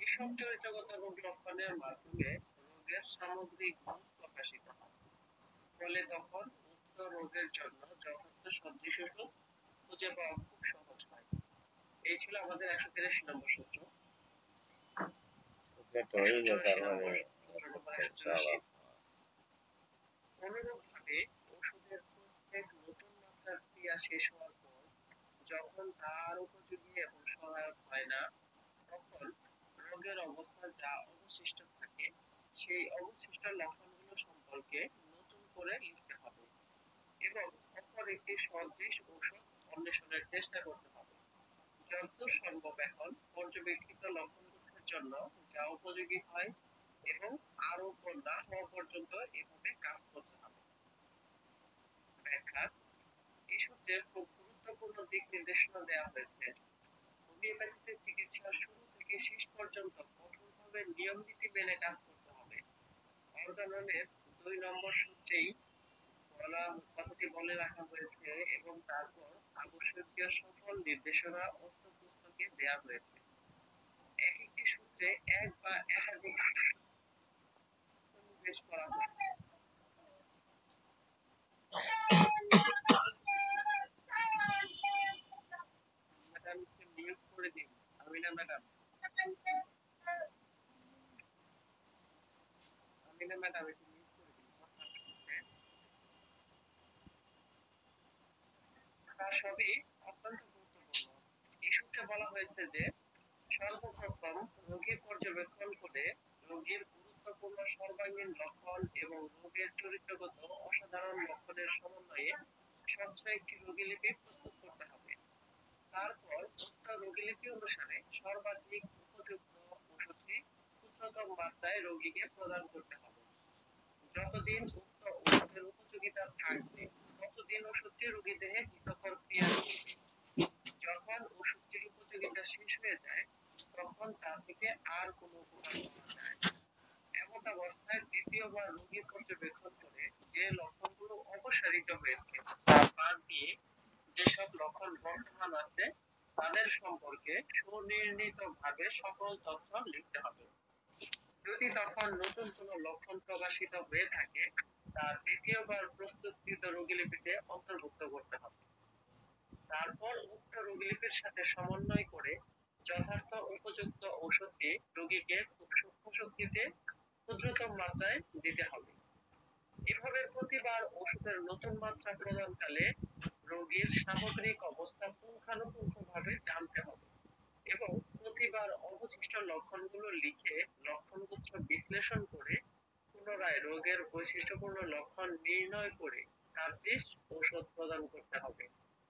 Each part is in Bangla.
এসব চরিত্রগত রোগ লক্ষণের মাধ্যমে রোগের সামগ্রিক রূপ প্রকাশিত হয়। ফলে তখন উক্ত রোগের জন্য যথার্থ সদৃশ ওষুধ খুঁজে পাওয়া খুব সহজ হয়। এই ছিল আমাদের 183 নম্বর সূত্র। অনুরূপভাবে ওষুধের প্রত্যেক নতুন মাত্রার ক্রিয়া শেষ হওয়ার পর যখন তার উপযোগী এবং সহায়ক হয় না, তখন রোগের অবস্থা যা অবশিষ্ট থাকে সেই অবশিষ্ট লক্ষণগুলো সম্পর্কে নতুন করে লিখতে হবে এবং অপর একটি সদৃশ ঔষধ অন্বেষণের চেষ্টা করতে হবে। যতদূর সম্ভব এখন পর্যবেক্ষিত লক্ষণগুলোর জন্য যা উপযোগী হয় এবং আরোগ্য না হওয়া পর্যন্ত এভাবে কাজ করতে হবে। ব্যাখ্যা: এই সূত্রে খুব গুরুত্বপূর্ণ দিক নির্দেশনা দেওয়া হয়েছে। হোমিওপ্যাথিতে চিকিৎসার শুরু থেকে শেষ পর্যন্ত কঠোরভাবে নিয়ম নীতি মেনে কাজ করতে হবে। অর্গাননের 2 নম্বর সূত্রেই কথাটি বলে রাখা হয়েছে এবং তারপর আবশ্যকীয় সকল নির্দেশনা অত্র পুস্তকে দেওয়া হয়েছে। এক একটি সূত্রে এক বা একাধিক নির্দেশ করা হয়েছে। ম্যাডামকে নিয়োগ করে দিন। আমিনা ম্যাডাম, আমিনা ম্যাডাম একটু নিয়োগ করে দিন। তা সবই অত্যন্ত গুরুত্বপূর্ণ। এই সূত্রে বলা হয়েছে যে সর্বপ্রথম রোগী পর্যবেক্ষণ করে রোগীর গুরুত্বপূর্ণ সর্বাঙ্গীন লক্ষণ এবং রোগের চরিত্রগত অসাধারণ লক্ষণের সমন্বয়ে স্বচ্ছ একটি রোগীলিপি প্রস্তুত করতে হবে। তারপর উক্ত রোগীলিপি অনুসারে সর্বাধিক উপযুক্ত ওষুধটি ক্ষুদ্রতম মাত্রায় রোগীকে প্রদান করতে হবে। যতদিন উক্ত ওষুধের উপযোগিতা থাকবে ততদিন ওষুধটি রোগী দেহে হিতকর ক্রিয়া করবে। যখন ওষুধটির উপযোগিতা শেষ হয়ে যায় তখন তা থেকে আর কোনো উপকার পাওয়া যায় না। এমত অবস্থায় দ্বিতীয়বার রোগী পর্যবেক্ষণ করে যে লক্ষণগুলো অপসারিত হয়েছে তা বাদ দিয়ে যেসব লক্ষণ বর্তমান আছে তাদের সম্পর্কে সুনির্ণিতভাবে সকল তথ্য লিখতে হবে। যদি তখন নতুন কোনো লক্ষণ প্রকাশিত হয়ে থাকে তা দ্বিতীয়বার প্রস্তুতকৃত রোগীলিপিতে অন্তর্ভুক্ত করতে হবে। তারপর উক্ত রোগীলিপির সাথে সমন্বয় করে যথার্থ উপযুক্ত ঔষধটি রোগীকে খুব সূক্ষ্ম শক্তিতে ক্ষুদ্রতম মাত্রায় দিতে হবে। এভাবে প্রতিবার ওষুধের নতুন মাত্রা প্রদানকালে রোগীর সামগ্রিক অবস্থা পুঙ্খানুপুঙ্খভাবে জানতে হবে এবং প্রতিবার অবশিষ্ট লক্ষণগুলো লিখে লক্ষণগুচ্ছ বিশ্লেষণ করে পুনরায় রোগের বৈশিষ্ট্যপূর্ণ লক্ষণ নির্ণয় করে তাদৃশ ঔষধ প্রদান করতে হবে।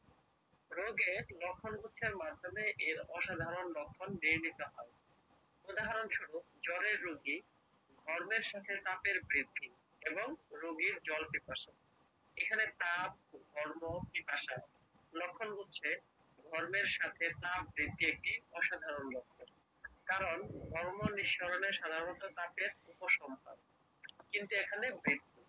রোগে লক্ষণগুচ্ছের মাধ্যমে এর অসাধারণ লক্ষণ নির্ণীত হয়। উদাহরণস্বরূপ জ্বরের রোগী ঘর্মের সাথে তাপের বৃদ্ধি এবং রোগীর জল পিপাসা। এখানে তাপ, ঘর্ম, পিপাসা লক্ষণগুচ্ছে ঘর্মের সাথে তাপ বৃদ্ধি একটি অসাধারণ লক্ষণ, কারণ ঘর্ম নিঃসরণে সাধারণত তাপের উপশম হয়, কিন্তু এখানে বৃদ্ধি।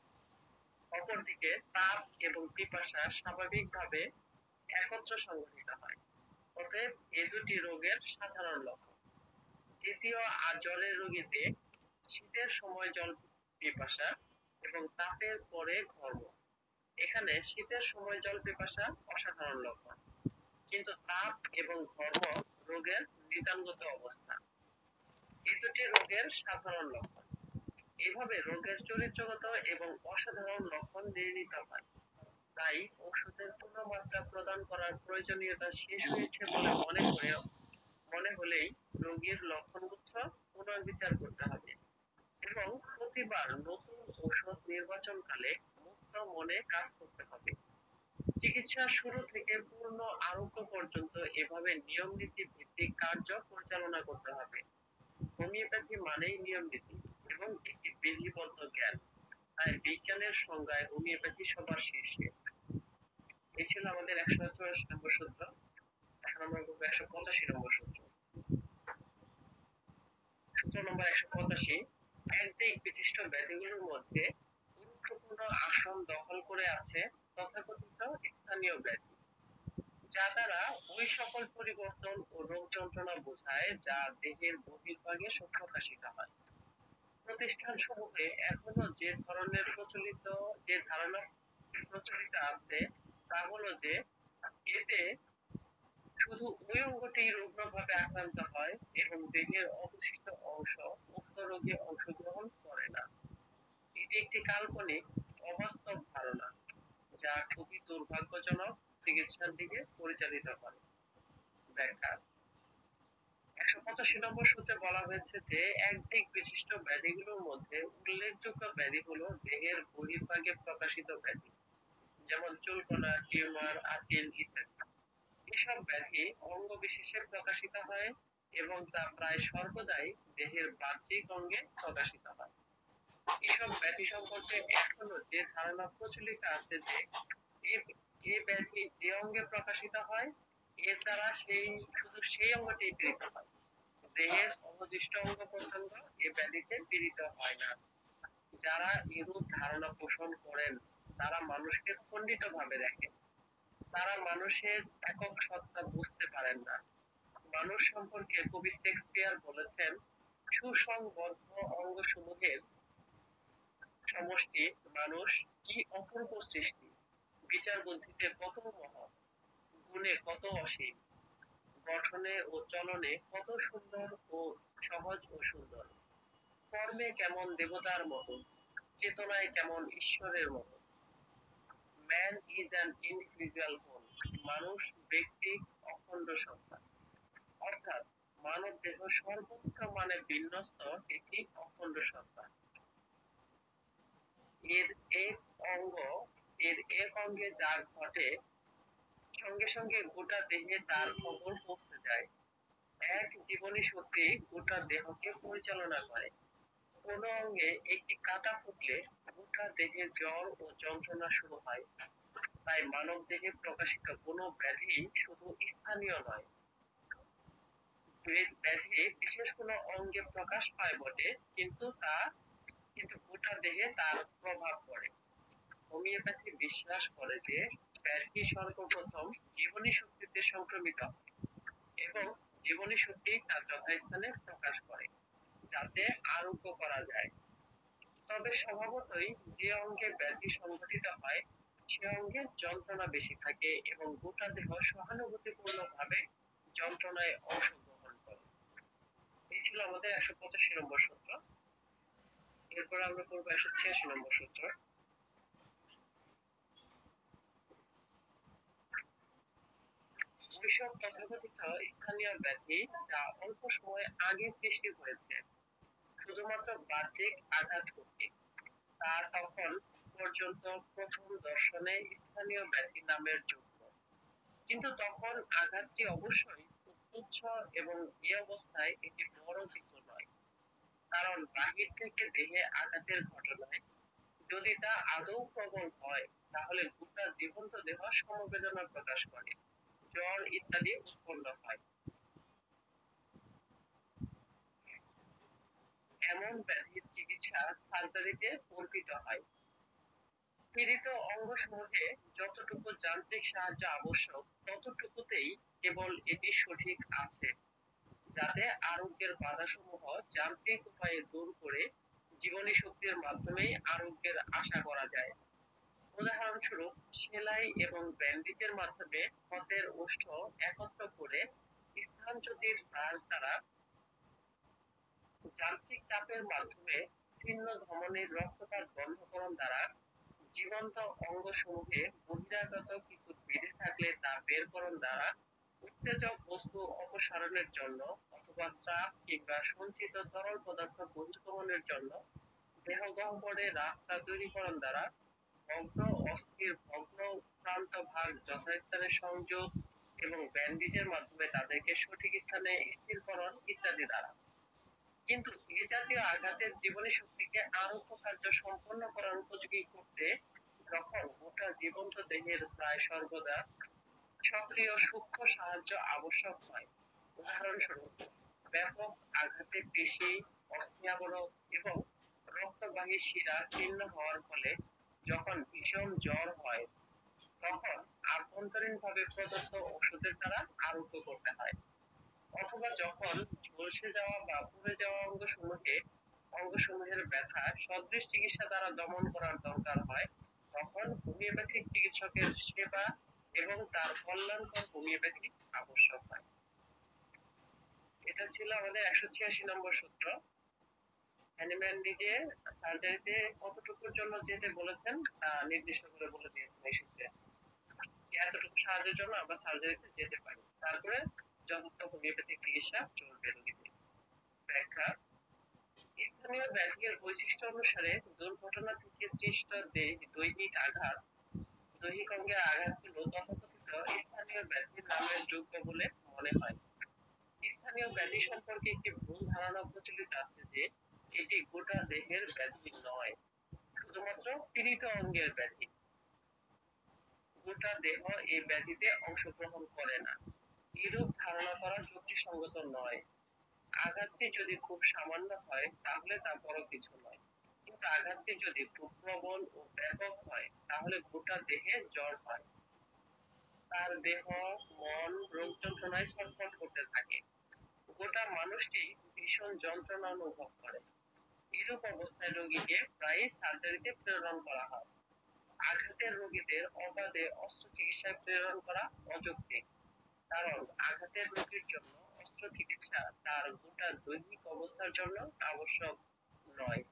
অপরদিকে তাপ এবং পিপাসা স্বাভাবিকভাবে একত্র সংঘটিত হয়, অতএব এ দুটি রোগের সাধারণ লক্ষণ। দ্বিতীয় জ্বরের রোগীতে শীতের সময় জল পিপাসা এবং তাপের পরে ঘর্ম। এখানে শীতের সময় জল পিপাসা অসাধারণ লক্ষণ, কিন্তু তাপ এবং ঘর্ম রোগের নিদানগত অবস্থা। এই দুটি রোগের সাধারণ লক্ষণ। এভাবে রোগের চরিত্রগত এবং অসাধারণ লক্ষণ নির্ণীত হয়। তাই ওষুধের পূর্ণমাত্রা প্রদান করার প্রয়োজনীয়তা শেষ হয়েছে বলে মনে হলেই রোগীর লক্ষণগুচ্ছ পুনর্বিচার করতে হবে এবং প্রতিবার নতুন ঔষধ নির্বাচনকালে মুক্ত মনে কাজ করতে হবে। চিকিৎসার শুরু থেকে পূর্ণ আরোগ্য পর্যন্ত এভাবে নিয়ম নীতি ভিত্তিক কার্য পরিচালনা করতে হবে। হোমিওপ্যাথি মানেই নিয়ম নীতি এবং একটি বিধিবদ্ধ জ্ঞান, তাই বিজ্ঞানের সংজ্ঞায় হোমিওপ্যাথি সবার শীর্ষে। এই ছিল আমাদের 184 নম্বর সূত্র। এখন আমরা বলবো 185 নম্বর সূত্র। সূত্র নম্বর 185, একদিক বিশিষ্ট ব্যাধিগুলোর মধ্যে গুরুত্বপূর্ণ আসন দখল করে আছে তথাকথিত স্থানীয় ব্যাধি। যা দ্বারা ওই সকল পরিবর্তন ও রোগ যন্ত্রণা বোঝায় যা দেহের বহির্ভাগে প্রকাশিত হয়। প্রতিষ্ঠান সমূহে এখনো যে ধারণা প্রচলিত আছে তা হলো যে এতে শুধু ওই অঙ্গটি রুগ্নভাবে আক্রান্ত হয় এবং দেহের অবশিষ্ট অংশ উক্ত রোগে অংশগ্রহণ করে না। এটি একটি কাল্পনিক, অবাস্তব ধারণা যা খুবই দুর্ভাগ্যজনক চিকিৎসার দিকে পরিচালিত করে। ব্যাখ্যা: ১৮৫ সূত্রে বলা হয়েছে যে একদিক বিশিষ্ট ব্যাধিগুলোর মধ্যে উল্লেখযোগ্য ব্যাধি হলো দেহের বহির্ভাগে প্রকাশিত ব্যাধি, যেমন চুলকণা, টিউমার, আঁচিল ইত্যাদি। এসব ব্যাধি অঙ্গ বিশেষে প্রকাশিত হয় এবং তা প্রায় সর্বদাই দেহের বাহ্যিক অঙ্গে প্রকাশিত হয়। এসব ব্যাধি সম্পর্কে এখনো যে ধারণা প্রচলিত আছে যে এ ব্যাধি যে অঙ্গে প্রকাশিত হয় এর দ্বারা শুধু সেই অঙ্গটি পীড়িত হয়, দেহের অবশিষ্ট অঙ্গ প্রত্যঙ্গ এ ব্যাধিতে পীড়িত হয় না। যারা এরূপ ধারণা পোষণ করেন তারা মানুষকে খণ্ডিত ভাবে দেখেন। তারা মানুষের একক সত্তা বুঝতে পারেন না। মানুষ সম্পর্কে কবি শেক্সপিয়ার বলেছেন, সুসংবদ্ধ অঙ্গসমূহের সমষ্টি মানুষ কি অপূর্ব সৃষ্টি, বিচার বুদ্ধিতে কত মহৎ, গুণে কত অসীম, গঠনে ও চলনে কত সুন্দর ও সহজ ও সুন্দর, কর্মে কেমন দেবতার মতো, চেতনায় কেমন ঈশ্বরের মতো। Man is an individual whole, মানুষ ব্যক্তি অখণ্ড সত্তা। অর্থাৎ মানব দেহ সর্বোচ্চ মানে বিন্যস্ত একটি অখণ্ড সত্তা। এর এক অঙ্গ এর এক অঙ্গে যা ঘটে সঙ্গে সঙ্গে গোটা দেহে তার খবর পৌঁছে যায়। এক জীবনী শক্তি গোটা দেহকে পরিচালনা করে। কোন অঙ্গে একটি কাঁটা ফুটলে গোটা দেহে জ্বর ও যন্ত্রণা শুরু হয়। তাই মানব দেহে প্রকাশিত কোনো ব্যাধি শুধু স্থানীয় নয়, ব্যাধি বিশেষ কোনো অঙ্গে প্রকাশ পায় বটে, কিন্তু গোটা দেহে তার প্রভাব পড়ে। হোমিওপ্যাথি বিশ্বাস করে যে ব্যাধি সর্বপ্রথম জীবনী শক্তিতে সংক্রমিত হয় এবং জীবনী শক্তি তার যথাস্থানে প্রকাশ করে যাতে আরোগ্য করা যায়। তবে স্বভাবতই যে অঙ্গে ব্যাধি সংঘটিত হয় সে অঙ্গে যন্ত্রণা বেশি থাকে এবং গোটা দেহ সহানুভূতিপূর্ণ ভাবে যন্ত্রণায় অংশগ্রহণ করে। এই ছিল আমাদের ১৮৫ সূত্র। এরপর আমরা করবো ১৮৬ সূত্র। ওইসব তথাকথিত স্থানীয় ব্যাধি যা অল্প সময় আগে সৃষ্টি হয়েছে শুধুমাত্র বাহ্যিক আঘাত কর্তৃক, তা তখন পর্যন্ত প্রথম দর্শনে স্থানীয় ব্যাধি নামের যোগ্য। কিন্তু তখন আঘাতটি অবশ্যই খুব তুচ্ছ এবং এ অবস্থায় এটি বড় কিছু নয়, কারণ বাহির থেকে দেহে আঘাতের ঘটনায় যদি তা আদৌ প্রবল হয় তাহলে গোটা জীবন্ত দেহ সমবেদনা প্রকাশ করে, জ্বর ইত্যাদি উৎপন্ন হয়। এমন ব্যাধির চিকিৎসা সার্জারিতে অর্পিত হয়। পীড়িত অঙ্গসমূহে যতটুকু যান্ত্রিক সাহায্য আবশ্যক ততটুকুতেই কেবল এটি সঠিক আছে, যাতে আরোগ্যের বাধাসমূহ যান্ত্রিক উপায়ে দূর করে জীবনী শক্তির মাধ্যমেই আরোগ্যের আশা করা যায়। উদাহরণস্বরূপ সেলাই এবং ব্যান্ডেজের মাধ্যমে ক্ষতের ওষ্ঠ একত্র করে স্থানচ্যুতির ব্রাশ দ্বারা যান্ত্রিক চাপের মাধ্যমে ছিন্ন ধমনীর রক্তপাত বন্ধকরণ দ্বারা জীবন্ত অঙ্গসমূহে বহিরাগত কিছু বেঁধে থাকলে তা বেরকরণ দ্বারা উত্তেজক বস্তু অপসারণের জন্য অথবা স্রাব কিংবা সঞ্চিত তরল পদার্থ বহির্গমনের জন্য দেহগহ্বরে রাস্তা তৈরিকরণ দ্বারা ভগ্ন অস্থির ভগ্ন প্রান্ত ভাগ যথাস্থানে সংযোগ এবং ব্যান্ডেজের মাধ্যমে তাদেরকে সঠিক স্থানে স্থিরকরণ ইত্যাদি দ্বারা। কিন্তু এ জাতীয় আঘাতের জীবনী শক্তিকে আরোগ্য কার্য সম্পন্ন করার উপযোগী করতে তখন গোটা জীবন্ত দেহের প্রায় সর্বদা সক্রিয় সূক্ষ্ম সাহায্য আবশ্যক হয়। উদাহরণস্বরূপ ব্যাপক আঘাতে পেশি, অস্থি আবরণ এবং রক্তবাহী শিরা শীর্ণ হওয়ার ফলে যখন ভীষণ জ্বর হয় তখন আভ্যন্তরীণভাবে প্রদত্ত ওষুধের দ্বারা আরোগ্য করতে হয়, অথবা যখন ঝলসে যাওয়া বা পুড়ে যাওয়া অঙ্গসমূহের ব্যথা সদৃশ চিকিৎসা দ্বারা দমন করার দরকার হয়, তখন হোমিওপ্যাথিক চিকিৎসকের সেবা এবং তার কল্যাণকর হোমিওপ্যাথি আবশ্যক হয়। এটা ছিল আমাদের 186 নম্বর সূত্র। হ্যানিম্যান নিজে সার্জারিতে কতটুকুর জন্য যেতে বলেছেন তা নির্দিষ্ট করে বলে দিয়েছেন এই সূত্রে। এতটুকু সাহায্যের জন্য আমরা সার্জারিতে যেতে পারি, তারপরে যথাযথ হোমিওপ্যাথিক চিকিৎসা চলবে রোগীতে। ব্যাখ্যা: স্থানীয় ব্যাধির বৈশিষ্ট্য অনুসারে দুর্ঘটনা থেকে সৃষ্ট দৈহিক অঙ্গের আঘাতগুলো তথাকথিত স্থানীয় ব্যাধির নামের যোগ্য বলে মনে হয়। স্থানীয় ব্যাধি সম্পর্কে একটি ভুল ধারণা প্রচলিত আছে যে এটি গোটা দেহের ব্যাধি নয়, শুধুমাত্র পীড়িত অঙ্গের ব্যাধি। গোটা দেহ এই ব্যাধিতে অংশগ্রহণ করে না, এরূপ ধারণা করা যুক্তিসঙ্গত নয়। আঘাতটি যদি খুব সামান্য হয় তাহলে তা বড় কিছু নয়, কিন্তু আঘাতটি যদি খুব প্রবল ও ব্যাপক হয় তাহলে গোটা দেহে জ্বর হয়, তার দেহ মন রোগ যন্ত্রণায় ছটফট করতে থাকে, গোটা মানুষটি ভীষণ যন্ত্রণা অনুভব করে। এরূপ অবস্থায় রোগীকে প্রায়ই সার্জারিতে প্রেরণ করা হয়। আঘাতের রোগীদের অবাধে অস্ত্রচিকিৎসায় প্রেরণ করা অযৌক্তিক, কারণ আঘাতের রোগীর জন্য অস্ত্রচিকিৎসা তার গোটা দৈহিক অবস্থার জন্য আবশ্যক নয়।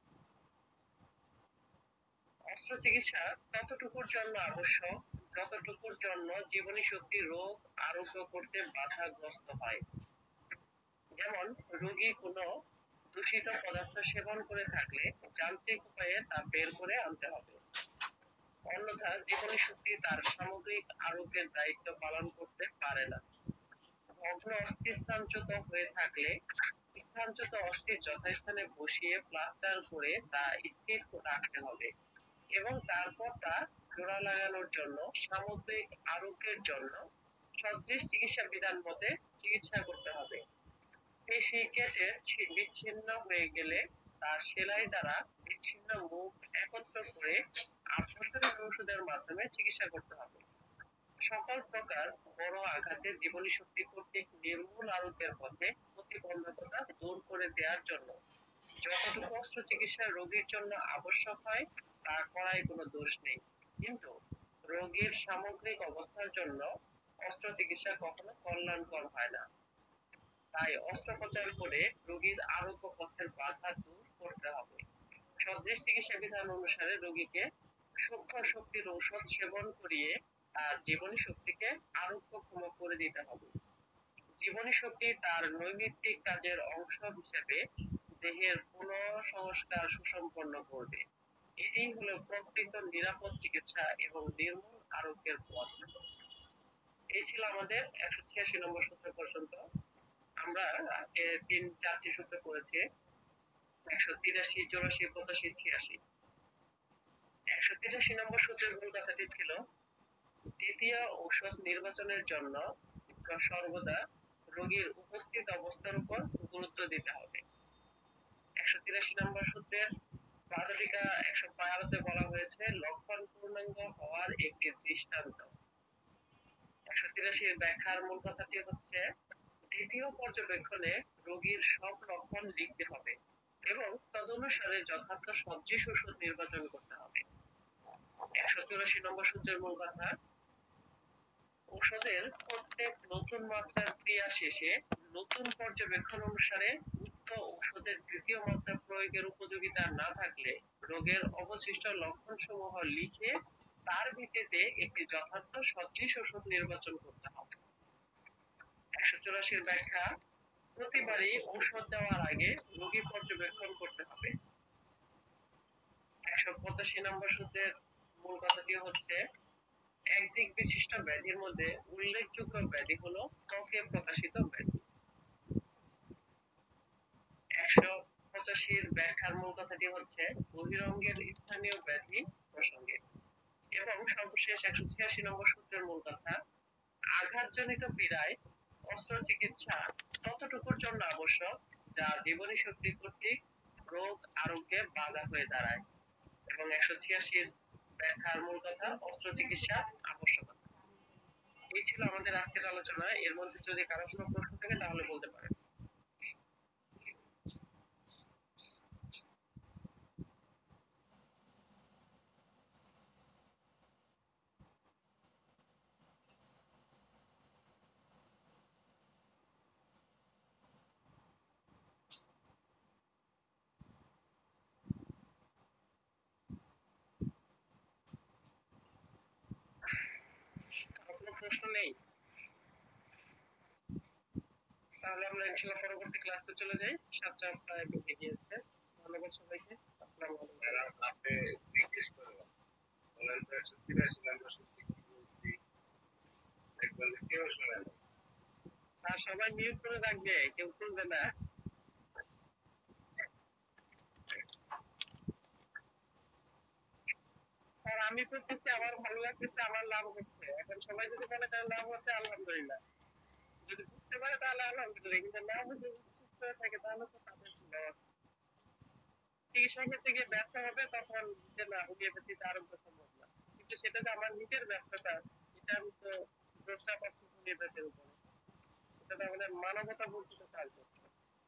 অস্ত্রচিকিৎসা ততটুকুর জন্য আবশ্যক যতটুকুর জন্য জীবনী শক্তি রোগ আরোগ্য করতে বাধাগ্রস্ত হয়। যেমন রোগী কোনো দূষিত পদার্থ সেবন করে থাকলে যান্ত্রিক উপায়ে তা বের করে আনতে হবে, অন্যথা জীবনী শক্তি তার সামগ্রিক আরোগ্যের দায়িত্ব পালন করতে পারে না। ভগ্ন অস্থি স্থানচ্যুত হয়ে থাকলে স্থানচ্যুত অস্থি যথাস্থানে বসিয়ে প্লাস্টার করে তা স্থির রাখতে হবে এবং তারপর তা জোড়া লাগানোর জন্য সামগ্রিক আরোগ্যের জন্য সদৃশ চিকিৎসা বিধান মতে চিকিৎসা করতে হবে। পেশি কেটে বিচ্ছিন্ন হয়ে গেলে তার সেলাই দ্বারা বিচ্ছিন্ন মুখ একত্র করে আভ্যন্তরীণ ওষুধের মাধ্যমে চিকিৎসা করতে হবে। সকল প্রকার বড় আঘাতে জীবনী শক্তি কর্তৃক নির্মূল আরোগ্যের পথে প্রতিবন্ধকতা দূর করে দেওয়ার জন্য যতটুকু অস্ত্র চিকিৎসা রোগীর জন্য আবশ্যক হয় তা করায় কোনো দোষ নেই, কিন্তু রোগীর সামগ্রিক অবস্থার জন্য অস্ত্র চিকিৎসা কখনো কল্যাণকর হয় না। তাই অস্ত্রোপচার করে রোগীর আরোগ্য পথের বাধা দূর করতে হবে। সদৃশ চিকিৎসা বিধান অনুসারে রোগীকে সূক্ষ্ম শক্তির ঔষধ সেবন করিয়ে তার জীবনী শক্তিকে আরোগ্যক্ষম করে দিতে হবে। জীবনী শক্তি তার নৈমিত্তিক কাজের অংশ হিসেবে দেহের পুনঃসংস্কার সুসম্পন্ন করবে। এটিই হলো প্রকৃত নিরাপদ চিকিৎসা এবং নির্মূল আরোগ্যের পথ। এই ছিল আমাদের 186 নম্বর সূত্র পর্যন্ত। আমরা আজকে 4টি সূত্র করেছি, 183, 84, 85, 86। 183 নম্বর সূত্রের মূল কথাটি ছিল দ্বিতীয় ঔষধ নির্বাচনের জন্য সর্বদা রোগীর উপস্থিত অবস্থার উপর গুরুত্ব দিতে হবে। 183 নম্বর সূত্রের পাদটিকা 112-তে বলা হয়েছে লক্ষণ পূর্ণাঙ্গ হওয়ার একটি দৃষ্টান্ত। 183 ব্যাখ্যার মূল কথাটি হচ্ছে দ্বিতীয় পর্যবেক্ষণে রোগীর সব লক্ষণ লিখতে হবে এবং তদনুসারে যথার্থ সদৃশ ওষুধ নির্বাচন করতে হবে। 184 নম্বর সূত্রের মূল কথা ঔষধের প্রত্যেক নতুন মাত্রার ক্রিয়া শেষে নতুন পর্যবেক্ষণ অনুসারে উক্ত ঔষধের দ্বিতীয় মাত্রা প্রয়োগের উপযোগিতা না থাকলে রোগের অবশিষ্ট লক্ষণসমূহ লিখে তার ভিত্তিতে একটি যথার্থ সদৃশ ওষুধ নির্বাচন করতে হবে। 184 ব্যাখ্যা প্রতিবারই ঔষধ দেওয়ার আগে রোগী পর্যবেক্ষণ করতে হবে। 185 নম্বর সূত্রের মূল কথাটি হচ্ছে একদিক বিশিষ্ট ব্যাধির মধ্যে উল্লেখযোগ্য ব্যাধি হলো ত্বকে প্রকাশিত ব্যাধি। 185 ব্যাখ্যার মূল কথাটি হচ্ছে বহিরঙ্গের স্থানীয় ব্যাধি প্রসঙ্গে, এবং সর্বশেষ 186 নম্বর সূত্রের মূল কথা আঘাতজনিত পীড়ায় অস্ত্র চিকিৎসা ততটুকুর জন্য আবশ্যক যা জীবনী শক্তি কর্তৃক রোগ আরোগ্যে বাধা হয়ে দাঁড়ায়। এবং 186 ব্যথার মূল কথা অস্ত্র চিকিৎসা আবশ্যকতা। এই ছিল আমাদের আজকের আলোচনা। এর মধ্যে যদি কারো কোনো প্রশ্ন থাকে তাহলে বলতে পারেন। কারো কোনো প্রশ্ন নেই? তাহলে আমরা ইনশাল্লাহ পরবর্তী ক্লাসে চলে যাই। 7টা প্রায় বেজে গিয়েছে। ধন্যবাদ সবাইকে। আসসালামু আলাইকুম। আপনি জিজ্ঞেস করেন বলেন তো 183 নাম্বার সত্যি কি বলছি একবার কেউ শোনে না। আর সবাই মিউট করে রাখবে, কেউ তুলবে না। আর আমি করতেছি, আমার ভালো লাগতেছে, আমার লাভ হচ্ছে। এখন সবাই যদি বলে তার লাভ হচ্ছে, আলহামদুলিল্লাহ। যদি বুঝতে পারে তাহলে আলহামদুলিল্লাহ, কিন্তু না বুঝে যদি চুপ করে থাকে তাহলে তো তাদের লস। চিকিৎসা ক্ষেত্রে গিয়ে ব্যর্থ হবে, তখন যে না হোমিওপ্যাথিতে আরোগ্য সম্ভব না। কিন্তু সেটা যে আমার নিজের ব্যর্থতা, এটা আমি তো দোষটা পাচ্ছি হোমিওপ্যাথির উপরে। এটা তো আমাদের মানবতা বঞ্চিত কাজ করছে।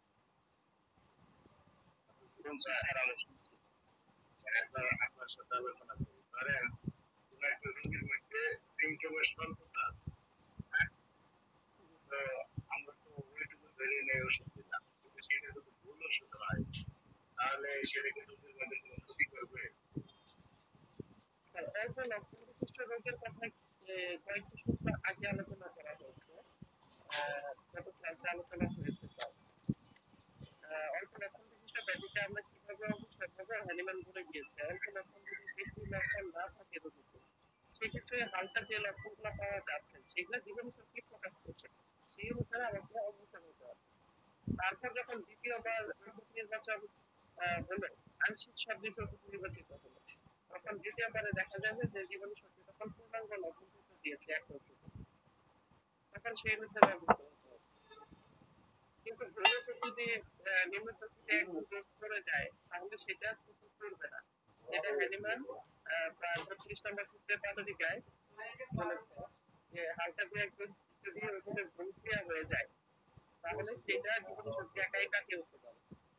আপনার সাথে আলোচনা করি ধরেন কোন একটা রোগীর মধ্যে সিমটমের স্বল্পতা আছে, হ্যাঁ, তো আমরা তো ওইটুকু ধরে নেই ওষুধ দিলাম, কিন্তু সেটা যদি ভুল ওষুধ হয় তাহলে সেটা কি রোগীর মধ্যে কোনো ক্ষতি করবে? স্যার, অল্প লক্ষণ বিশিষ্ট রোগের কথা কয়েকটি সপ্তাহ আগে আলোচনা করা হয়েছে। গত ক্লাসে আলোচনা হয়েছে স্যার। অল্প লক্ষণ বিশিষ্ট ব্যাধিতে আমরা কিভাবে অবশ্যই করবো, হ্যানিম্যান বলে গিয়েছে। অল্প লক্ষণ যদি বেশি লক্ষণ না থাকে রোগীতে, সেক্ষেত্রে হালকা যে লক্ষণগুলো পাওয়া যাচ্ছে সেগুলো জীবনী শক্তি প্রকাশ করতেছে, সেই অনুসারে আমাকে অগ্রসর হতে হবে। তারপর যখন দ্বিতীয়বার ওষুধ নির্বাচন হলো, আংশিক সদৃশ ওষুধ নির্বাচিত হলো, তখন দ্বিতীয়বারে দেখা যাবে যে জীবনী শক্তি তখন পূর্ণাঙ্গ লক্ষণ দিয়েছে এক ওষুধে, তখন সেই অনুসারে অগ্রসর হতে হবে। কিন্তু ভুল ওষুধ যদি নিম্ন শক্তিতে একটু ডোজ করে যায়, তাহলে সেটা কিছু করবে না। যেটা হ্যানিম্যান প্রায় 32 নম্বর সূত্রের পাদবিকায় বলেছে যে হালকা দিয়ে এক ডোজ যদি ওষুধের ভুল ক্রিয়া হয়ে যায়, তাহলে সেটা জীবনী শক্তি একাই কাটিয়ে উঠতে পারে।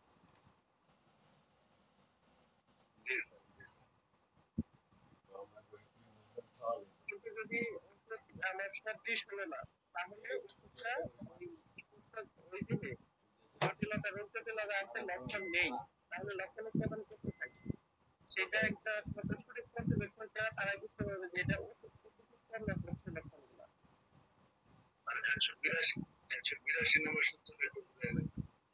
জি স্যার, জি স্যার। কিন্তু যদি ওষুধ আমার সদৃশ হলো না, তাহলে ওষুধটা ওই ওই যে জটিলতা, রোগ জটিলতা আছে, লক্ষণ নেই, তাহলে লক্ষণ উৎপাদন করতে থাকবে। সেটা একটা প্রদর্শনী পর্যবেক্ষণ ছাড়া তারাই বুঝতে পারবে যে এটা ওষুধ উৎপন্ন করছে লক্ষণগুলো। মানে 182 নম্বর সূত্রটা একটু বুঝে দেন।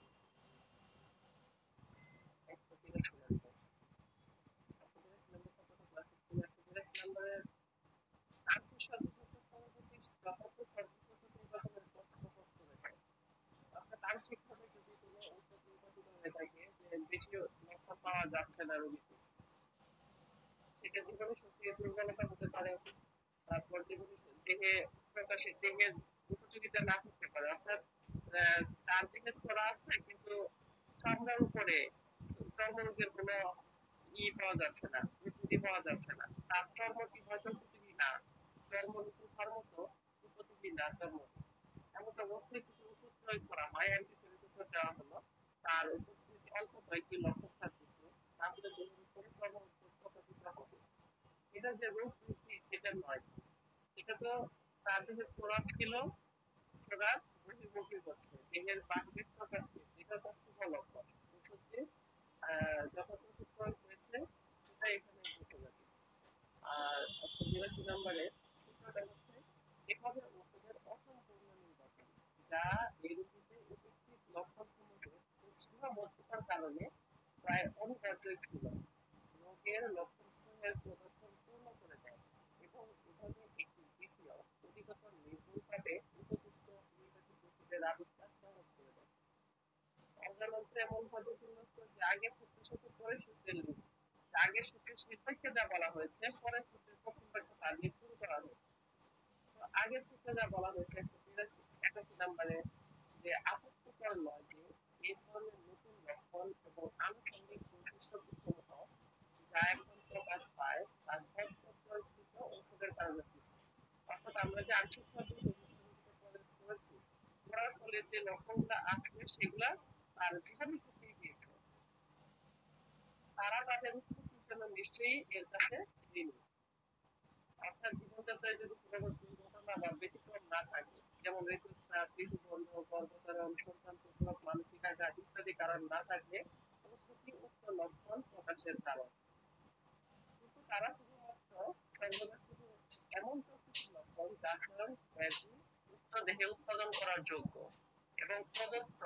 নম্বরের আর্থিক সর্বশেষ পরবর্তী যথার্থ সর্বশেষ নির্বাচনের পথ সহজ করে দেয়। অর্থাৎ আংশিকভাবে যদি কোনো ঔষধ নির্বাচিত হয়ে থাকে যে বেশি লক্ষণ পাওয়া যাচ্ছে না রোগীতে, সেটা জীবনে সক্রিয় দুর্বলতা হতে পারে। তারপর জীবনে দেহে প্রকাশে দেহের উপযোগিতা না করতে পারে, অর্থাৎ তার দিকে ছোড়া আছে কিন্তু চামড়ার উপরে চর্মরোগের কোনো পাওয়া যাচ্ছে না, উপযোগী পাওয়া যাচ্ছে না। তার চর্মটি হয়তো উপযোগী না, চর্মরোগ উঠার মতো উপযোগী না চর্ম। এমন অবস্থায় কিছু ওষুধ প্রয়োগ করা হয়, অ্যান্টিসেপ্টিক ওষুধ দেওয়া হলো, তার উপস্থিতি অল্প কয়েকটি লক্ষণ থাকতেছে, তাহলে দেহের উপরে চর্ম প্রকাশিত হবে। এটা যে রোগ বৃদ্ধি সেটা নয়, এটা তো তার দেহে ছোড়া ছিল, ছোড়া বহির্মুখী হচ্ছে, দেহের বাহ্যিক প্রকাশ পেয়েছে, এটা তার শুভ লক্ষণ। ওষুধে যখন ওষুধ প্রয়োগ হয়েছে সেটা এখানে বোঝা যাবে। আর 182 নম্বরে সূত্রটা হচ্ছে এভাবে ওষুধের অসম্পূর্ণ নির্বাচন, যা এই রোগীতে উপস্থিত লক্ষণসমূহের সীমাবদ্ধতার কারণে প্রায় অনিবার্যই ছিল, রোগের লক্ষণসমূহের প্রদর্শন পূর্ণ করে দেয় এবং এভাবে একটি দ্বিতীয় অধিকতর নির্ভুলভাবে উপযুক্ত হোমিওপ্যাথিক ওষুধের আবিষ্কার সহজ করে দেয়। অর্গানন্ত্র এমন ভাবে বিন্যস্ত যে আগের সূত্রের সাথে পরের সূত্রের লিঙ্ক, আগের সূত্রের শেষবাক্যে যা বলা হয়েছে পরের সূত্রের প্রথম বাক্য তা দিয়ে শুরু করা হয়েছে। তো আগের সূত্রে যা বলা হয়েছে 181 নম্বরে যে আপত্তিকর নয় যে এই ধরনের নতুন লক্ষণ এবং আনুষঙ্গিক বৈশিষ্ট্য উৎপন্ন হয় যা এখন প্রকাশ পায় তা সব আমরা যে আংশিক সদৃশ ওষুধ করেছি, করার ফলে যে লক্ষণগুলো আসবে সেগুলা আর জীবনী শক্তি দিয়েছে, তারা তাদের উৎপত্তির জন্য নিশ্চয়ই এর কাছে ঋণী। অর্থাৎ জীবনযাত্রায় যদি কোনো দুর্ঘটনা বা ব্যতিক্রম না থাকে, যেমন ঋতুস্রাব, ঋতুবন্ধ, গর্ভধারণ, সন্তান প্রসব, মানসিক আঘাত ইত্যাদি কারণ না থাকলে ওষুধই উক্ত লক্ষণ প্রকাশের কারণ। কিন্তু তারা শুধুমাত্র সর্বদা শুধু এমন প্রকৃতির লক্ষণ যা স্বয়ং ব্যাধি উক্ত দেহে উৎপাদন করার যোগ্য এবং প্রদত্ত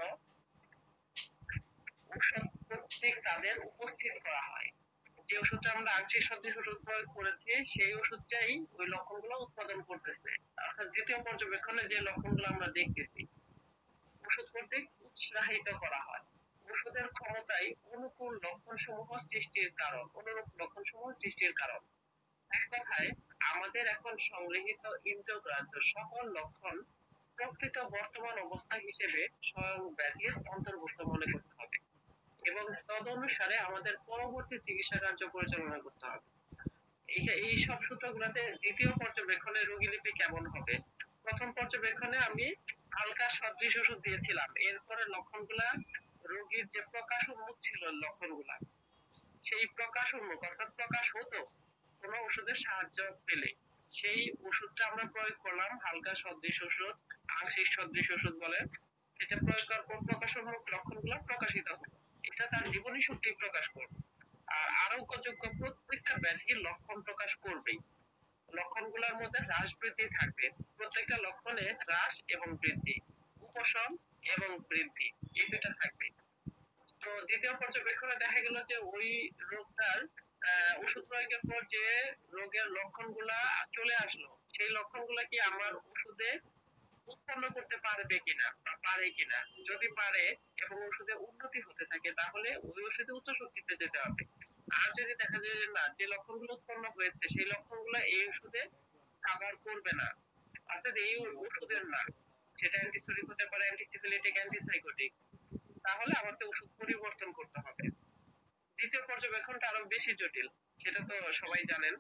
ঔষধ কর্তৃক তাদের উপস্থিত করা হয়। যে ওষুধটা আমরা আংশিক সদৃশ ওষুধ প্রয়োগ করেছি সেই ওষুধটাই ওই লক্ষণগুলো উৎপাদন করতেছে। অর্থাৎ দ্বিতীয় পর্যবেক্ষণে যে লক্ষণগুলো আমরা দেখতেছি ওষুধ কর্তৃক উৎসাহিত করা হয়। ওষুধের ক্ষমতায় অনুকূল লক্ষণ সমূহ সৃষ্টির কারণ, অনুরূপ লক্ষণ সমূহ সৃষ্টির কারণ। এক কথায় আমাদের এখন সংগৃহীত ইন্দ্রিয়গ্রাহ্য সকল লক্ষণ প্রকৃত বর্তমান অবস্থা হিসেবে স্বয়ং ব্যাধির অন্তর্ভুক্ত মনে করতে হবে এবং তদনুসারে আমাদের পরবর্তী চিকিৎসা কার্য পরিচালনা করতে হবে। এই সব সূত্রগুলোতে দ্বিতীয় পর্যবেক্ষণে রোগী লিপি কেমন হবে? প্রথম পর্যবেক্ষণে আমি হালকা সদৃশ ওষুধ দিয়েছিলাম, এরপরে লক্ষণগুলা রোগীর যে প্রকাশ উন্মুখ ছিল লক্ষণগুলা, সেই প্রকাশ উন্মুখ অর্থাৎ প্রকাশ হতো কোনো ওষুধের সাহায্য পেলে, সেই ওষুধটা আমরা প্রয়োগ করলাম হালকা সদৃশ ওষুধ, আংশিক সদৃশ ওষুধ বলে, সেটা প্রয়োগ করার পর প্রকাশ উন্মুখ লক্ষণগুলো প্রকাশিত হলো, এটা তার জীবনী শক্তি প্রকাশ করবে। আর আরোগ্যযোগ্য প্রত্যেকটা ব্যাধির লক্ষণ প্রকাশ করবেই, লক্ষণগুলোর মধ্যে হ্রাস বৃদ্ধি থাকবে, প্রত্যেকটা লক্ষণে হ্রাস এবং বৃদ্ধি, উপশম এবং বৃদ্ধি, এই দুটা থাকবে। তো দ্বিতীয় পর্যবেক্ষণে দেখা গেল যে ওই রোগটার ওষুধ প্রয়োগের পর যে রোগের লক্ষণগুলা চলে আসলো সেই লক্ষণগুলা কি আমার ওষুধে উৎপন্ন করতে পারবে কিনা বা পারে কিনা, যদি পারে এবং ওষুধে উন্নতি হতে থাকে তাহলে ওই ওষুধে উচ্চ শক্তিতে যেতে হবে। আর যদি দেখা যায় যে না, যে লক্ষণগুলো উৎপন্ন হয়েছে সেই লক্ষণগুলো এই ওষুধে কাভার করবে না, অর্থাৎ এই ওষুধের না, সেটা অ্যান্টিসোডিক হতে পারে, অ্যান্টিসিফিলিটিক, অ্যান্টিসাইকোটিক, তাহলে আমাকে ওষুধ পরিবর্তন করতে হবে। দ্বিতীয় পর্যবেক্ষণটা আরো বেশি জটিল, সেটা তো সবাই জানেন।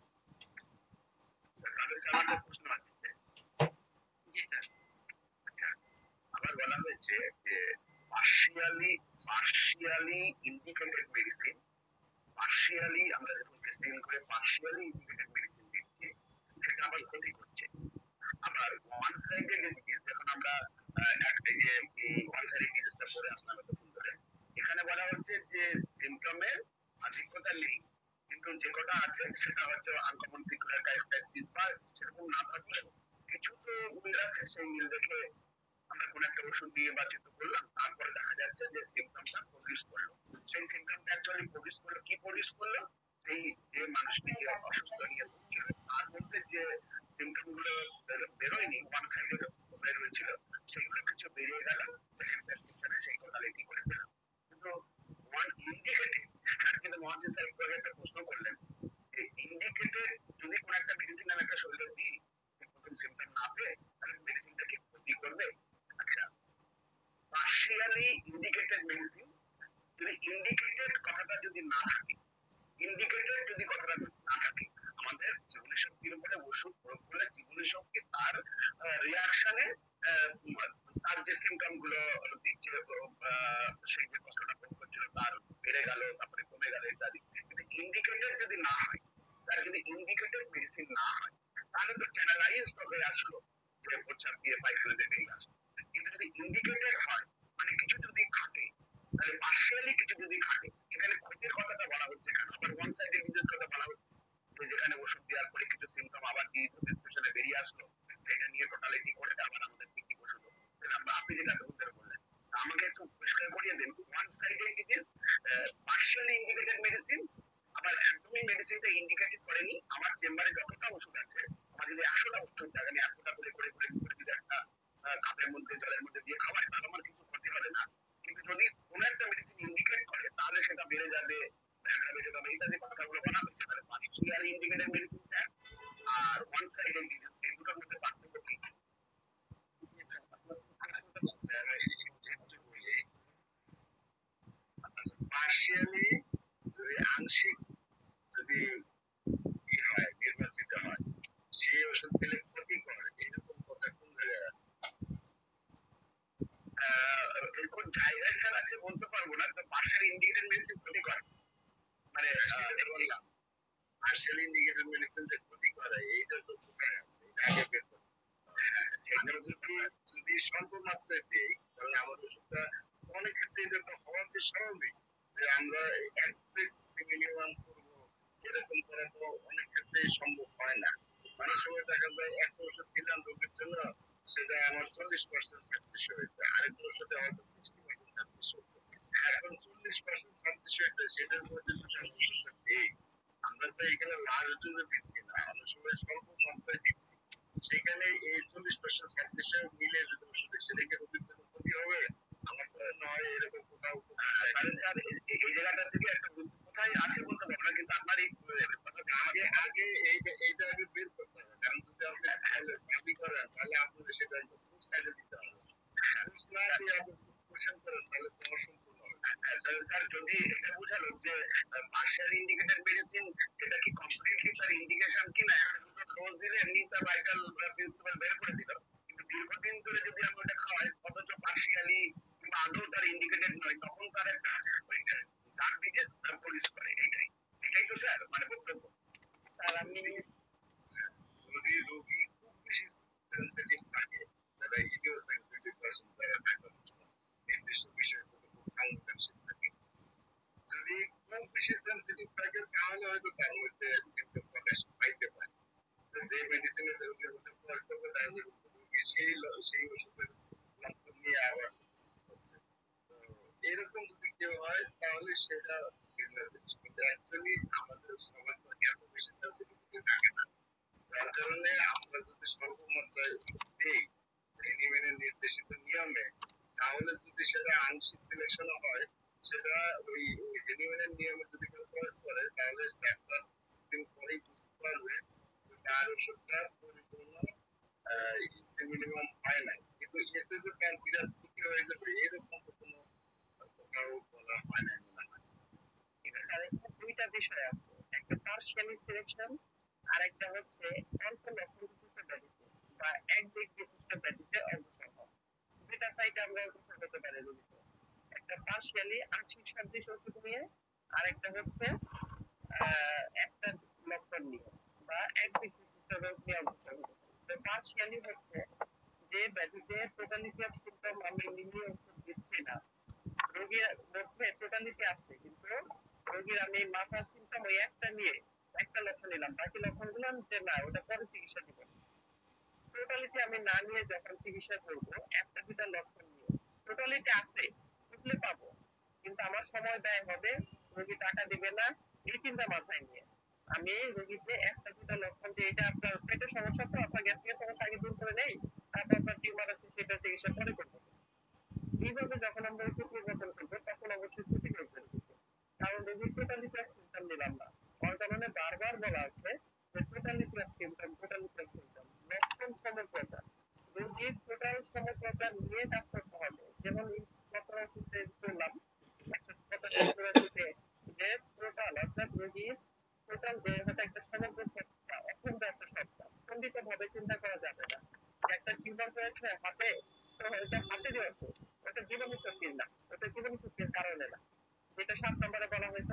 প্রশ্ন আছে। জি স্যার। আবার বলা হয়েছে যে পার্শিয়ালি ইন্ডিকেটেড মেডিসিন, পার্শিয়ালি আমরা যখন টেস্টিং করে পার্শিয়ালি ইন্ডিকেটেড মেডিসিন দিচ্ছি সেটা আবার ক্ষতি করছে। আবার ওয়ান সাইডেড ডিজিজ, যখন আমরা একটা যে ওয়ান সাইডেড ডিজিজটা পড়ে আসলাম এতক্ষণ ধরে, এখানে বলা হচ্ছে যে সিমটমের আধিক্যতা নেই কিন্তু যে কটা আছে সেটা হচ্ছে আনকমন পিকুলার ক্যারেক্টারিস্টিক্স বা সেরকম না থাকলেও কিছু তো মিল আছে, সেই মিল দেখে আমরা কোন একটা ওষুধ দিয়ে বাচিত করলাম, তারপরে দেখা যাচ্ছে যে সিমটমটা প্রডিউস করলো, সেই সিমটমটা অ্যাকচুয়ালি প্রডিউস করলো, কি প্রডিউস করলো, সেই যে মানুষটি যে অসুস্থ নিয়ে ভুগছিল তার মধ্যে যে সিমটম গুলো বেরোয়নি, ওয়ান সাইডেড বের হয়েছিল, সেইগুলো কিছু বেরিয়ে গেল, সেকেন্ড প্রেসক্রিপশনে সেই টোটালিটি করে দিলাম। কিন্তু ওয়ান ইন্ডিকেটেড, স্যার কিন্তু মহাজিৎ স্যার একটু আগে একটা প্রশ্ন করলেন যে ইন্ডিকেটেড যদি কোন একটা মেডিসিন আমি একটা শরীরে দিই প্রথম সিমটম না পেয়ে তাহলে মেডিসিনটা কি ক্ষতি করবে? আচ্ছা, পার্শিয়ালি ইন্ডিকেটেড মেডিসিন, যদি ইন্ডিকেটেড কথাটা যদি না থাকে, ইন্ডিকেটেড যদি কথাটা না থাকে, আমাদের জীবনী শক্তির উপরে ওষুধ প্রয়োগ করলে জীবনী শক্তি তার রিয়াকশনে তার যে সিমটম গুলো দিচ্ছে সেই যে কষ্টটা ভোগ করছিল তার বেড়ে গেল তারপরে কমে গেল ইত্যাদি, কিন্তু ইন্ডিকেটেড যদি না হয়, তার যদি ইন্ডিকেটেড মেডিসিন না হয় তাহলে তো চ্যানেলাইজড হয়ে আসলো যে প্রচার দিয়ে পায়খানা বেরিয়ে আসলো, কিন্তু যদি ইন্ডিকেটেড হয় মানে কিছু যদি খাটে, তাহলে পার্শিয়ালি কিছু যদি খাটে, এখানে ক্ষতির কথাটা বলা হচ্ছে কেন, আবার ওয়ান সাইডেড ডিজিজ কথা বলা হচ্ছে যে যেখানে ওষুধ দেওয়ার পরে কিছু সিমটম আবার ডিসক্রিপশনে বেরিয়ে আসলো, সেটা নিয়ে টোটালিটি করে আবার আমাদের কি কি ওষুধ, আপনি যেটা বললেন আমাকে একটু পরিষ্কার করিয়ে দেন, one sided disease partially indicated medicine, আবার একদমই মেডিসিনটা ইন্ডিকেটেড করেনি, আমার চেম্বারে যতটা ওষুধ আছে আমার যদি 100টা ওষুধ থাকে আমি 100টা করে করে করে করে যদি একটা কাপের মধ্যে জলের মধ্যে দিয়ে খাওয়াই তাহলে আমার কিছু ক্ষতি হবে না, কিন্তু যদি কোনো একটা মেডিসিন ইন্ডিকেট করে তাহলে সেটা বেড়ে যাবে, বেড়ে যাবে ইত্যাদি কথাগুলো বলা হচ্ছে, তাহলে পার্শিয়ালি ইন্ডিকেটেড মেডিসিন স্যার আর ওয়ান সাইডেড ডিজিজ এই দুটোর মধ্যে পার্থক্য কি? পার্শিয়ালি যদি আংশিক যদি হয় নির্বাচিত হয় সেই ওষুধ পেলে ক্ষতিকর, এরকম জায়গায় স্যার আছে বলতে পারবো না, তো পার্শ্যাল ইন্ডিকেটর মেডিসিন ক্ষতি করে, মানে বললাম পার্শ্যাল ইন্ডিকেটর মেডিসিন যে ক্ষতি করে এইটা তো কোথায় আছে, এটা আগে বের করতে হবে। আমরা যদি স্বল্প মাত্রায় দিই তাহলে আমাদের ওষুধটা অনেক ক্ষেত্রে এটা তো হওয়ার যে স্বাভাবিক, যে আমরা এক মিলিগ্রাম করবো এরকম করা তো অনেক ক্ষেত্রে সম্ভব হয় না। অনেক সময় দেখা যায় একটা ওষুধ দিলাম রোগীর জন্য, সেটা আমার 40% সাকসেস হয়েছে, আরেকটা ওষুধে হয়তো 60% সাকসেস হয়েছে। এখন 40% সাকসেস হয়েছে সেটার মধ্যে যদি আমি ওষুধটা দিই, আমরা তো এখানে লার্জ ডোজে দিচ্ছি না, আমরা সবাই স্বল্প মাত্রায় দিচ্ছি, সেখানে এই 40% সাকসেস মিলে যদি ওষুধ সেটা কি রোগীর জন্য ক্ষতি হবে? আমার তো নয় এরকম কোথাও কারণ স্যার এই জায়গাটা থেকে একটা কোথায় আছে বলতে পারবো না, কিন্তু আপনার এই আগে আগে এইটা আগে বের করতে হবে, কারণ যদি আপনি দাবি করেন তাহলে আপনাদের সেটা একটা স্পোর্টস সাইডে দিতে হবে, স্পোর্টস না দিয়ে আপনি যদি কোশ্চেন করেন তাহলে তো অসম্পূর্ণ হবে। স্যার যদি এটা বোঝালো যে পার্শিয়াল ইন্ডিকেটেড মেডিসিন এটা কি কমপ্লিটলি তার ইন্ডিকেশন কিনা, ডোজ দিলে এমনি তার ভাইটাল প্রিন্সিপাল বের করে দিল, কিন্তু দীর্ঘদিন ধরে যদি আমি ওটা খাওয়াই অথচ পার্শিয়ালি কিংবা আদৌ তার ইন্ডিকেটেড নয়, তখন তার একটা ডাক ডিজিজ প্রডিউস করে, এটাই তো স্যার মানে বক্তব্য। স্যার আমি যদি রোগী খুব বেশি সেনসিটিভ থাকে, যারা ইডিওসেনসিটিভ পার্সন যারা থাকে নির্দিষ্ট বিষয়ের প্রতি খুব সংবেদনশীল থাকে, যদি খুব বেশি সেনসিটিভ থাকে তাহলে হয়তো তার মধ্যে কিন্তু প্রকাশ পাইতে পারে, যে মেডিসিনের রোগীর মধ্যে প্রয়োগ করবে তার রোগী সেই ওষুধের লক্ষণ নিয়ে আবার হচ্ছে, তো এরকম যদি কেউ হয় তাহলে সেটা ভিন্ন জিনিস, কিন্তু অ্যাকচুয়ালি আমাদের সবার তো এত বেশি সেনসিটিভিটি থাকে না, যার কারণে আমরা যদি স্বল্প মাত্রায় ওষুধ দিই এনিমেনের নির্দেশিত নিয়মে, তাহলে যদি সেটা আংশিক সিলেকশনও হয়, সেটা ওই এনিমেনের নিয়মে যদি কেউ প্রয়োগ করে তাহলে ডাক্তার কিছুদিন পরেই বুঝতে পারবে যে তার ওষুধটা পরিপূর্ণ মিনিমাম হয় নাই, কিন্তু এতে যে তার বিরাট ক্ষতি হয়ে যাবে এরকম তো কোনো কোথাও বলা হয় নাই মনে হয়। স্যার এখানে দুইটা বিষয় আছে, একটা পার্শিয়ালি সিলেকশন আর একটা হচ্ছে অল্প লক্ষণ বিশিষ্ট ব্যাধিতে বা এক দিক বিশিষ্ট ব্যাধিতে অগ্রসর হওয়া, দুইটা সাইডে আমরা অগ্রসর হতে পারি রোগীতে, একটা পার্শিয়ালি আংশিক সদৃশ ওষুধ নিয়ে আর একটা হচ্ছে একটা লক্ষণ নিয়ে বা এক দিক বিশিষ্ট রোগ নিয়ে অগ্রসর হতে পারি। তো পার্শিয়ালি হচ্ছে যে ব্যাধিতে টোটালিটি অফ সিম্পটম আমি মিলিয়ে ওষুধ দিচ্ছি না, রোগীর মধ্যে টোটালিটি আছে কিন্তু রোগীর আমি মাথার সিম্পটম ওই একটা নিয়ে একটা লক্ষণ নিলাম, বাকি লক্ষণগুলো যে না ওটা পরে চিকিৎসা দিব, টোটালিটি আমি না নিয়ে যখন চিকিৎসা করবো একটা দুটা লক্ষণ নিয়ে, টোটালিটি আছে বুঝলে পাবো, কিন্তু আমার সময় ব্যয় হবে, রোগী টাকা দিবে না, এই চিন্তা মাথায় নিয়ে আমি রোগীতে একটা দুটা লক্ষণ যে এটা আপনার পেটের সমস্যা তো আপনার গ্যাস্ট্রিকের সমস্যা আগে দূর করে নেই, তারপর আপনার টিউমার আছে সেটা চিকিৎসা পরে করবো, এইভাবে যখন আমরা ওষুধ নির্বাচন করবো তখন অবশ্যই ক্ষতিকর করে দিবে, কারণ রোগীর টোটালিটি অফ সিম্পটম নিলাম না, ওর কারণে বারবার বলা হচ্ছে যে totality of symptom totality of symptom লক্ষণ সমগ্রতা, রোগীর টোটাল সমগ্রতা নিয়ে কাজ করতে হবে, যেমন বর্তমান সূত্রে বললাম 185 যে টোটাল অর্থাৎ রোগীর টোটাল দেহটা একটা সমগ্র সত্তা, অখণ্ড একটা সত্তা, খণ্ডিত ভাবে চিন্তা করা যাবে না, একটা টিউমার হয়েছে হাতে, তো এটা হাতেরই অসুখ, ওটা জীবনী শক্তির না, ওটা জীবনী শক্তির কারণে না, যেটা 7 নম্বরে বলা হয়েছে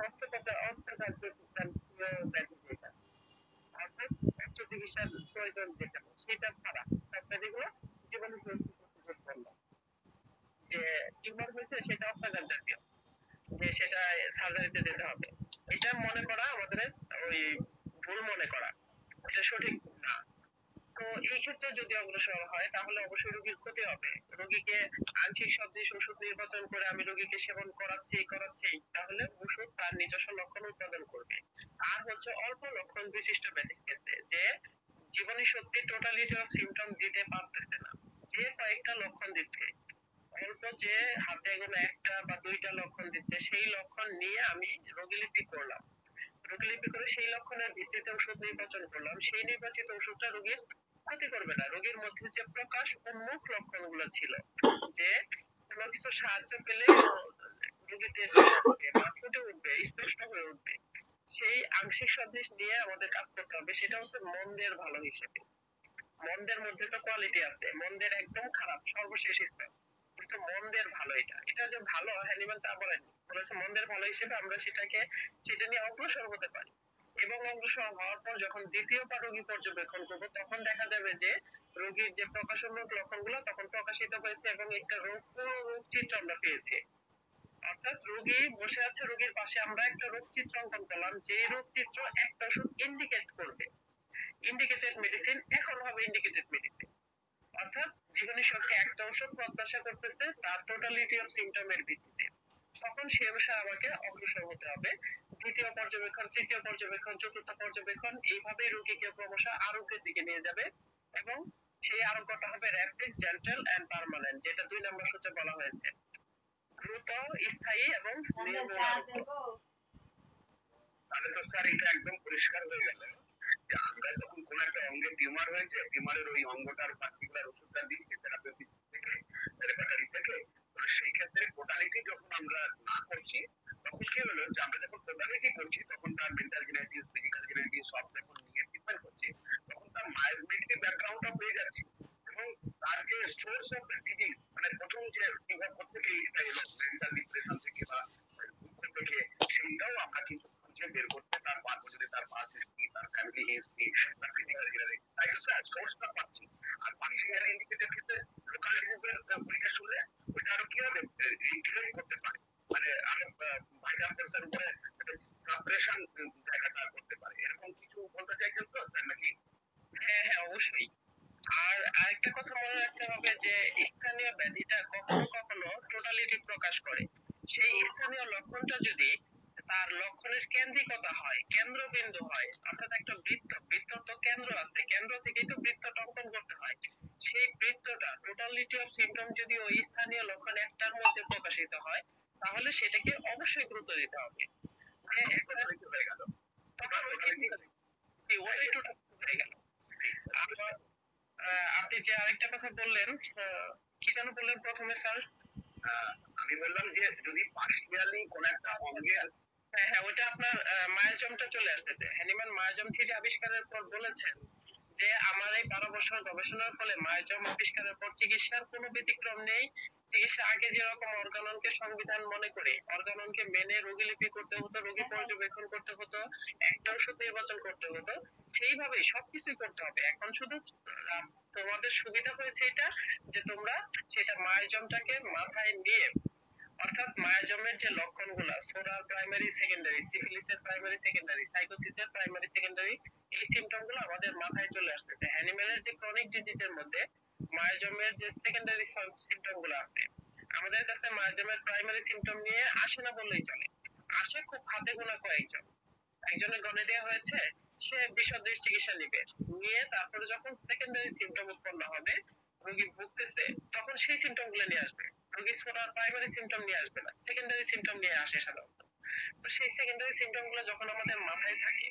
ব্যাধি যেটা, অর্থাৎ অস্ত্র চিকিৎসার প্রয়োজন যেটা সেটা ছাড়া সব ব্যাধিগুলো জীবনী শক্তি প্রতিরোধ, যে টিউমার হয়েছে সেটা অস্ত্রাঘাত জাতীয়, যে সেটা সার্জারিতে যেতে হবে, এটা মনে করা আমাদের ওই ভুল মনে করা, এটা সঠিক না, তো এই ক্ষেত্রে যদি অগ্রসর হয় তাহলে অবশ্যই রোগীর ক্ষতি হবে, রোগীকে আংশিক সদৃশ ওষুধ নির্বাচন করে আমি রোগীকে সেবন করাচ্ছি তাহলে ওষুধ তার নিজস্ব লক্ষণ উৎপাদন করবে, আর হচ্ছে অল্প লক্ষণ বিশিষ্ট ব্যাধির ক্ষেত্রে যে জীবনী শক্তি টোটালিটি অফ সিম্পটম দিতে পারতেছে না, যে কয়েকটা লক্ষণ দিচ্ছে, অল্প যে হাতে গোনা একটা বা দুইটা লক্ষণ দিচ্ছে সেই লক্ষণ নিয়ে আমি রোগীলিপি করলাম, রোগীলিপি করে সেই লক্ষণের ভিত্তিতে ওষুধ নির্বাচন করলাম, সেই নির্বাচিত ওষুধটা রোগীর ক্ষতি করবে না, রোগীর মধ্যে যে প্রকাশ উন্মুখ লক্ষণগুলো ছিল, যে কোনো কিছু সাহায্য পেলে রোগীতে বা ফুটে উঠবে স্পষ্ট হয়ে উঠবে, সেই আংশিক সদৃশ নিয়ে আমাদের কাজ করতে হবে, সেটা হচ্ছে মন্দের ভালো হিসেবে, মন্দের মধ্যে তো কোয়ালিটি আছে, মন্দের একদম খারাপ সর্বশেষ স্তর, কিন্তু মন্দের ভালো এটা, এটা যে ভালো হ্যানিম্যান তা বলেনি, বলেছে মন্দের ভালো হিসেবে আমরা সেটা নিয়ে অগ্রসর হতে পারি। এবং অগ্রসর হওয়ার পর যখন দ্বিতীয়বার রোগী পর্যবেক্ষণ করবো তখন দেখা যাবে যে রোগীর যে প্রকাশমূলক লক্ষণগুলো তখন প্রকাশিত হয়েছে এবং একটা পুরো রোগ চিত্র আমরা পেয়েছি। অর্থাৎ রোগী বসে আছে, রোগীর পাশে আমরা একটা রোগ চিত্র অঙ্কন করলাম, যে রোগ চিত্র একটা ওষুধ ইন্ডিকেট করবে। ইন্ডিকেটেড মেডিসিন এখন হবে ইন্ডিকেটেড মেডিসিন, অর্থাৎ জীবনী শক্তি একটা ওষুধ প্রত্যাশা করতেছে তার টোটালিটি অফ সিমটমের ভিত্তিতে, তখন সে অনুসারে আমাকে অগ্রসর হতে হবে। দ্বিতীয় পর্যবেক্ষণ, তৃতীয় পর্যবেক্ষণ, চতুর্থ পর্যবেক্ষণ, এইভাবেই রোগীকে ক্রমশ আরোগ্যের দিকে নিয়ে যাবে এবং সেই আরোগ্যটা হবে র্যাপিড, জেন্টাল এন্ড পার্মানেন্ট, যেটা 2 নম্বর সূত্রে বলা হয়েছে, দ্রুত, স্থায়ী এবং নির্মূল আরোগ্য। তাহলে তো স্যার এটা একদম পরিষ্কার হয়ে গেল যে আমরা যখন কোনো একটা অঙ্গে টিউমার হয়েছে, টিউমারের ওই অঙ্গটার পার্টিকুলার ওষুধটা দিচ্ছি থেরাপিউটিক থেকে, থেরাপিউটারি থেকে, তো সেই ক্ষেত্রে টোটালিটি যখন আমরা না করছি তখন কি হলো যে আমরা যখন টোটালিটি করছি তখন তার মেন্টাল জেনেটিক্স, ফিজিক্যাল জেনেটিক্স সব যখন নিয়ে ট্রিটমেন্ট করছি তখন তার মায়োজমেটিক ব্যাকগ্রাউন্ডটা পেয়ে যাচ্ছি এবং তার যে সোর্স অফ দ্য ডিজিজ, মানে প্রথম যে কিভাবে থেকে এটা এলো মেন্টাল ডিপ্রেশন থেকে বা দুঃখ থেকে, সেইটাও আমরা কিন্তু খুঁজে বের করতে তার পারবো যদি তার পাস্ট হিস্ট্রি, তার ফ্যামিলি হিস্ট্রি, তার ফিজিক্যাল জেনেটিক্স, তাই তো স্যার সোর্সটা পাচ্ছি। আর ফাংশনাল ইন্ডিকেটর ক্ষেত্রে লোকাল ডিজিজের পরীক্ষা শুনলে ওইটা আরো কি হবে রিগ্রেট করতে পারে, মানে আরো ভাইরাল ক্যান্সার উপরে সাপ্রেশন জায়গাটা করতে পারে, এরকম কিছু বলতে চাইছেন তো স্যার নাকি? হ্যাঁ হ্যাঁ অবশ্যই। আর আরেকটা কথা মনে রাখতে হবে যে স্থানীয় ব্যাধিটা কখনো কখনো টোটালিটি প্রকাশ করে। সেই স্থানীয় লক্ষণটা যদি তার লক্ষণের কেন্দ্রিকতা হয়, কেন্দ্রবিন্দু হয়, অর্থাৎ একটা বৃত্ত, বৃত্তর তো কেন্দ্র আছে, কেন্দ্র থেকেই তো বৃত্তটা অঙ্কন করতে হয়, সেই বৃত্তটা টোটালিটি অফ সিমটম যদি ওই স্থানীয় লক্ষণ একটার মধ্যে প্রকাশিত হয় তাহলে সেটাকে অবশ্যই গুরুত্ব দিতে হবে। যে একটা হয়ে গেল তখন ওটাই টোটাল হয়ে গেল। আবার আপনি যে আরেকটা কথা বললেন, কি যেন বললেন প্রথমে স্যার? আমি বললাম যে যদি পার্সিয়ালি কোন একটা অঙ্গের, হ্যাঁ হ্যাঁ ওইটা আপনার মায়াজমটা চলে আসতেছে। হ্যানিম্যান মায়াজম থিওরি আবিষ্কারের পর বলেছেন যে আমার এই 12 বছর গবেষণার ফলে মায়াজম আবিষ্কারের পর চিকিৎসার কোনো ব্যতিক্রম নেই। চিকিৎসা আগে যেরকম অর্গাননকে সংবিধান মনে করে অর্গাননকে মেনে রোগী লিপি করতে হতো, রোগী পর্যবেক্ষণ করতে হতো, একটা ওষুধ নির্বাচন করতে হতো, সেইভাবেই সবকিছুই করতে হবে। এখন শুধু তোমাদের সুবিধা হয়েছে এটা যে তোমরা সেটা মায়াজমটাকে মাথায় নিয়ে, অর্থাৎ মায়াজমের যে লক্ষণগুলো সোরার প্রাইমারি সেকেন্ডারি, সিফিলিসের প্রাইমারি সেকেন্ডারি, সাইকোসিসের প্রাইমারি সেকেন্ডারি, এই সিমটম গুলো আমাদের মাথায় চলে আসতেছে। অ্যানিমেলের যে ক্রনিক ডিজিজের মধ্যে মায়াজমের যে সেকেন্ডারি সিমটম গুলো আছে, আমাদের কাছে মায়াজমের প্রাইমারি সিমটম নিয়ে আসে না বললেই চলে। আসে খুব হাতে গোনা কয়েকজন, একজনের গনোরিয়া হয়েছে, সে বিষদের চিকিৎসা নিবে, নিয়ে তারপরে যখন সেকেন্ডারি সিমটম উৎপন্ন হবে, রোগী ভুগতেছে, তখন সেই সিমটম গুলো নিয়ে আসবে। রোগী সোনার প্রাইমারি সিমটম নিয়ে আসবে না, সেকেন্ডারি সিমটম নিয়ে আসে সাধারণত। তো সেই সেকেন্ডারি সিমটম গুলো যখন আমাদের মাথায় থাকে,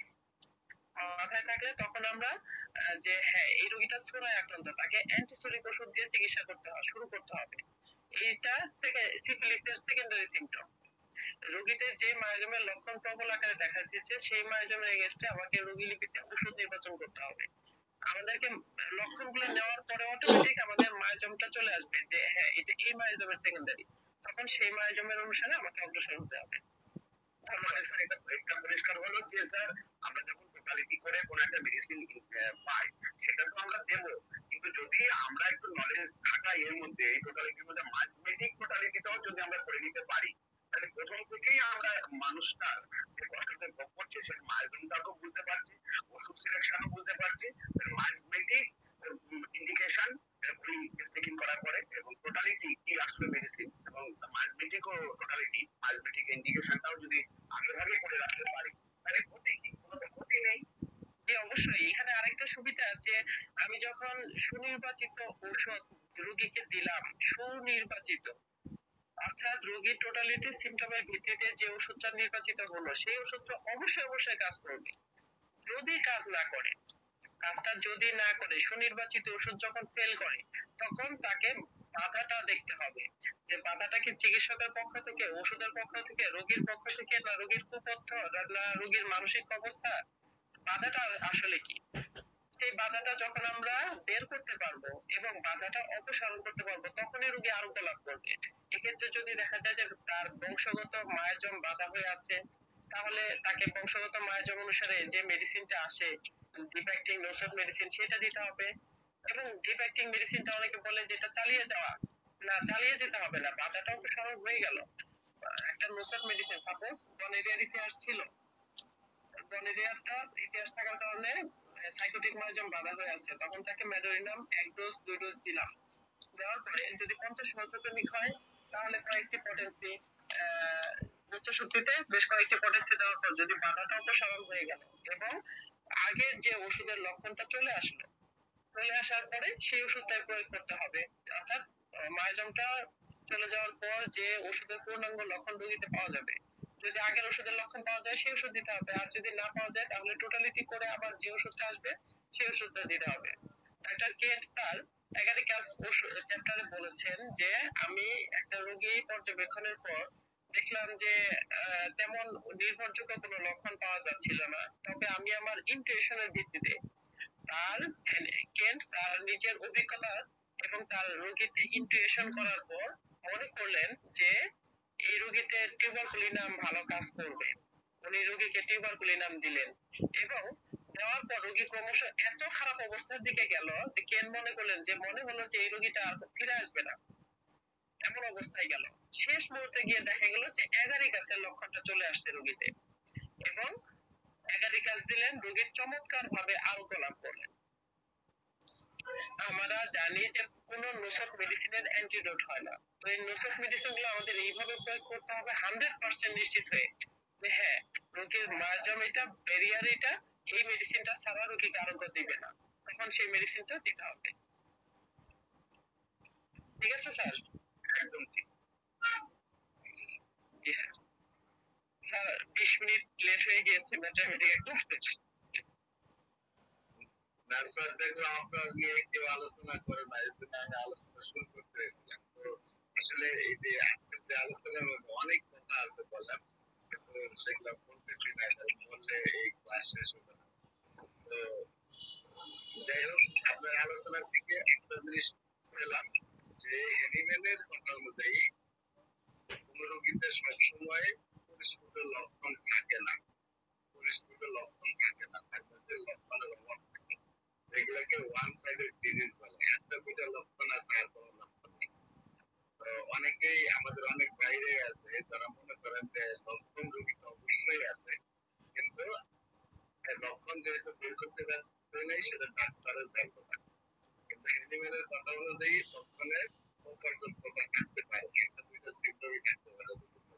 মাথায় থাকলে তখন আমরা যে হ্যাঁ এই রোগীটা সোনায় আক্রান্ত, তাকে অ্যান্টিসোরিক ওষুধ দিয়ে চিকিৎসা শুরু করতে হবে। এইটা সিফিলিসের সেকেন্ডারি সিমটম। রোগীদের যে মায়োজমের লক্ষণ প্রবল আকারে দেখা দিচ্ছে সেই মায়োজমের এগেইনস্টে আমাকে রোগী লিপিতে ওষুধ নির্বাচন করতে হবে। আমাদেরকে লক্ষণগুলো নেওয়ার পরে অটোমেটিক আমাদের মায়োজমটা চলে আসবে যে হ্যাঁ এটা এই মায়োজমের সেকেন্ডারি, তখন সেই মায়োজমের অনুসারে আমাকে অগ্রসর হতে হবে। তার মানে স্যার এটা পরিষ্কার হলো যে স্যার আমরা যখন টোটালিটি করে কোনো একটা মেডিসিন পাই সেটা তো আমরা দেবো, কিন্তু যদি আমরা একটু নলেজ থাকাই এর মধ্যে এই টোটালিটির মধ্যে মাসমেটিক টোটালিটিটাও যদি আমরা করে নিতে পারি তাহলে প্রথম থেকেই আমরা মানুষটার যে কষ্টটা ভোগ করছে সেই মায়োজমটাকেও বুঝতে পারছি, ওষুধ সিলেকশনও বুঝতে পারছি, মাসমেটিক ইন্ডিকেশন টেকিং করার পরে এবং টোটালিটি কি আসলে মেডিসিন এবং মাসমেটিক ও টোটালিটি মাসমেটিক ইন্ডিকেশনটাও যদি আগে ভাগে করে রাখতে পারি তাহলে ক্ষতি কি? কোনো তো ক্ষতি নেই। জি অবশ্যই, এখানে আরেকটা সুবিধা আছে, আমি যখন সুনির্বাচিত ঔষধ রোগীকে দিলাম, সুনির্বাচিত অর্থাৎ রোগীর টোটালিটি সিমটমের ভিত্তিতে যে ওষুধটা নির্বাচিত হলো সেই ওষুধটা অবশ্যই অবশ্যই কাজ করবে। যদি কাজ না করে, কাজটা যদি না করে, সুনির্বাচিত ওষুধ যখন ফেল করে তখন তাকে বাধাটা দেখতে হবে, যে বাধাটা কি চিকিৎসকের পক্ষ থেকে, ওষুধের পক্ষ থেকে, রোগীর পক্ষ থেকে, না রোগীর কুপথ্য, না রোগীর মানসিক অবস্থা, বাধাটা আসলে কি, সেই বাধাটা যখন আমরা বের করতে পারবো এবং বাধাটা অপসারণ করতে পারবো তখনই রোগী আরোগ্য লাভ করবে। এক্ষেত্রে যদি দেখা যায় যে তার বংশগত মায়াজম বাধা হয়ে আছে, তাহলে তাকে বংশগত মায়াজম অনুসারে যে মেডিসিনটা আসে, ডিপ অ্যাক্টিং ঔষধ মেডিসিন, সেটা দিতে হবে। এবং ডিপ অ্যাক্টিং মেডিসিনটা অনেকে বলে যেটা চালিয়ে যাওয়া, না চালিয়ে যেতে হবে না, বাধাটা অপসারণ হয়ে গেল। একটা নোসক মেডিসিন, সাপোজ গনোরিয়ার ইতিহাস ছিল, গনোরিয়াটা ইতিহাস থাকার কারণে সাইকোটিক মায়াজম বাধা হয়ে আছে, তখন তাকে ম্যাডোরিনাম 1 ডোজ 2 ডোজ দিলাম। দেওয়ার পরে যদি 50 বছর হয় তাহলে কয়েকটি পটেন্সি, উচ্চ শক্তিতে বেশ কয়েকটি পটেন্সি দেওয়ার পর যদি বাধাটা অপসারণ হয়ে গেল এবং আগের যে ওষুধের লক্ষণটা চলে আসলো, চলে আসার পরে সেই ওষুধটাই প্রয়োগ করতে হবে। অর্থাৎ মায়াজমটা চলে যাওয়ার পর যে ওষুধের পূর্ণাঙ্গ লক্ষণ রোগীতে পাওয়া যাবে, যদি আগের ওষুধের লক্ষণ পাওয়া যায় সেই ওষুধ দিতে হবে, আর যদি না পাওয়া যায় তাহলে টোটালিটি করে আবার যে ওষুধটা আসবে সেই ওষুধটা দিতে হবে। ডাক্তার কেন্ট তার এগারিকাস চ্যাপ্টারে বলেছেন যে আমি একটা রোগী পর্যবেক্ষণের পর দেখলাম যে তেমন নির্ভরযোগ্য কোনো লক্ষণ পাওয়া যাচ্ছিল না, তবে আমি আমার ইনটুইশনের ভিত্তিতে তার কেন্ট তার নিজের অভিজ্ঞতা এবং তার রোগীতে ইন্টুইশন করার পর মনে করলেন যে এই রোগীতে টিউবারকুলিনাম ভালো কাজ করবে। উনি রোগীকে টিউবারকুলিনাম দিলেন এবং দেওয়ার পর রোগী ক্রমশ এত খারাপ অবস্থার দিকে গেল যে কেন মনে করলেন যে মনে হলো যে এই রোগীটা আর ফিরে আসবে না, এমন অবস্থায় গেল। শেষ মুহূর্তে গিয়ে দেখা গেল যে এগারিকাসের লক্ষণটা চলে আসছে রোগীতে এবং এগারিকাস দিলেন, রোগীর চমৎকার ভাবে আরোগ্য লাভ করলেন। আমরা জানি যে কোন নোসক মেডিসিনের অ্যান্টিডোট হয় না, তো এই নোসক মেডিসিন গুলো আমাদের এইভাবে প্রয়োগ করতে হবে 100% নিশ্চিত হয়ে যে হ্যাঁ রোগীর মায়াজম এটা, ব্যারিয়ার এটা, এই মেডিসিনটা ছাড়া রোগীকে আরোগ্য দিবে না, তখন সেই মেডিসিনটা দিতে হবে। ঠিক আছে স্যার? একদম ঠিক। জি স্যার। স্যার 20 মিনিট লেট হয়ে গিয়েছে ম্যাথমেটিক্যাল ক্লাসে। না স্যার, দেখলাম আপনার নিয়ে কেউ আলোচনা করে না, এই জন্য আমি আলোচনা শুরু করতে এসেছিলাম। তো আসলে এই যে আজকের যে আলোচনার মধ্যে অনেক কথা আছে বললাম, কিন্তু সেগুলো বলতেছি না, কারণ বললে এই ক্লাস শেষ হবে না। তো যাই হোক, আপনার আলোচনার দিকে একটা জিনিস পেলাম যে হ্যানিম্যানের কথা অনুযায়ী কোন রোগীতে সবসময় পরিস্ফুট লক্ষণ থাকে না, পরিস্ফুট লক্ষণ থাকে না, তার মধ্যে লক্ষণের অভাব থাকে, যেগুলোকে ওয়ান সাইডেড ডিজিজ বলে, একটা দুইটা লক্ষণ আছে আর কোনো লক্ষণ নেই। তো অনেকেই আমাদের অনেক বাইরে আছে যারা মনে করেন যে লক্ষণ রোগীতে অবশ্যই আছে, কিন্তু লক্ষণ যেহেতু বের করতে পারে নাই সেটা ডাক্তারের ব্যর্থতা। কিন্তু হ্যানিম্যানের কথা অনুযায়ী লক্ষণের পর্যাপ্ত থাকতে পারে, একটা দুইটা সিম্পটমই থাকতে পারে।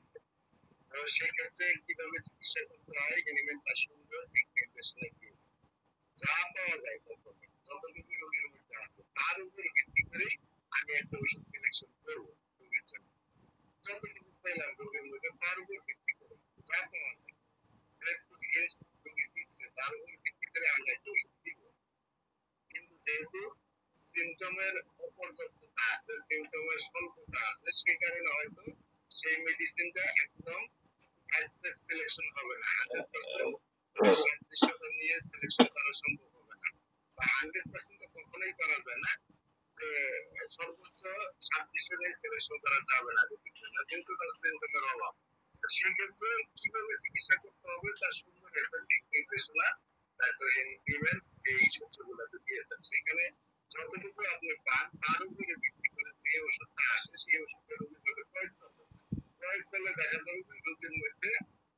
তো সেক্ষেত্রে কিভাবে চিকিৎসা করতে হয় হ্যানিম্যান তার সুন্দর দিক নির্দেশনা দিয়েছে। যা পাওয়া যায় প্রথমে যতটুকু রোগীর মধ্যে আছে তার উপর ভিত্তি করে আমি একটা ওষুধ সিলেকশন করবো রোগীর জন্য। যতটুকু পেলাম রোগীর মধ্যে তার উপর ভিত্তি করে যা পাওয়া যায়, যেহেতু রোগী দিচ্ছে তার উপর ভিত্তি করে আমরা একটা ওষুধ দিব। কিন্তু যেহেতু সিমটমের অপর্যাপ্ততা আছে, সিমটমের স্বল্পতা আছে, সে কারণে হয়তো সেই মেডিসিনটা একদম এক্সাক্ট সিলেকশন হবে না, 100% সাদৃশ্যতা নিয়ে সিলেকশন করা সম্ভব হবে না, বা 100% তো কখনোই করা যায় না যে সর্বোচ্চ সাদৃশ্য নিয়ে সিলেকশন করা যাবে না, যেহেতু তার সিমটমের অভাব। সেক্ষেত্রে কিভাবে চিকিৎসা করতে হবে তার সুন্দর একটা দিক নির্দেশনা ডাক্তার হেনিম্যান এই সূত্রগুলোতে দিয়েছেন। সেখানে যতটুকু আপনি পান তার উপরে ভিত্তি করে যে ওষুধটা আসে সেই ওষুধটা রোগীর মধ্যে প্রয়োগ করবেন। প্রয়োগ করলে দেখা যাবে যে রোগীর মধ্যে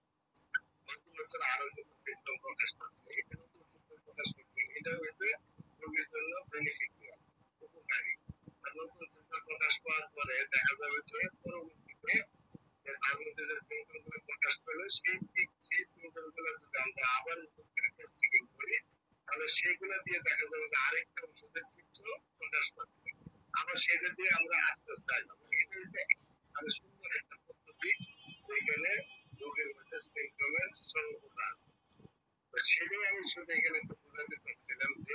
নতুন নতুন আরো কিছু সিমটম প্রকাশ পাচ্ছে। এটা নতুন সিমটম প্রকাশ পাচ্ছে, এটা হয়েছে রোগীর জন্য বেনিফিশিয়াল, উপকারী। আর নতুন সিমটম প্রকাশ পাওয়ার পরে দেখা যাবে যে পরবর্তীতে তার মধ্যে যে সিমটম গুলো প্রকাশ পেলো সেই সিমটম গুলো যদি আমরা আবার নতুন করে টেস্টিং করি তাহলে সেগুলো দিয়ে দেখা যাবে যে আরেকটা ওষুধের চিত্র প্রকাশ পাচ্ছে, আবার সেটা দিয়ে আমরা আস্তে আস্তে আসবো। এটা হচ্ছে মানে সুন্দর একটা পদ্ধতি যেখানে রোগের মধ্যে সিমটমের স্বল্পতা আছে। তো সেটাই আমি শুধু এখানে একটু বোঝাতে চাচ্ছিলাম যে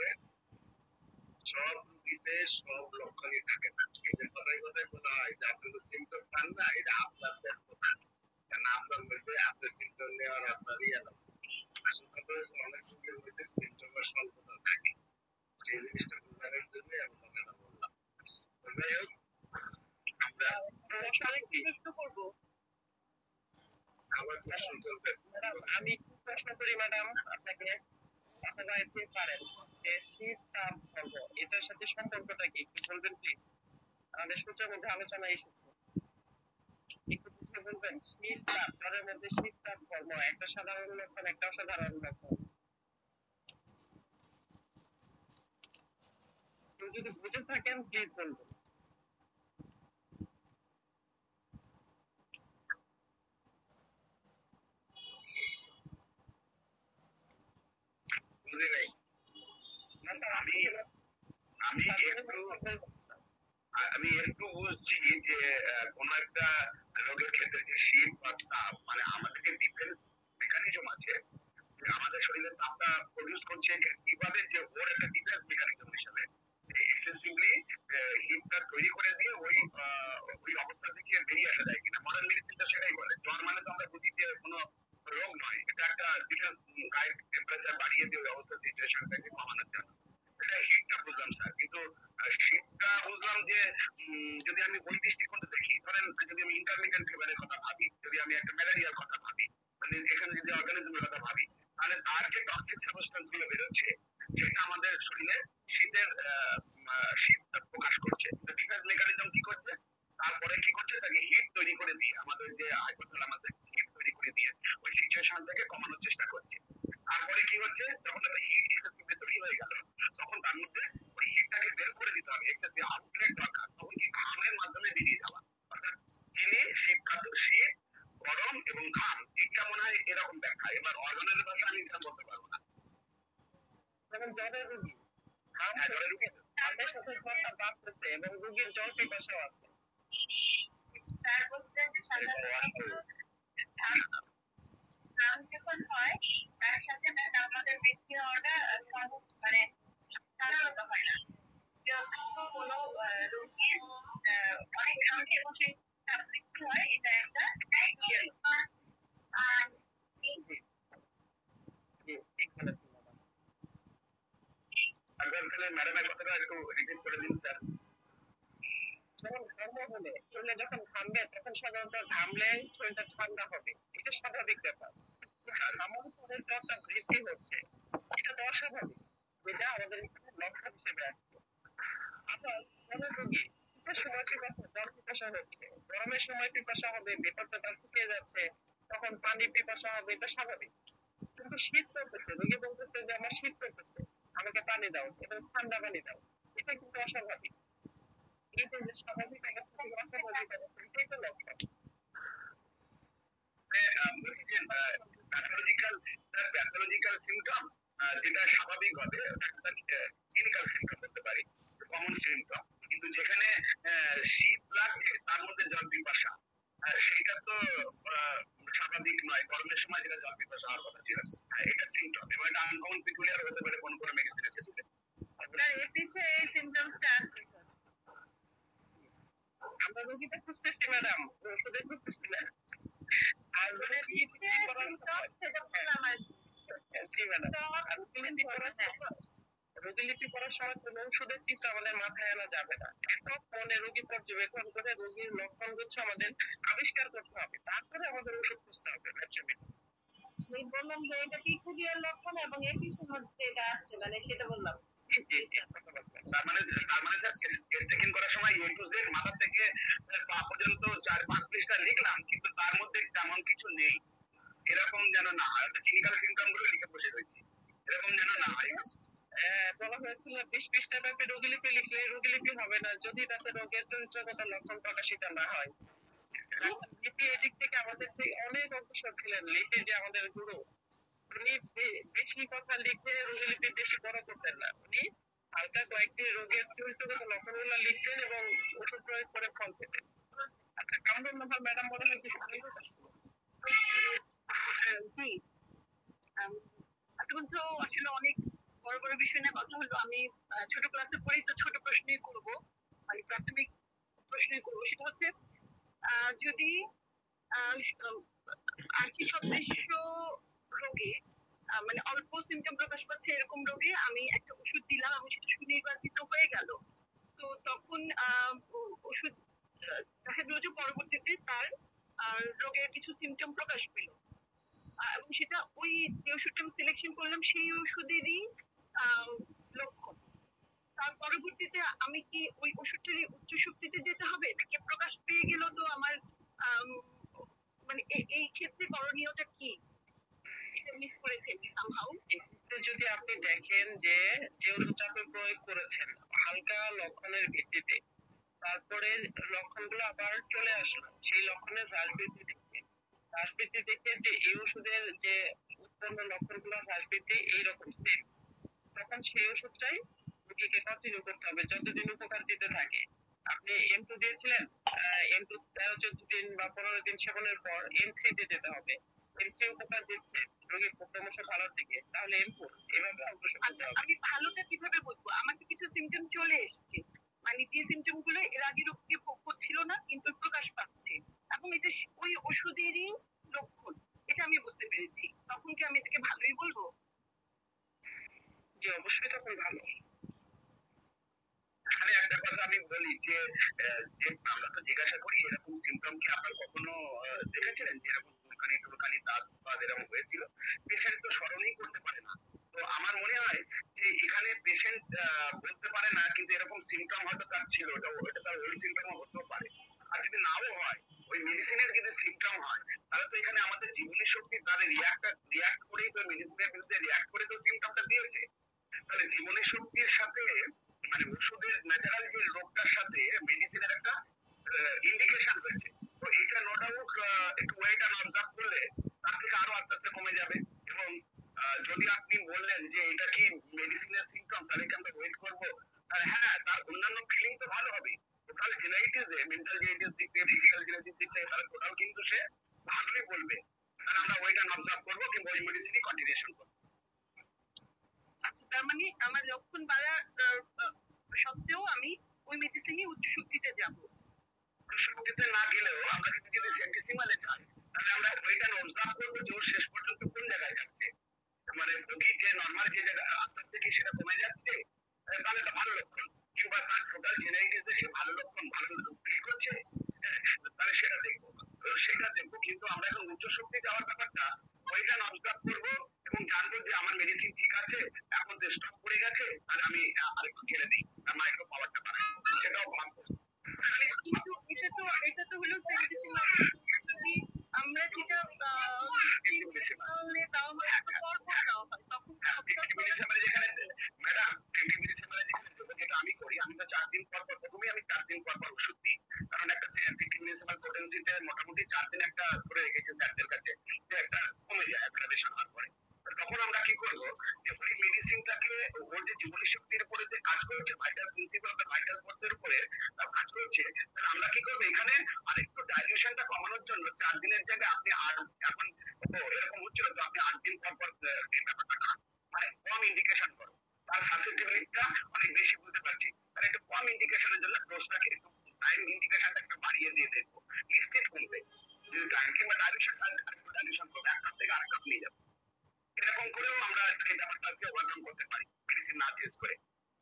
সব রোগীতে সব লক্ষণই থাকে না। এই যে কথায় কথায় বলা হয় যে আপনি তো সিমটম পান না, এটা আপনার ব্যর্থতা, কারণ আপনার মধ্যে আপনি সিমটম নেওয়ার আপনার ইয়ে আছে। আসল কথা হচ্ছে অনেক রোগীর মধ্যে সিমটমের স্বল্পতা থাকে। এই জিনিসটা বোঝানোর জন্য আমি কথাটা বললাম। তো যাই হোক, আমরা আরেকটি প্রশ্ন করবো আবার প্রশ্ন করবেন। ম্যাডাম, আমি একটু প্রশ্ন করি ম্যাডাম আপনাকে। আশা করি পারেন যে শীত তাপ ধর্ম এটার সাথে সম্পর্কটা কি একটু বলবেন প্লিজ? আমাদের সূত্রের মধ্যে আলোচনা এসেছে, একটু বুঝে বলবেন। শীত তাপ, জ্বরের মধ্যে শীত তাপ ধর্ম একটা সাধারণ লক্ষণ, একটা অসাধারণ লক্ষণ। কেউ যদি বুঝে থাকেন প্লিজ বলবেন। বুঝি নাই। না স্যার, আমি আমি একটু বুঝছি যে কোন একটা রোগের ক্ষেত্রে যে শীত বা তাপ, মানে আমাদের যে ডিফেন্স মেকানিজম আছে, যে আমাদের শরীরে তাপটা প্রডিউস করছে কিভাবে, যে ওর একটা ডিফেন্স মেকানিজম হিসেবে এক্সেসিভলি হিটটা তৈরি করে দিয়ে ওই অবস্থা থেকে বেরিয়ে আসা যায় কিনা। মডার্ন মেডিসিনটা সেটাই বলে। জ্বর মানে তো আমরা বুঝি যে কোনো রোগ নয়, এটা একটা ডিফেন্স, গায়ের টেম্পারেচার বাড়িয়ে দিয়ে ওই অবস্থা সিচুয়েশনটাকে কমানোর জন্য। এটা হিটটা বুঝলাম স্যার, কিন্তু শীতটা বুঝলাম যে যদি আমি ওই দৃষ্টিকোণে দেখি, ধরেন যদি আমি ইন্টারমিডিয়েট ফিভারের কথা ভাবি, যদি আমি একটা ম্যালেরিয়ার কথা ভাবি, মানে এখানে যদি অর্গানিজমের কথা ভাবি, তাহলে তার যে টক্সিক সাবস্টেন্স গুলো বেরোচ্ছে সেটা আমাদের শরীরে শীতের শীত প্রকাশ করছে। ডিফেন্স মেকানিজম কি করছে, তারপরে কি করছে, তাকে হিট তৈরি করে দিয়ে, আমাদের যে হাইপোথ্যালামাসে হিট তৈরি করে দিয়ে ওই সিচুয়েশন থেকে কমানোর চেষ্টা করছে। তারপরে কি হচ্ছে, যখন একটা হিট এক্সেসিভলি তৈরি হয়ে গেল, তখন তার মধ্যে ওই হিটটাকে বের করে দিতে হবে, এক্সেসিভ আউটলেট দরকার, তখন কি ঘামের মাধ্যমে বেরিয়ে যাওয়া। অর্থাৎ চিনি, শীত, গরম এবং ঘাম, এটা মনে হয় এরকম ব্যাখ্যা। এবার অর্গানের ভাষা আমি এটা বলতে পারবো না। যেমন জ্বরের রোগী ঘামের সাথে জ্বরটা বাড়তেছে এবং রোগীর জল পিপাসাও আছে। স্যার বলছেন যে সাধারণত ঘাম যখন হয় তার সাথে আমাদের বৃদ্ধি হওয়াটা মানে সাধারণত হয় না। যখন কোনো রোগীর অনেক ঘাম এবং সেই বৃদ্ধি হয়, এটা একটা অ্যাকচুয়াল। আর ঠিক বলেছেন ম্যাডাম। আবার তাহলে ম্যাডামের কথাটা একটু রিপিট করে দিন স্যার। যখন ঘাম হবে, শরীরে যখন ঘামবে তখন সাধারণত ঘামলে শরীরটা ঠান্ডা হবে, এটা স্বাভাবিক ব্যাপার। ঘামার পরে জ্বরটা বৃদ্ধি হচ্ছে, এটা তো অস্বাভাবিক, এটা আমাদের লক্ষণ হিসেবে আসছে। আবার জ্বরের রোগী শীতের সময় জল পিপাসা হচ্ছে, গরমের সময় পিপাসা হবে, ভেতরটা তার শুকিয়ে যাচ্ছে, তখন পানি পিপাসা হবে, এটা স্বাভাবিক। কিন্তু শীত করতেছে, রোগী বলতেছে যে আমার শীত করতেছে, আমাকে পানি দাও এবং ঠান্ডা পানি দাও, এটা কিন্তু অস্বাভাবিক। এই যে স্বাভাবিক অবস্থা থেকে অস্বাভাবিক অবস্থা, এটাই তো লক্ষণ। প্যাথোলজিক্যাল সিমটম, যেটা স্বাভাবিক হবে ক্লিনিক্যাল সিমটম বলতে পারি, কমন সিমটম। কিন্তু যেখানে শীত লাগছে তার মধ্যে জল পিপাসা, সেটা তো স্বাভাবিক নয়। গরমের সময় যেটা জল পিপাসা হওয়ার কথা ছিল, এটা সিমটম, এবং এটা আনকমন পিকুলিয়ার হতে পারে কোন কোন মেডিসিনের ক্ষেত্রে। স্যার এপিতে এই সিমটমসটা আসছে স্যার। আমরা রোগীটা খুঁজতেছি ম্যাডাম, ওষুধে খুঁজতেছি না। আর মানে জি ম্যাডাম, রোগীলিপি করার সময় কোনো ওষুধের চিত্র আমাদের মাথায় আনা যাবে না। এতক্ষণে রোগী পর্যবেক্ষণ করে রোগীর লক্ষণ গুচ্ছ আমাদের আবিষ্কার করতে হবে, তারপরে আমাদের ওষুধ খুঁজতে হবে। আমি বললাম যে এটা পিকুলিয়ার লক্ষণ এবং এপিসের মধ্যে এটা আসছে, মানে সেটা বললাম। জি জি জি, তার মানে স্যার কেস টেকিং করার সময় এ টু জেড মাথা থেকে পা পর্যন্ত 4-5 পৃষ্ঠা লিখলাম, কিন্তু তার মধ্যে তেমন কিছু নেই, এরকম যেন না হয়। ক্লিনিক্যাল সিমটম গুলো লিখে বসে রয়েছে, এরকম যেন না হয়। বলা হয়েছিল 20 পৃষ্ঠা ব্যাপী রোগীলিপি লিখলে রোগীলিপি হবে না যদি তাতে রোগের চরিত্রগত লক্ষণ প্রকাশিত না হয়। লিপি এদিক থেকে আমাদের অনেক অগ্রসর ছিলেন। লিপি যে আমাদের গুরু, উনি বেশি কথা লিখে রোগীলিপি বেশি বড় করতেন না, উনি হালকা কয়েকটি রোগের চরিত্রগত লক্ষণগুলো লিখতেন এবং ওষুধ প্রয়োগ করে ফল পেতেন। আচ্ছা, কামরুন নাহার ম্যাডাম মনে হয় কিছু বলেছেন। জি, এতক্ষণ তো আসলে অনেক বড় বড় বিষয় নিয়ে কথা হলো। আমি ছোট ক্লাসে পড়ি, তো ছোট প্রশ্নই করব, মানে প্রাথমিক প্রশ্নই করব। সেটা হচ্ছে যদি আর্থিক সদৃশ্য রোগে মানে অল্প সিমটম প্রকাশ পাচ্ছে এরকম রোগে আমি একটা ওষুধ দিলাম এবং সেটা সুনির্বাচিত হয়ে গেল। তো তখন ওষুধ দেখা গেল যে পরবর্তীতে তার রোগের কিছু সিমটম প্রকাশ পেল এবং সেটা ওই যে ওষুধটা আমি সিলেকশন করলাম সেই ওষুধেরই আহ, লক্ষণ। তার পরবর্তীতে আমি কি ওই ওষুধটারই উচ্চ শক্তিতে যেতে হবে নাকি প্রকাশ পেয়ে গেল তো আমার আম, মানে এই ক্ষেত্রে করণীয়টা কি এটা মিস করেছি আমি সামহাউ। এক্ষেত্রে যদি আপনি দেখেন যে যে ওষুধটা আপনি প্রয়োগ করেছেন হালকা লক্ষণের ভিত্তিতে, তারপরে লক্ষণগুলো আবার চলে আসলো সেই লক্ষণের হ্রাস বৃদ্ধি দেখে, হ্রাস বৃদ্ধি দেখে যে এই ওষুধের যে উৎপন্ন লক্ষণগুলো হ্রাস বৃদ্ধি এইরকম সেম, তখন সেই ওষুধটাই রোগীকে কন্টিনিউ করতে হবে যতদিন উপকার দিতে থাকে। আপনি M2 দিয়েছিলেন, M2 13-14 দিন বা 15 দিন সেবনের পর M3 তে যেতে হবে। M3 উপকার দিচ্ছে, রোগী ক্রমশ ভালোর দিকে, তাহলে M4 এভাবে অগ্রসর হতে হবে। আমি ভালোটা কিভাবে বলবো? আমার তো কিছু সিমটম চলে এসেছে, মানে যে সিমটম গুলো এর আগে রোগীকে ভোগ করছিল না কিন্তু প্রকাশ পাচ্ছে এবং এটা ওই ওষুধেরই লক্ষণ, এটা আমি বুঝতে পেরেছি। তখন কি আমি এটাকে ভালোই বলবো? জি অবশ্যই, তখন ভালো। এখানে একটা কথা আমি বলি যে যে আমরা তো জিজ্ঞাসা করি এরকম সিমটম কি আপনার কখনো দেখেছিলেন যে এরকম চুলকানি টুলকানি দাঁত বা এরকম হয়েছিল? পেশেন্ট তো স্মরণই করতে পারে না। তো আমার মনে হয় যে এখানে পেশেন্ট বলতে পারে না কিন্তু এরকম সিমটম হয়তো তার ছিল, ওটা তার ওই সিমটম হতেও পারে। আর যদি নাও হয় ওই মেডিসিনের যদি সিমটম হয় তাহলে তো এখানে আমাদের জীবনী শক্তি তাদের রিয়াক্ট করেই তো মেডিসিনের বিরুদ্ধে রিয়াক্ট করে তো সিমটমটা দিয়েছে। তাহলে জীবনী শক্তির সাথে মানে ওষুধের ন্যাচারাল যে রোগটার সাথে মেডিসিনের একটা ইন্ডিকেশন রয়েছে। তো এটা নো ডাউট একটু ওয়েট অ্যান্ড অবজার্ভ করলে তার থেকে আরো আস্তে আস্তে কমে যাবে। এবং যদি আপনি বললেন যে এটা কি মেডিসিনের সিমটম তাহলে কি আমরা ওয়েট করবো, হ্যাঁ তার অন্যান্য ফিলিং তো ভালো হবে। টোটাল জেনাইটিস মেন্টাল জেনাইটিস দিক থেকে ফিজিক্যাল জেনাইটিস দিক থেকে তাহলে টোটাল কিন্তু সে ভালোই বলবে। তাহলে আমরা ওয়েট অ্যান্ড অবজার্ভ করবো কিংবা ওই মেডিসিনই কন্টিনিউশন করবো। আচ্ছা, তার মানে আমার লক্ষণ বাড়া সত্ত্বেও আমি ওই মেডিসিনই উচ্চ শক্তিতে যাব। শক্তিতে না গেলেও আমরা কিন্তু যদি সেন্টিসিমালে যাই তাহলে আমরা ওয়েট অ্যান্ড অবজার্ভ করবো যে ও শেষ পর্যন্ত কোন জায়গায় যাচ্ছে। মানে রোগী যে নর্মাল যে জায়গায় আস্তে আস্তে কি সেটা কমে যাচ্ছে, তাহলে এটা ভালো লক্ষণ। কিংবা তার টোটাল জেনারেটিসে সে ভালো লক্ষণ ভালো ফিল করছে, তাহলে সেটা দেখবো। সেটা দেখবো কিন্তু আমরা এখন উচ্চ শক্তি যাওয়ার ব্যাপারটা ওয়েট অ্যান্ড অবজার্ভ করবো এবং জানবো যে আমার মেডিসিন ঠিক আছে, এখন যে স্টক পড়ে গেছে তাহলে আমি আরেকটু ঢেলে দিই, আমার একটু পাওয়ারটা বাড়াই, সেটাও ভাববো। কিন্তু এটা তো হলো সেন্টিসিমাল। যদি আমরা যেটা তাহলে দেওয়া হয় তো পরপর দেওয়া হয় তখন যেখানে ম্যাডাম যেটা আমি করি আমি তো 4 দিন পর পর প্রথমেই আমি 4 দিন পর পর ওষুধ দিই, কারণ একটা মিউনিসিপাল পোটেন্সিতে মোটামুটি 4 দিন একটা করে রেখেছে স্যারদের কাছে যে একটা কমে যায় অ্যাগ্রাভেশন হওয়ার পরে। তখন আমরা কি করবো যে ওই মেডিসিনটাকে ওর যে জীবনী শক্তির উপরে যে কাজ করছে ভাইটাল প্রিন্সিপাল বা ভাইটাল ফোর্সের উপরে কাজ করছে, তাহলে আমরা কি করবো এখানে আরেকটু ডাইলিউশনটা কমানোর জন্য 4 দিনের জায়গায় আপনি এখন এরকম হচ্ছিল তো আপনি 8 দিন পর পর এই ব্যাপারটা খান, মানে কম ইন্ডিকেশন করো, তার সাসেপ্টিবিলিটিটা অনেক বেশি বুঝতে পারছি, তাহলে একটু কম ইন্ডিকেশনের জন্য ডোজটাকে একটু টাইম ইন্ডিকেশনটা একটু বাড়িয়ে দিয়ে দেখবো নিশ্চিত কমবে। যদি টাইম কিংবা ডাইলিউশন করবে এক কাপ থেকে আরেক কাপ নিয়ে যাবো, এরকম করেও আমরা এই ব্যাপারটাকে ওভারকাম করতে পারি মেডিসিন না চেঞ্জ করে।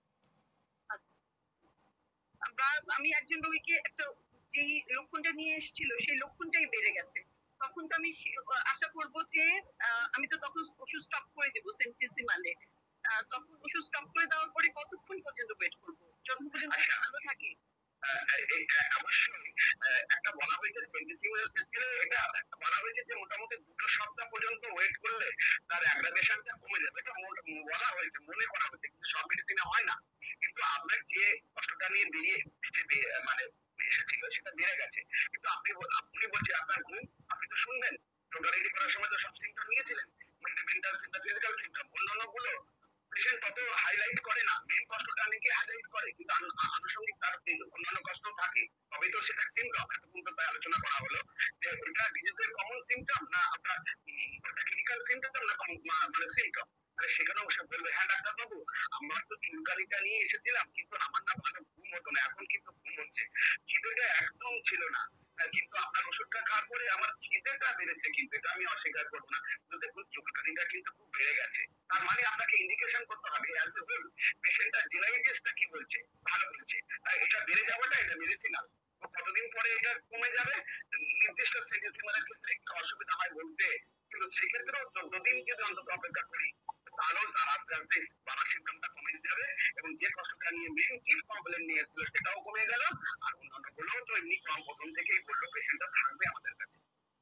বা আমি একজন রোগীকে একটা যেই লক্ষণটা নিয়ে এসেছিল সেই লক্ষণটাই বেড়ে গেছে, তখন তো আমি আশা করবো যে আমি তো তখন ওষুধ স্টপ করে দেবো সেন্টিসিমালে। তখন ওষুধ স্টপ করে দেওয়ার পরে কতক্ষণ পর্যন্ত ওয়েট করবো যতক্ষণ পর্যন্ত ভালো থাকে? অবশ্যই একটা বলা হয়েছে সেন্টিসিমাল স্কেলে, এটা বলা হয়েছে যে মোটামুটি 2 সপ্তাহ পর্যন্ত ওয়েট করলে তার অ্যাগ্রাভেশনটা কমে যাবে, এটা বলা হয়েছে মনে করা হয়েছে, কিন্তু সব মেডিসিনে হয় না। কিন্তু আপনার যে কষ্টটা নিয়ে বেরিয়ে মানে এসেছিল সেটা বেড়ে গেছে, কিন্তু আপনি বলছেন আপনার ঘুম, আপনি তো শুনবেন টোটালিটি করার সময় তো সব সিমটম নিয়েছিলেন, মেন্টাল সিমটম ফিজিক্যাল সিমটম, অন্যান্য গুলো পেশেন্ট তত হাইলাইট করে না, মেন কষ্টটা অনেকে হাইলাইট করে কিন্তু আনুষঙ্গিক তার অন্যান্য কষ্ট থাকে, তবে তো সেটা সিমটম। এতক্ষণ তো তাই আলোচনা করা হলো যে ওইটা ডিজিজের কমন সিমটম না আপনার ওটা ক্লিনিক্যাল সিমটম না মানে সিমটম, সেখানেও সে বলবে হ্যাঁ ডাক্তার বাবু আমরা তো চুলকানিটা নিয়ে এসেছিলাম কিন্তু আমার না ভালো ঘুম হতো না, এখন কিন্তু ঘুম হচ্ছে, কিন্তু এটা একদম ছিল না। কিন্তু আপনার ওষুধটা খাওয়ার পরে আমার খিদেটা বেড়েছে, কিন্তু এটা আমি অস্বীকার করবো না, কিন্তু দেখুন চুলকানিটা কিন্তু খুব বেড়ে গেছে। তার মানে আপনাকে ইন্ডিকেশন করতে হবে অ্যাজ এ হোল পেশেন্টটার জেনারেটিসটা কি বলছে, ভালো বলছে, এটা বেড়ে যাওয়াটা এটা মেডিসিনাল। কতদিন পরে এটা কমে যাবে, নির্দিষ্ট সিগন্যালের ক্ষেত্রে একটু অসুবিধা হয় বলতে, কিন্তু সেক্ষেত্রেও 14 দিন যদি অন্তত অপেক্ষা করি তাহলেও তার আস্তে আস্তে বাবার সিমটমটা কমে যাবে, এবং যে কষ্টটা নিয়ে মেইন চিফ কমপ্লেন নিয়ে এসেছিল সেটাও কমে গেল। আর অন্যান্য গুলোও তো এমনি কম, প্রথম থেকেই বললো পেশেন্টটা থাকবে আমাদের কাছে।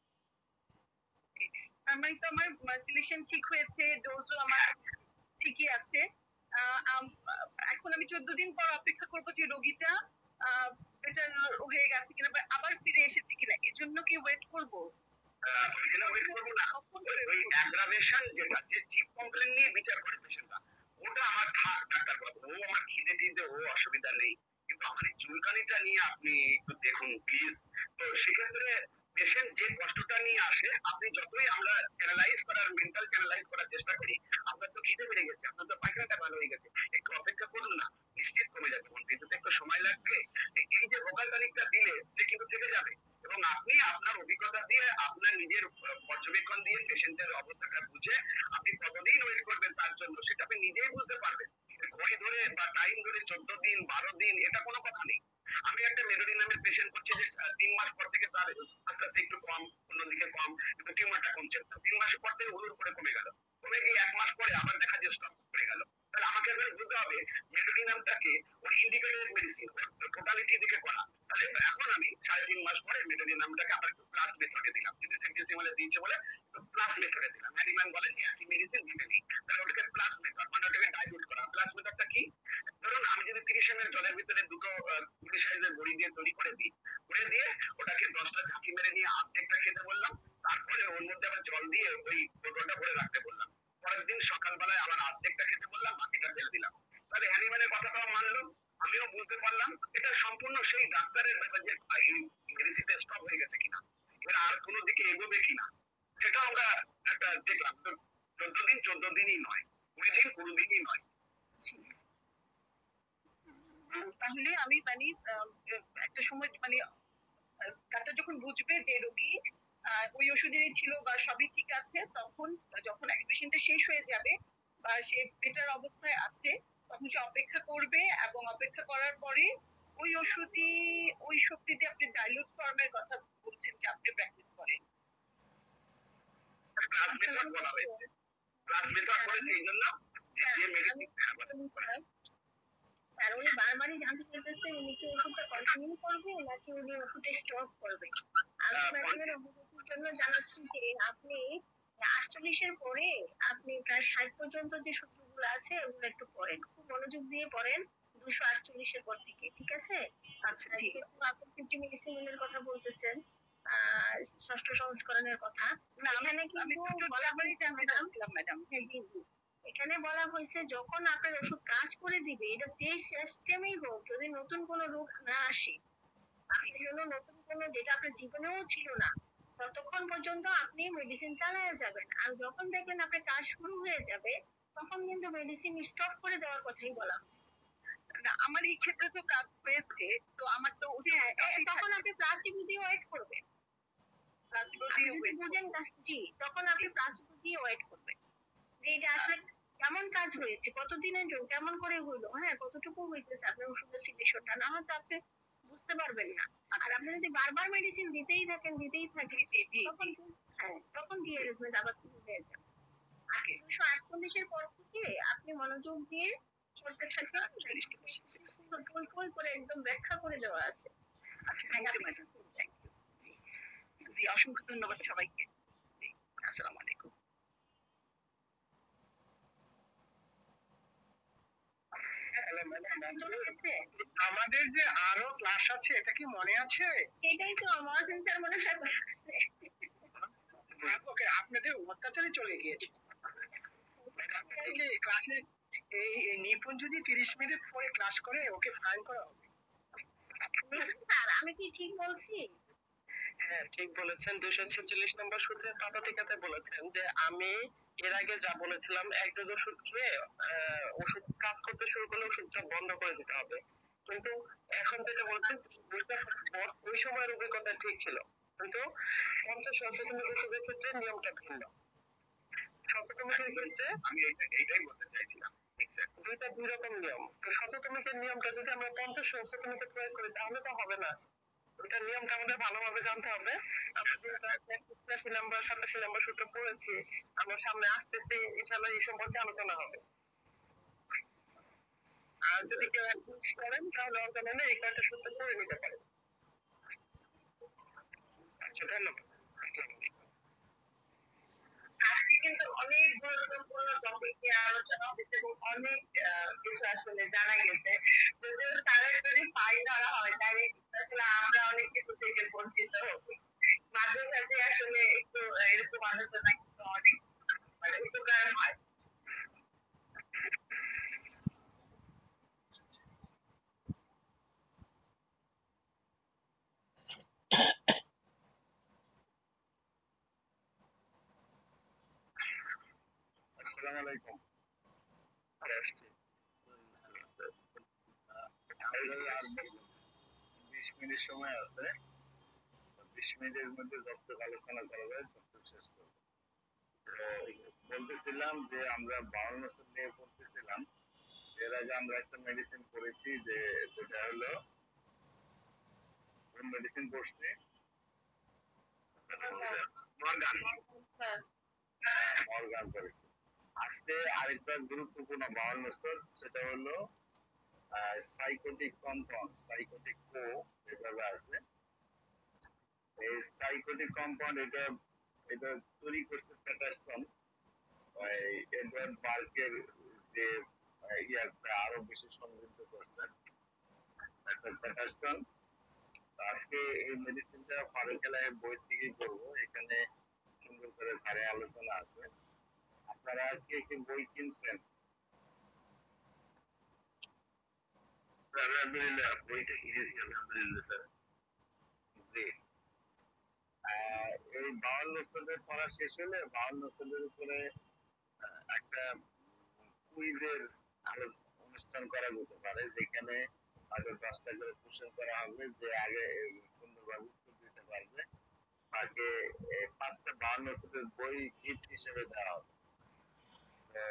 তার মানে তো আমার সিলেকশন ঠিক হয়েছে, ডোজও আমার ঠিকই আছে। এখন আমি 14 দিন পর অপেক্ষা করবো যে রোগীটা বেটার হয়ে গেছে কিনা বা আবার ফিরে এসেছে কিনা, এজন্য কি ওয়েট করবো? ওই জন্য ওয়েট করবো না, ওই অ্যাগ্রাভেশন যেটা, যে চিফ কমপ্লেন নিয়ে বিচার করে পেশেন্টটা, ওটা আমার থাক ডাক্তার বাবু, ও আমার খিদে টিদে ও অসুবিধা নেই, কিন্তু আমার এই চুলকানিটা নিয়ে আপনি একটু দেখুন প্লিজ। তো সেক্ষেত্রে পেশেন্ট যে কষ্টটা নিয়ে আসে, আপনি যতই আমরা চ্যানেলাইজ করার, মেন্টাল চ্যানেলাইজ করার চেষ্টা করি, আপনার তো খিদে বেড়ে গেছে, আপনার তো পায়খানাটা ভালো হয়ে গেছে, একটু অপেক্ষা করুন না, নিশ্চিত কমে যাবে, কিন্তু একটু সময় লাগবে। এই যে ভোকাল তারিখটা দিলে সে কিন্তু থেকে যাবে, এবং আপনি আপনার অভিজ্ঞতা দিয়ে, আপনার নিজের পর্যবেক্ষণ দিয়ে পেশেন্টের অবস্থাটা বুঝে আপনি কতদিন ওয়েট করবেন তার জন্য সেটা আপনি নিজেই বুঝতে পারবেন। ঘড়ি ধরে বা টাইম ধরে 14 দিন 12 দিন এটা কোনো কথা নেই। আমি একটা মেলোডি নামের পেশেন্ট করছি যে 3 মাস পর থেকে তার আস্তে আস্তে একটু কম, অন্যদিকে কম, কিন্তু টিউমারটা কমছে, 3 মাস পর থেকে হুড় করে কমে গেল, কমে গিয়ে 1 মাস পরে আবার দেখা যায় স্টপ করে গেল। তাহলে আমাকে এখানে বুঝতে হবে মেলোডি নামটাকে ওর ইন্ডিকেটেড মেডিসিন, টোটালিটি দিকে করা। তাহলে এখন আমি 3.5 মাস পরে মেলোডি নামটাকে আবার একটু প্লাস মেথডে দিলাম, যদি সেন্টিসিমালে দিয়েছে বলে প্লাস মেথডে দিলাম, হ্যানিম্যান বলেন যে একই মেডিসিন দিতে নেই, তাহলে ওটাকে প্লাস মেথড, মানে ওটাকে ডাইলুট করা। প্লাস মেথডটা কি, ধরুন আমি যদি 30 ml জলের ভিতরে দুটো 20 সাইজের বড়ি দিয়ে তৈরি করে দিই, করে দিয়ে ওটাকে 10টা ঝাঁকি মেরে নিয়ে অর্ধেকটা খেতে বললাম, তারপরে ওর মধ্যে আবার জল দিয়ে ওই বোতলটা ভরে রাখতে বললাম, পরের দিন সকালবেলায় আবার অর্ধেকটা খেতে বললাম, বাকিটা ফেলে দিলাম। তাহলে হ্যানিম্যানের কথাটাও মানলো, আমিও বুঝতে পারলাম এটা সম্পূর্ণ সেই ডাক্তারের ব্যাপার যে মেডিসিনটা স্টপ হয়ে গেছে কিনা, এবার আর কোনো দিকে এগোবে কিনা, সেটা আমরা একটা দেখলাম। তো 14 দিন 14 দিনই নয়, 20 দিন 20 দিনই নয়। তাহলে আমি মানে একটা সময় মানে ডাক্তার যখন বুঝবে যে রোগী ওই ওষুধেরই ছিল বা সবই ঠিক আছে, তখন যখন এক পেশেন্টটা শেষ হয়ে যাবে বা সে বেটার অবস্থায় আছে, তখন সে অপেক্ষা করবে, এবং অপেক্ষা করার পরে ওই ওষুধই, ওই শক্তিতে আপনি ডাইলুট ফর্মের কথা বলছেন যে আপনি প্র্যাকটিস করেন। প্লাস মেথড বলা হয়েছে, প্লাস মেথড বলেছে এই জন্য যে মেডিসিন। স্যার উনি বারবারই জানতে চাইতেছে উনি কি ওষুধটা কন্টিনিউ করবে নাকি উনি ওষুধটা স্টপ করবে। আমি ম্যাডামের অবগতির জন্য জানাচ্ছি যে আপনি 48-এর পরে আপনি প্রায় 60 পর্যন্ত যে সূত্রগুলো আছে ওগুলো একটু পড়েন, খুব মনোযোগ দিয়ে পড়েন 248-এর পর থেকে, ঠিক আছে? আচ্ছা, ঠিক আছে। আপনি 50 মিলিসিমেনের কথা বলতেছেন, ষষ্ঠ সংস্করণের কথা। না, এখানে আমি কিন্তু দুটো বলা জানতে হয়েছে চাচ্ছিলাম ম্যাডাম। জি জি জি। এখানে বলা হয়েছে যখন আপনার ওষুধ কাজ করে দিবে, এটা যে সিস্টেমেই হোক, যদি নতুন কোনো রোগ না আসে, আপনার জন্য নতুন কোনো, যেটা আপনার জীবনেও ছিল না, ততক্ষণ পর্যন্ত আপনি মেডিসিন চালায় যাবেন। আর যখন দেখবেন আপনার কাজ শুরু হয়ে যাবে, তখন কিন্তু মেডিসিন স্টপ করে দেওয়ার কথাই বলা হয়েছে। না, আমার এই ক্ষেত্রে তো কাজ হয়েছে, তো আমার তো তখন আপনি প্লাসিবো দিয়ে ওয়েট করবেন। আপনি যদি বুঝেন জি, তখন আপনি প্লাসিবো দিয়ে ওয়েট করবেন যে এটা আসলে কেমন কাজ হয়েছে, কতদিনের জন্য, কেমন করে হইলো, হ্যাঁ কতটুকু হইতেছে আপনার ওষুধের সিলেকশনটা, না হয়তো আপনি বুঝতে পারবেন না। আর আপনি যদি বারবার মেডিসিন দিতেই থাকেন তখন ডিএরএসমেন্ট আবার শুরু হয়ে যাবে। আর 248-এর পর থেকে আপনি মনোযোগ দিয়ে চলতে থাকেন, করে একদম ব্যাখ্যা করে দেওয়া আছে। আচ্ছা, thank you madam, thank you. জি, অসংখ্য ধন্যবাদ সবাইকে। জি, আসসালামু আলাইকুম। আমাদের যে আরো ক্লাস আছে এটা কি মনে আছে? সেটাই তো মহাসিন স্যার মনে হয় বলছে। ওকে, আপনাদের অত্যাচারে চলে গিয়েছে ক্লাসে। এই নিপুণ যদি 30 মিনিট পরে ক্লাস করে ওকে ফাইন করা হবে। স্যার আমি কি ঠিক বলছি? হ্যাঁ ঠিক বলেছেন। 246 নম্বর সূত্রের পাদটিকাতে বলেছেন যে আমি এর আগে যা বলেছিলাম এক ডোজ ওষুধ খেয়ে ওষুধ কাজ করতে শুরু করলে ওষুধটা বন্ধ করে দিতে হবে, কিন্তু এখন যেটা বলছেন বইটা ওই সময়ের অভিজ্ঞতা ঠিক ছিল, কিন্তু 50 ওষুধের ক্ষেত্রে নিয়মটা ভিন্ন। শততমিকের ক্ষেত্রে আমি এইটাই বলতে চাইছিলাম। দুইটা দুই রকম নিয়ম। তো শততমিকের নিয়মটা যদি আমরা 50 প্রয়োগ করি তাহলে তো হবে না, ওইটা নিয়মটা আমাদের ভালোভাবে জানতে হবে। আমরা যেহেতু 86 নাম্বার 87 নাম্বার সূত্র পড়েছি, আমরা সামনে আসতেছি, ইনশাআল্লাহ এই সম্পর্কে আলোচনা হবে। আর যদি কেউ অ্যাডমিট করেন তাহলে অর্গানাইজে এই কয়েকটা সূত্র পড়ে নিতে পারে। আচ্ছা, ধন্যবাদ। আসসালামু আলাইকুম। আজকে কিন্তু অনেক গুরুত্বপূর্ণ টপিক নিয়ে আলোচনা হয়েছে এবং অনেক কিছু আসলে জানা গেছে। যদিও স্যারের যদি ফাইল ধরা হয় তাহলে কিন্তু আসলে আমরা অনেক কিছু থেকে বঞ্চিত হব। মাঝে সাঝে আসলে একটু এরকম আলোচনা কিন্তু অনেক মানে উপকার হয়। আসসালামু আলাইকুম। আর 20 মিনিট সময় আছে, 20 মিনিটের মধ্যে যতটুকু আলোচনা করা যায় ততটুকু শেষ করবো। তো বলতেছিলাম যে আমরা বাউল নসল নিয়ে পড়তেছিলাম। এর আগে আমরা একটা মেডিসিন করেছি যে যেটা হলো মেডিসিন পড়ছি মর্গান করেছি। আজকে আরেকটা গুরুত্বপূর্ণ বাউল নসল, সেটা হলো সাইকোটিক কম্পাউন্ড, সাইকোটিক কো এভাবে আছে। এই সাইকোটিক কম্পাউন্ড এটা এটা তৈরি করছে প্যাটারসন, এডওয়ার্ড বার্গের যে ইয়ারটা আরো বেশি সমৃদ্ধ করছেন প্যাটারসন। আজকে এই মেডিসিনটা ফারুকেলায় বই থেকে করবো, এখানে সুন্দর করে সারে আলোচনা আছে। আপনারা কে কে বই কিনছেন? আলহামদুলিল্লাহ, বইটা কিনেছি আলহামদুলিল্লাহ স্যার। জি, এই 52 পড়া শেষ হলে 52 উপরে একটা কুইজের অনুষ্ঠান করা যেতে পারে, যেখানে হয়তো 10টা করে কোশ্চেন করা হবে, যে আগে সুন্দরভাবে উত্তর দিতে পারবে তাকে 5টা 52 বই গিফট হিসেবে দেওয়া হবে। তো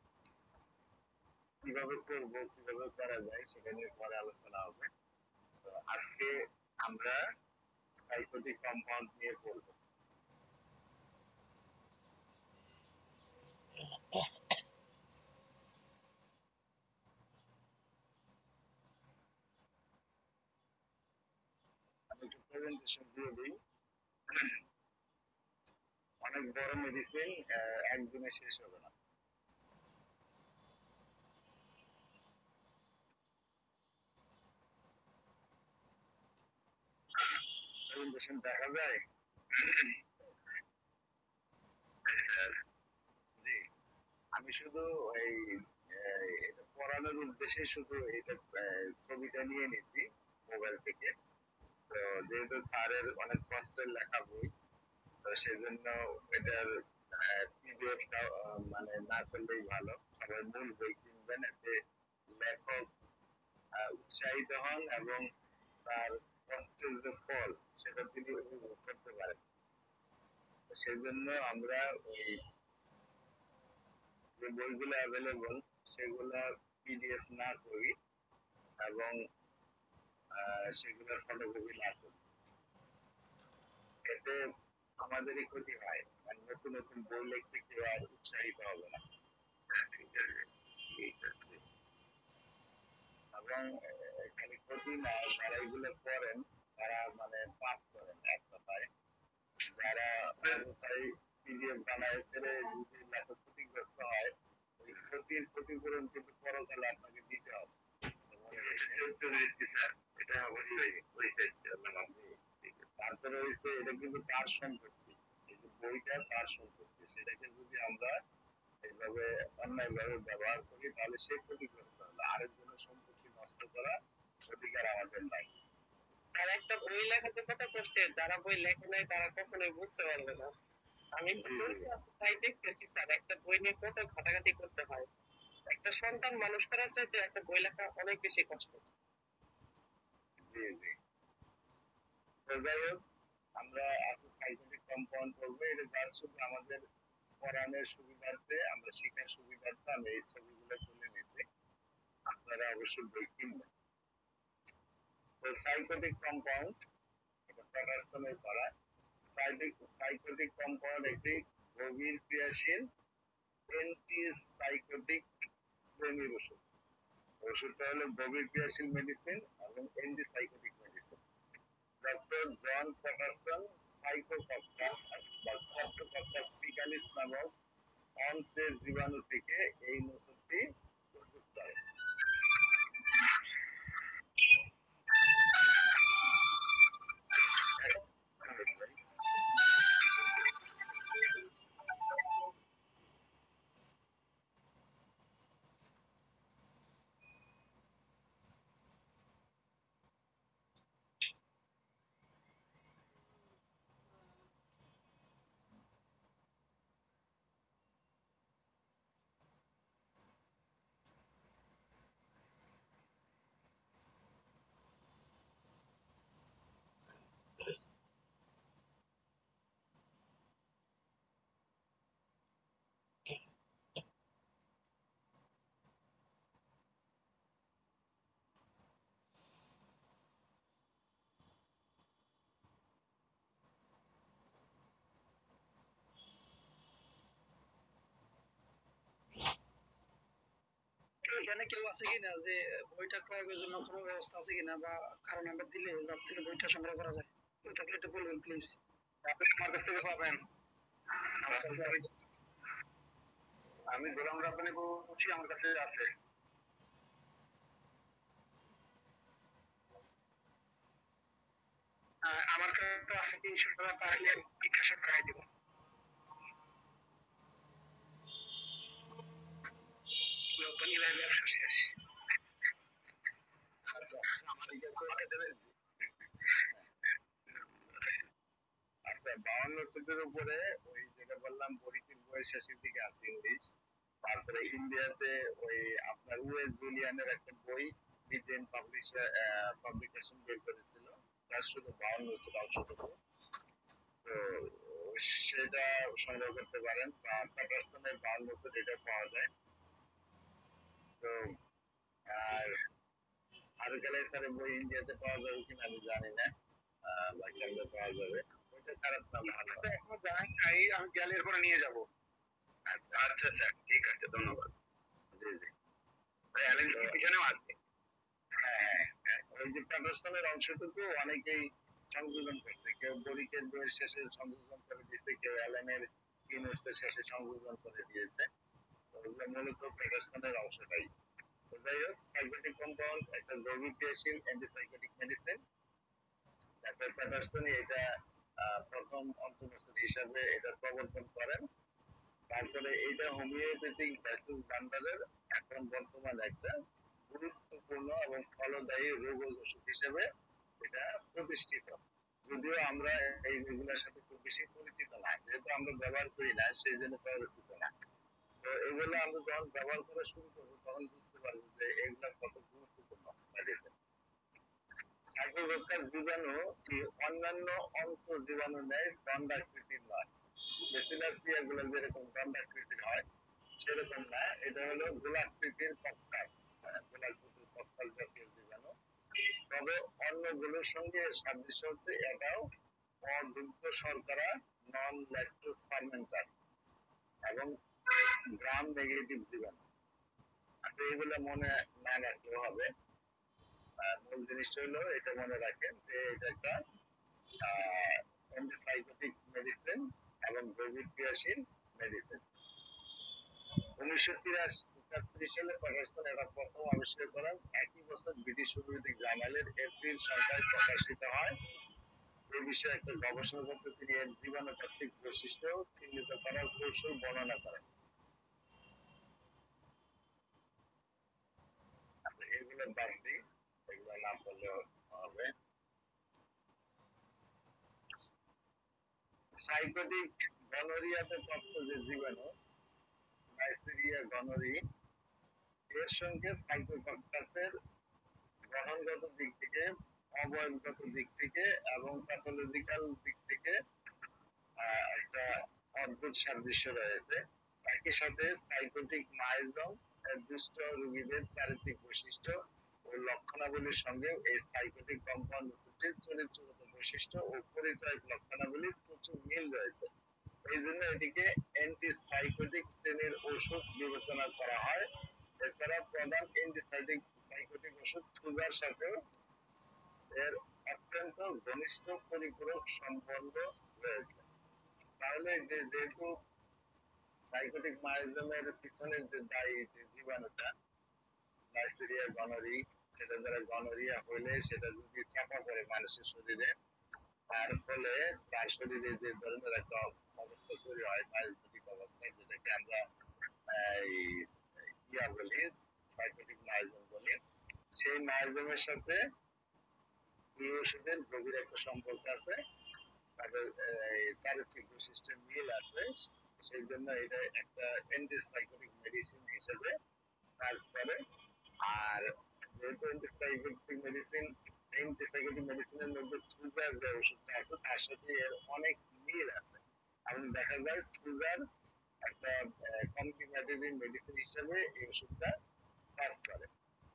কিভাবে করবো, কিভাবে করা যায় সেটা নিয়ে পরে আলোচনা হবে। তো আজকে আমরা সাইকোটিক কম্পাউন্ড নিয়ে পড়বো। আমি একটু প্রেজেন্টেশন দিয়ে দিই। অনেক বড় মেডিসিন, একদিনে শেষ হবে না। প্রেজেন্টেশন দেখা যায়? জি, আমি শুধু এই এটা পড়ানোর উদ্দেশ্যে শুধু এটা ছবিটা নিয়ে নিছি মোবাইল থেকে। তো যেহেতু স্যারের অনেক কষ্টের লেখা বই, তো সেজন্য এটার পিডিএফটা মানে না করলেই ভালো। সবাই মূল বই কিনবেন, এতে লেখক উৎসাহিত হন এবং তার কষ্টের যে ফল সেটা তিনি উপভোগ করতে পারেন। সেই জন্য আমরা ওই যে বইগুলো অ্যাভেলেবল সেগুলো পিডিএফ না করি এবং সেগুলোর ফটোকপি না করি, এতে আমাদেরই ক্ষতি হয়, মানে নতুন নতুন বই লিখতে কেউ আর উৎসাহিত হবে না। ঠিক আছে, ঠিক আছে। এবং খালি ক্ষতি না, যারা এগুলো করেন তারা মানে পাপ করেন এক কথায়। যারা অযথাই পিডিএফ বানায় ছেড়ে যদি লেখক ক্ষতিগ্রস্ত হয়, ওই ক্ষতির ক্ষতিপূরণ কিন্তু পরকালে আপনাকে দিতে হবে। এটা অবশ্যই তারপরে হচ্ছে এটা কিন্তু তার সম্পত্তি, এই যে বইটা তার সম্পত্তি, সেটাকে যদি আমরা এইভাবে অন্যায় ভাবে ব্যবহার করি তাহলে সে ক্ষতিগ্রস্ত হবে, আরেকজনের সম্পত্তি নষ্ট করা অধিকার আমাদের নাই। স্যার, একটা বই লেখা যে কত কষ্টের, যারা বই লেখে নাই তারা কখনোই বুঝতে পারবে না। আমি তাই দেখতেছি স্যার, একটা বই নিয়ে কত ঘাটাঘাটি করতে হয়। একটা সন্তান মানুষ করার চাইতে একটা বই লেখা অনেক বেশি কষ্ট। জি জি। তো যাই হোক, আমরা আজকে সাইকোটিক কম্পাউন্ড করবো, এটা জাস্ট শুধু আমাদের পড়ানোর সুবিধার্থে, আমরা শিখার সুবিধার্থে আমি এই ছবিগুলো তুলে নিয়েছি, আপনারা অবশ্যই বই কিনবেন। তো সাইকোটিক কম্পাউন্ড এটা প্রকাশনের করা। সাইকোটিক কম্পাউন্ড একটি গভীর ক্রিয়াশীল অ্যান্টিসাইকোটিক শ্রেণীর ওষুধ। ওষুধটা হলো গভীর ক্রিয়াশীল মেডিসিন এবং antipsychotic medicine. Doctor John Paterson sycococcus বা স্ট্রেপ্টোকক্কাস পিকালিস নামক অন্ত্রের জীবাণু থেকে এই ওষুধটি প্রস্তুত করে। এখানে কেউ আছে কিনা যে বইটা ক্রয়ের জন্য কোনো ব্যবস্থা আছে কিনা, বা কারো নাম্বার দিলে যার থেকে বইটা সংগ্রহ করা যায়, কেউ থাকলে একটু বলবেন প্লিজ। আপনি আমার কাছ থেকে পাবেন। আমি গোলাম রাব্বানি বলছি, আমার কাছে আছে। আমার কাছে তো আছে 300 টাকা, তাহলে বিকাশে পাঠাই দিব। রব্বানি ভাই ব্যবসা শেষ। আচ্ছা, ঠিক আছে, আমাকে দেবেন। আচ্ছা, 52 সিটের উপরে ওই যেটা বললাম পরীক্ষিত বইয়ের শেষের দিকে আছে ইংলিশ। তারপরে ইন্ডিয়াতে ওই আপনার ওয়েস জুলিয়ানের একটা বই ডিজাইন পাবলিকেশন বের করেছিল, তার শুধু 52 সিট অংশটুকু। তো সেটা সংগ্রহ করতে পারেন, বা প্যাটারসনের 52 সিট এটা পাওয়া যায়। তো আর আরকালাই স্যারের বই ইন্ডিয়াতে পাওয়া যাবে কিনা আমি জানি না, বাকি আমরা পাওয়া যাবে। ওইটা খারাপ না, ভালো। এখনো জানাই নাই, আমি গেলে এরপরে নিয়ে যাব। আচ্ছা আচ্ছা স্যার, ঠিক আছে, ধন্যবাদ। জি জি। অ্যালেন্স পিছনেও আছে। হ্যাঁ হ্যাঁ, ওই যে প্যাটারসনের অংশটুকু অনেকেই সংযোজন করছে, কেউ বরিকের বইয়ের শেষে সংযোজন করে দিয়েছে, কেউ অ্যালেনের ইউনিভার্সের শেষে সংযোজন করে দিয়েছে। তো ওগুলো মূলত প্যাটারসনের অংশটাই। তো যাই হোক, সাইকোটিক কম্পাউন্ড একটা গভীর ক্রিয়াশীল অ্যান্টিসাইকোটিক মেডিসিন। ডক্টর প্যাটারসন এটা প্রথম অন্তর্দৃষ্টি হিসাবে এটা প্রবর্তন করেন। তারপরে এটা হোমিওপ্যাথিক ভেষজ ভান্ডারের এখন বর্তমানে একটা গুরুত্বপূর্ণ এবং ফলদায়ী রোগ ওষুধ হিসেবে এটা প্রতিষ্ঠিত। যদিও আমরা এই রোগগুলোর সাথে খুব বেশি পরিচিত না, যেহেতু আমরা ব্যবহার করি না সেই জন্য পরিচিত না। তো এগুলো আমরা যখন ব্যবহার করা শুরু করবো তখন বুঝতে পারবো যে এগুলা কত গুরুত্বপূর্ণ মেডিসিন। সাইকোকক্কাস জীবাণু কি অন্যান্য অন্ত জীবাণু নেয় দণ্ডাকৃতির নয়। ব্যাসিলাসিয়া গুলো যেরকম দণ্ডাকৃতির হয় সেরকম না, এটা হলো গোলাকৃতির কক্কাস। গোলাকৃতির কক্কাস জাতীয় জীবাণু। তবে অন্যগুলোর সঙ্গে সাদৃশ্য হচ্ছে এটাও অদুগ্ধ শর্করা, নন ল্যাকটোজ ফার্মেন্টার এবং গ্রাম নেগেটিভ জীবাণু। আচ্ছা, এগুলো মনে না রাখলেও হবে। মূল জিনিসটা হলো এটা মনে রাখেন যে এটা একটা অ্যান্টিসাইকোটিক মেডিসিন এবং গভীর ক্রিয়াশীল মেডিসিন। 1983 সালে প্যাটারসন এটা প্রথম আবিষ্কার করেন। একই বছর ব্রিটিশ অর্থনৈতিক জার্নালের এপ্রিল সংখ্যায় প্রকাশিত হয়। এই বিষয়ে একটা গবেষণাপত্র তিনি এর জীবাণুতাত্ত্বিক বৈশিষ্ট্য চিহ্নিত করার কৌশল বর্ণনা করেন। আচ্ছা, এগুলো বাদ দিই, এগুলো না বললেও হবে। সাইকোটিক গনোরিয়াতে প্রাপ্ত যে জীবাণু নাইজেরিয়া গনোরি, এর সঙ্গে সাইকোকক্কাসের গঠনগত দিক থেকে অবয়বগত দিক থেকে এবং প্যাথোলজিক্যাল দিক থেকে একটা অদ্ভুত সাদৃশ্য রয়েছে। একই সাথে সাইকোটিক মাইজম দুষ্ট রোগীদের চারিত্রিক বৈশিষ্ট্য ও লক্ষণাবলীর সঙ্গে এই সাইকোটিক কম্পাউন্ড ওষুধটির চরিত্রগত বৈশিষ্ট্য ও পরিচয় লক্ষণাবলীর প্রচুর মিল রয়েছে। এই জন্য এটিকে অ্যান্টিসাইকোটিক শ্রেণীর ওষুধ বিবেচনা করা হয়। এছাড়া প্রধান সাইকোটিক ওষুধ থুজার সাথেও এর অত্যন্ত ঘনিষ্ঠ পরিপূরক সম্বন্ধ রয়েছে। তাহলে যেহেতু সাইকোটিক মাইজমের পিছনের যে দায়ী যে জীবাণুটা নাইজেরিয়া গনোরি, সেটা দ্বারা গনোরিয়া হলে সেটা যদি চাপা পড়ে মানুষের শরীরে, তার ফলে তার শরীরে যে ধরনের একটা অবস্থা তৈরি হয় নাইজেটিক অবস্থা, যেটাকে আমরা ইয়া বলি সাইকোটিক মাইজম বলি, সেই মাইজমের সাথে এই ওষুধের গভীর একটা সম্পর্ক আছে, তাদের চারিত্রিক বৈশিষ্ট্যের মিল আছে। সেই জন্য এটা একটা অ্যান্টিসাইকোটিক মেডিসিন হিসেবে কাজ করে। আর যেহেতু অ্যান্টিসাইকোটিক মেডিসিনের মধ্যে থ্রুজার যে ওষুধটা আছে তার সাথে এর অনেক মিল আছে এবং দেখা যায় থ্রুজার একটা কমপ্লিমেন্টারি মেডিসিন হিসেবে এই ওষুধটা কাজ করে।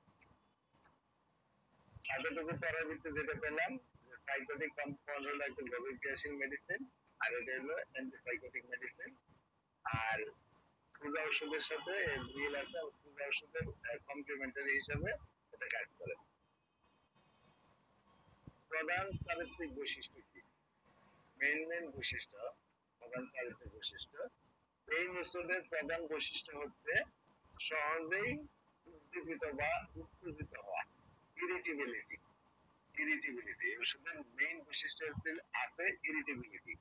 এতটুকু পরের ভিত্তিতে যেটা পেলাম যে সাইকোটিক কম্পাউন্ড হলো একটা গভীর ক্রিয়াশীল মেডিসিন, আর এটা হলো অ্যান্টিসাইকোটিক মেডিসিন। আর পূজা ওষুধের সাথে এর মিল আছে এবং পূজা ওষুধের কমপ্লিমেন্টারি হিসেবে এটা কাজ করে। প্রধান চারিত্রিক বৈশিষ্ট্য কি? মেইন বৈশিষ্ট্য, প্রধান চারিত্রিক বৈশিষ্ট্য, এই ওষুধের প্রধান বৈশিষ্ট্য হচ্ছে সহজেই উদ্দীপিত বা উত্তেজিত হওয়া, ইরিটেবিলিটি। এই ওষুধের মেইন বৈশিষ্ট্য হচ্ছে আছে ইরিটেবিলিটি।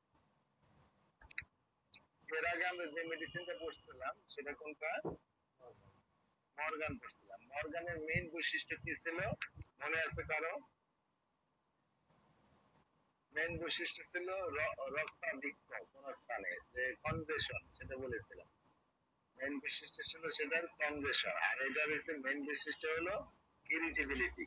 এর আগে আমরা যে মেডিসিনটা পড়ছিলাম সেটা কোনটা? মর্গান পড়ছিলাম। মর্গানের মেইন বৈশিষ্ট্য কি ছিল মনে আছে কারো? মেইন বৈশিষ্ট্য ছিল রক্তাধিক্য কোন স্থানে, যে কনজেশন, সেটা বলেছিলাম। মেইন বৈশিষ্ট্য ছিল সেটার কনজেশন, আর এটার হচ্ছে মেইন বৈশিষ্ট্য হলো ইরিটেবিলিটি।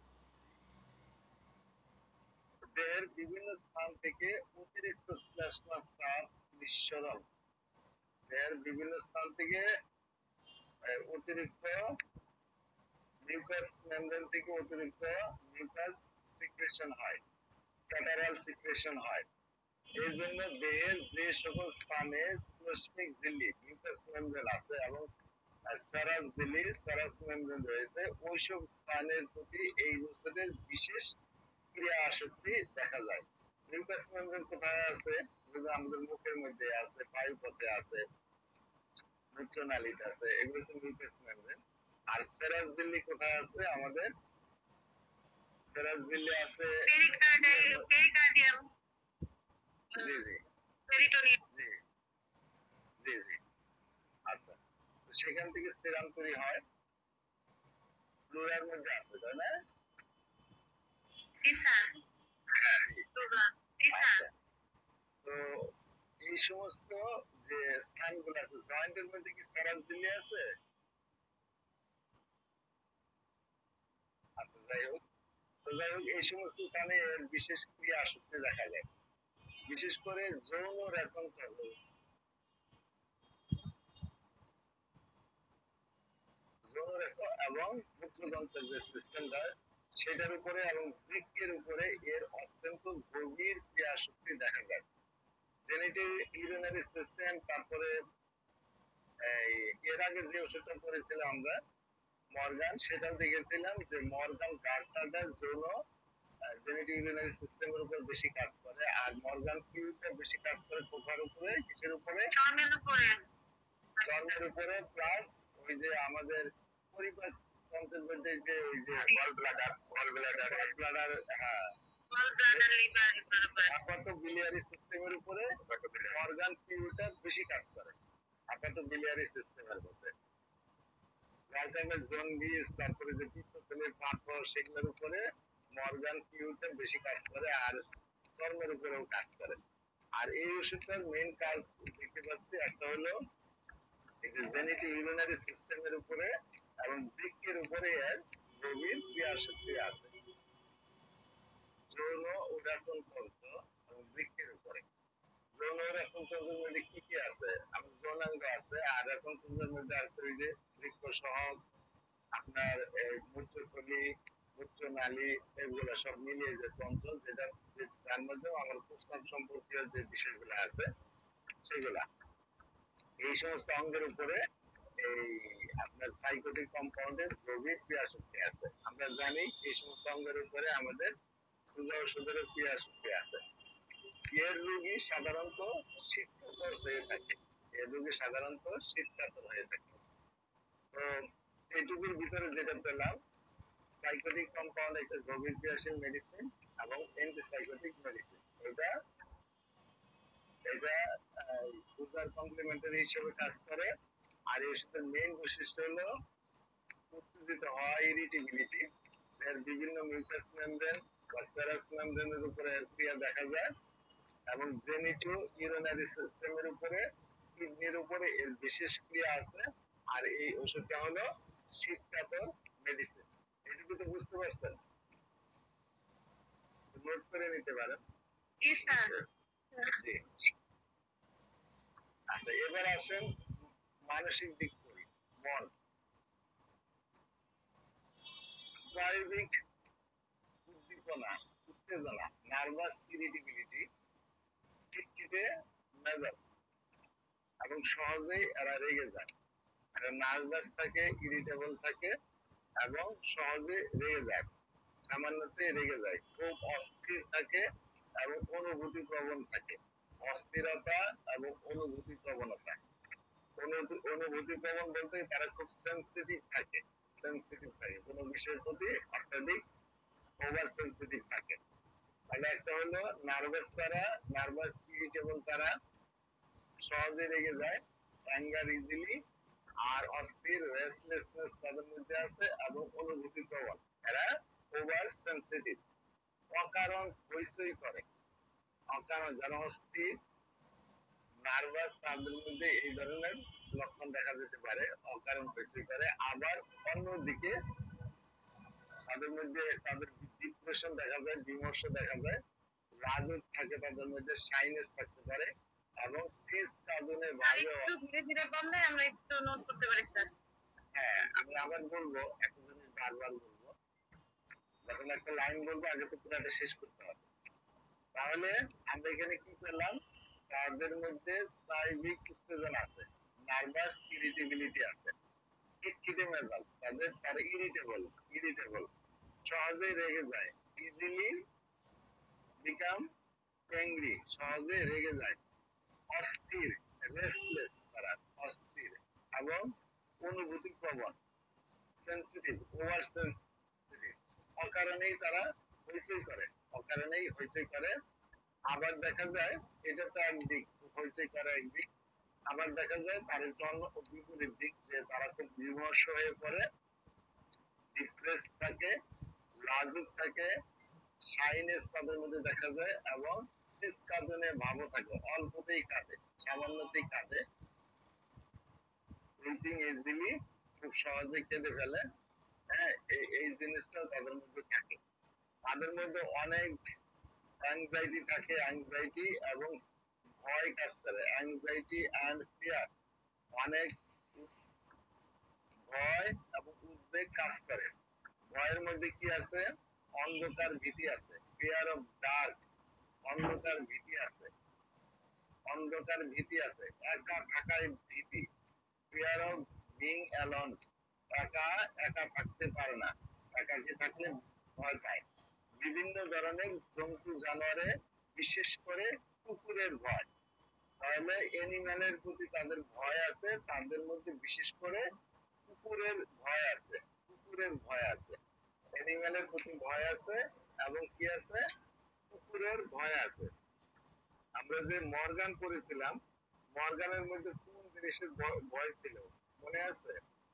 দেহের বিভিন্ন স্থান থেকে অতিরিক্ত শ্লেষ্মা স্রাব নিঃসরণ, দেহের বিভিন্ন স্থান থেকে অতিরিক্ত মিউকাস মেমব্রেন থেকে অতিরিক্ত মিউকাস সিক্রেশন হয়, ক্যাটারাল সিক্রেশন হয়। এই জন্য দেহের যে সকল স্থানে শ্লেষ্মিক ঝিল্লি মিউকাস মেমব্রেন আছে এবং সারাস ঝিল্লি সারাস মেমব্রেন রয়েছে, ওইসব স্থানের প্রতি এই ওষুধের বিশেষ ক্রিয়া আসক্তি দেখা যায়। মিউকাস মেমব্রেন কোথায় আছে? যেটা আমাদের মুখের মধ্যে আছে, বায়ুপথে আছে, মূত্রনালীতে আছে, এগুলো হচ্ছে মিউকাস মেমব্রেন। আর সেরাস ঝিল্লি কোথায় আছে? আমাদের সেরাস ঝিল্লি আছে পেরিকার্ডিয়াম, জি জি পেরিটোনিয়াম। জি জি জি আচ্ছা, তো সেখান থেকে সেরাম তৈরি হয়, প্লুরার মধ্যে আছে, তাই না? জি স্যার। হ্যাঁ, জি স্যার। আচ্ছা। তো এই সমস্ত যে স্থানগুলো আছে, জয়েন্টের মধ্যে কি সেরাস ঝিল্লি আছে? আচ্ছা, যাই হোক, এই সমস্ত স্থানে এর বিশেষ ক্রিয়া আসক্তি দেখা যায়, বিশেষ করে যৌন রেচনতন্ত্র এবং মূত্রতন্ত্রের যে সিস্টেমটা সেটার উপরে এবং বৃক্কের উপরে এর অত্যন্ত গভীর ক্রিয়া শক্তি দেখা যায়। জেনিটাল ইউরিনারি সিস্টেম, তারপরে এর আগে যে ওষুধটা পড়েছিলাম আমরা মর্গান, সেটাও দেখেছিলাম যে মর্গান গার্ডটা যৌন জেনিটাল ইউরিনারি সিস্টেমের উপর বেশি কাজ করে, আর মর্গান কিউটা বেশি কাজ করে কোথার উপরে, কিসের উপরে? চর্মের উপরে। চর্মের উপরে, প্লাস ওই যে আমাদের পরিপাক তন্ত্রের মধ্যে যে ওই যে গল ব্লাডার, হ্যাঁ, গল ব্লাডার, লিভার, আপাত বিলিয়ারি সিস্টেমের উপরে অর্গান পিউটা বেশি কাজ করে, আপাত বিলিয়ারি সিস্টেমের মধ্যে, যার কারণে জন্ডিস, তারপরে যে পিত্তথলির পাথর, সেগুলোর উপরে মর্গান পিউটা বেশি কাজ করে, আর চর্মের উপরেও কাজ করে। আর এই ওষুধটার মেইন কাজ দেখতে পাচ্ছি একটা হলো এই যে জেনিটাল ইউরিনারি সিস্টেমের উপরে এবং বৃক্কের উপরে এর গভীর ক্রিয়াশক্তি আছে। যৌন ও রেচন তন্ত্র এবং বৃক্কের উপরে। যৌন ও রেচন তন্ত্রের মধ্যে কি কি আছে? আপনার যৌনাঙ্গ আছে, আর রেচন তন্ত্রের মধ্যে আছে ওই যে বৃক্ক সহ আপনার মূত্রথলি, মূত্রনালী, এগুলো সব মিলিয়ে যে তন্ত্র, যেটা যার মধ্যে আমার প্রস্রাব সম্পর্কীয় যে বিষয়গুলো আছে সেগুলা। এই সমস্ত অঙ্গের উপরে এই আপনার সাইকোটিক কম্পাউন্ডের গভীর ক্রিয়াশক্তি আছে। আমরা জানি এই সমস্ত অঙ্গের উপরে আমাদের পূজা ওষুধের ক্রিয়াশক্তি আছে। এর রোগী সাধারণত শীতকাতর হয়ে থাকে। এর রোগী সাধারণত শীতকাতর হয়ে থাকে। তো এইটুকুর ভিতরে যেটা পেলাম, সাইকোটিক কম্পাউন্ড একটা গভীর ক্রিয়াশীল মেডিসিন এবং অ্যান্টিসাইকোটিক মেডিসিন। এটা এটা পূজার কমপ্লিমেন্টারি হিসেবে কাজ করে। আর এর সাথে মেইন বৈশিষ্ট্য হলো উত্তেজিত হওয়া, ইরিটেবিলিটি। এর বিভিন্ন মিউকাস মেমব্রেন বা সেরাস মেমব্রেনের উপরে এর ক্রিয়া দেখা যায় এবং জেনিটো ইউরিনারি সিস্টেমের উপরে, কিডনির উপরে এর বিশেষ ক্রিয়া আছে। আর এই ওষুধটা হলো শীতকাতর মেডিসিন। এটুকু তো বুঝতে পারছেন? নোট করে নিতে পারেন। জি স্যার। জি। আচ্ছা, এবার আসেন মানসিক দিক করি, মন। স্নায়বিক উদ্দীপনা, উত্তেজনা, নার্ভাস ইরিটেবিলিটি, খিটখিটে মেজাজ এবং সহজেই এরা রেগে যায়। এরা নার্ভাস থাকে, ইরিটেবল থাকে এবং সহজে রেগে যায়, সামান্যতেই রেগে যায়, খুব অস্থির থাকে এবং অনুভূতি প্রবণ থাকে। অস্থিরতা এবং অনুভূতি প্রবণতা। অনুভূতি প্রবণ বলতে তারা খুব সেন্সিটিভ থাকে, সেন্সিটিভ থাকে কোনো বিষয়ের প্রতি অত্যাধিক ওভার সেন্সিটিভ থাকে। তাহলে একটা হলো নার্ভাস, তারা নার্ভাস ইরিটেবল, তারা সহজে রেগে যায়, অ্যাঙ্গার ইজিলি, আর অস্থির রেস্টলেসনেস তাদের মধ্যে আছে এবং অনুভূতি প্রবণ, এরা ওভার সেন্সিটিভ। অকারণ হইচই করে, অকারণ যারা অস্থির নার্ভাস তাদের মধ্যে এই ধরনের লক্ষণ দেখা যেতে পারে, অকারণ হইচই করে। আবার অন্যদিকে তাদের মধ্যে তাদের ডিপ্রেশন দেখা যায়, বিমর্ষ দেখা যায়, লাজুক থাকে তাদের মধ্যে, শাইনেস থাকতে পারে এবং ফেস কাঁদনে স্যার ভাবে। একটু ধীরে ধীরে বললে আমরা একটু নোট করতে পারি স্যার। হ্যাঁ, আমি আবার বলবো, একটা জিনিস বারবার বলবো, যখন একটা লাইন বলবো আগে তো পুরোটা শেষ করতে হবে। তাহলে আমরা এখানে কি পেলাম? তাদের মধ্যে স্নায়বিক উত্তেজনা আছে, নার্ভাস ইরিটেবিলিটি আছে, খিটখিটে মেজাজ, তারা ইরিটেবল, ইরিটেবল, সহজেই রেগে যায়, ইজিলি বিকাম অ্যাংরি, সহজে রেগে যায়, অস্থির, রেস্টলেস, তারা অস্থির এবং অনুভূতি প্রবণ, সেন্সিটিভ, ওভার সেন্সিটিভ, অকারণেই তারা হইচই করে, অকারণেই হইচই করে। আবার দেখা যায়, এটা তো একদিক, হইচই করা একদিক। আবার দেখা যায় তার একটু অন্য বিপরীত দিক, যে তারা খুব বিমর্ষ হয়ে পড়ে, ডিপ্রেস থাকে, লাজুক থাকে, শাইনেস তাদের মধ্যে দেখা যায় এবং কাঁদনে ভাবও থাকে, অল্পতেই কাঁদে, সামান্যতেই কাঁদে, উইপিং ইজিলি, খুব সহজে কেঁদে ফেলে। হ্যাঁ, এই জিনিসটাও তাদের মধ্যে থাকে। তাদের মধ্যে অনেক অ্যাংজাইটি থাকে, অ্যাংজাইটি এবং ভয় কাজ করে, অ্যাংজাইটি অ্যান্ড ফিয়ার, অনেক ভয় এবং উদ্বেগ কাজ করে। ভয়ের মধ্যে কি আছে? অন্ধকার ভীতি আছে, ফিয়ার অফ ডার্ক, অন্ধকার ভীতি আছে, অন্ধকার ভীতি আছে, একা থাকার ভীতি, ফিয়ার অফ বিং অ্যালোন, একা একা থাকতে পারে না, একাকী থাকলে ভয় পায়। বিভিন্ন ধরনের জন্তু জানোয়ারে, বিশেষ করে কুকুরের ভয়। তাহলে এনিম্যালের প্রতি তাদের ভয় আছে, তাদের মধ্যে বিশেষ করে কুকুরের ভয় আছে, কুকুরের ভয় আছে, এনিম্যালের প্রতি ভয় আছে এবং কি আছে? কুকুরের ভয় আছে। আমরা যে মর্গান করেছিলাম, মর্গানের মধ্যে কোন জিনিসের ভয় ছিল মনে আছে?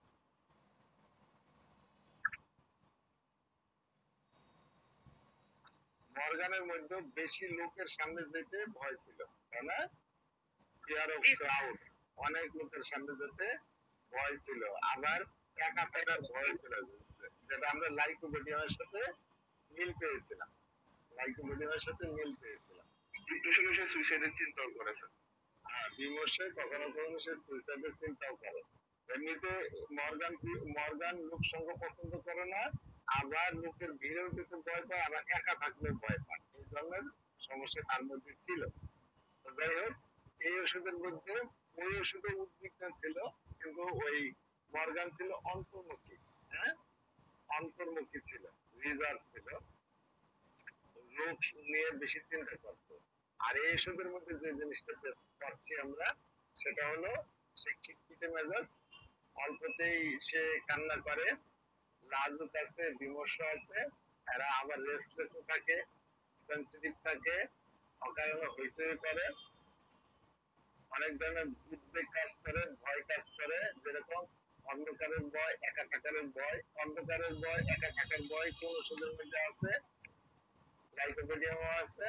মর্গানের মধ্যে বেশি লোকের সামনে যেতে ভয় ছিল, তাই না? ফিয়ার অফ ক্রাউড, অনেক লোকের সামনে যেতে ভয় ছিল। আবার একা থাকার ভয় ছিল, যেটা আমরা লাইকোপেডিয়ামের সাথে মিল পেয়েছিলাম। লাইকোপিডিয়ামের সাথে মিল পেয়েছিলাম। ডিপ্রেশনে সে সুইসাইডের চিন্তাও করেছে। হ্যাঁ, বিমর্ষে কখনো কখনো সে সুইসাইডের চিন্তাও করে। এমনিতে মর্গান লোক সঙ্গ পছন্দ করে না, আবার লোকের ভিড়েও যেতে ভয় পায়, আবার একা থাকলেও ভয় পায়। এই ধরনের সমস্যা তার মধ্যে ছিল। তো যাই হোক, এই ওষুধের মধ্যে ওই ওষুধে উদ্বিগ্ন ছিল, কিন্তু ওই মর্গান ছিল অন্তর্মুখী। হ্যাঁ, অন্তর্মুখী ছিল, রিজার্ভ ছিল, রোগ নিয়ে বেশি চিন্তা করতো। আর এই ওষুধের মধ্যে যে জিনিসটা পাচ্ছি আমরা, সেটা হলো সে খিটখিটে মেজাজ, অল্পতেই সে কান্না করে, লাজুক আছে, বিমর্ষ আছে, এরা আবার রেস্টলেস থাকে, সেন্সিটিভ থাকে, অকারণে হইচই করে, অনেক ধরনের উদ্বেগ কাজ করে, ভয় কাজ করে, যেরকম অন্ধকারের ভয়, একা থাকার ভয়। অন্ধকারের ভয়, একা থাকার ভয় কোন ওষুধের মধ্যে আছে? লাইকোপিডিয়ামও আছে,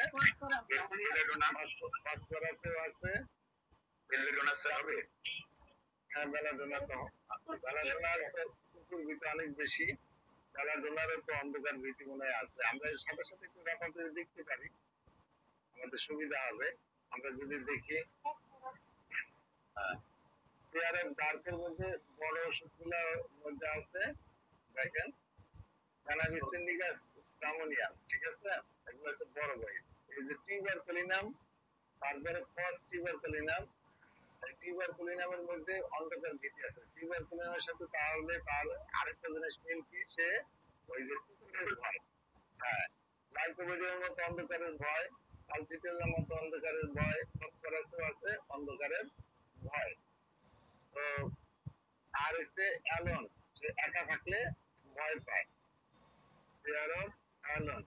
ফসফরাসও আছে, বেলেডোনাসও হবে। হ্যাঁ, বেলাডোনা তো, বেলাডোনার তো কুকুর ভীতি অনেক বেশি, বেলাডোনারও তো অন্ধকার ভীতি মনে হয় আছে। আমরা এর সাথে সাথে একটু রেফার করে দেখতে পারি, আমাদের সুবিধা হবে। আমরা যদি দেখি, পেয়ারের ডার্কের মধ্যে বড় ওষুধগুলোর মধ্যে আছে, দেখেন, ক্যানাবিস ইন্ডিকাস, স্টামোনিয়াম, ঠিক আছে? এগুলো হচ্ছে বড় বই। এই যে টিউবারকুলিনাম, তারপরে ফস টিউবারকুলিনাম, টিউবারকুলিনামের মধ্যে অন্ধকার ভীতি আছে। টিউবারকুলিনামের সাথে তাহলে তার আরেকটা জিনিস মিল কি, সে ওই যে কুকুরের ভয়। হ্যাঁ, লাইকোপিডিয়ামের মতো অন্ধকারের ভয়, কালসিটেলের মতো অন্ধকারের ভয়, ফসফরাসও আছে অন্ধকারের ভয়। তো আর হচ্ছে অ্যালন, সে একা থাকলে ভয় পায়। ফিয়ার অফ অ্যালন,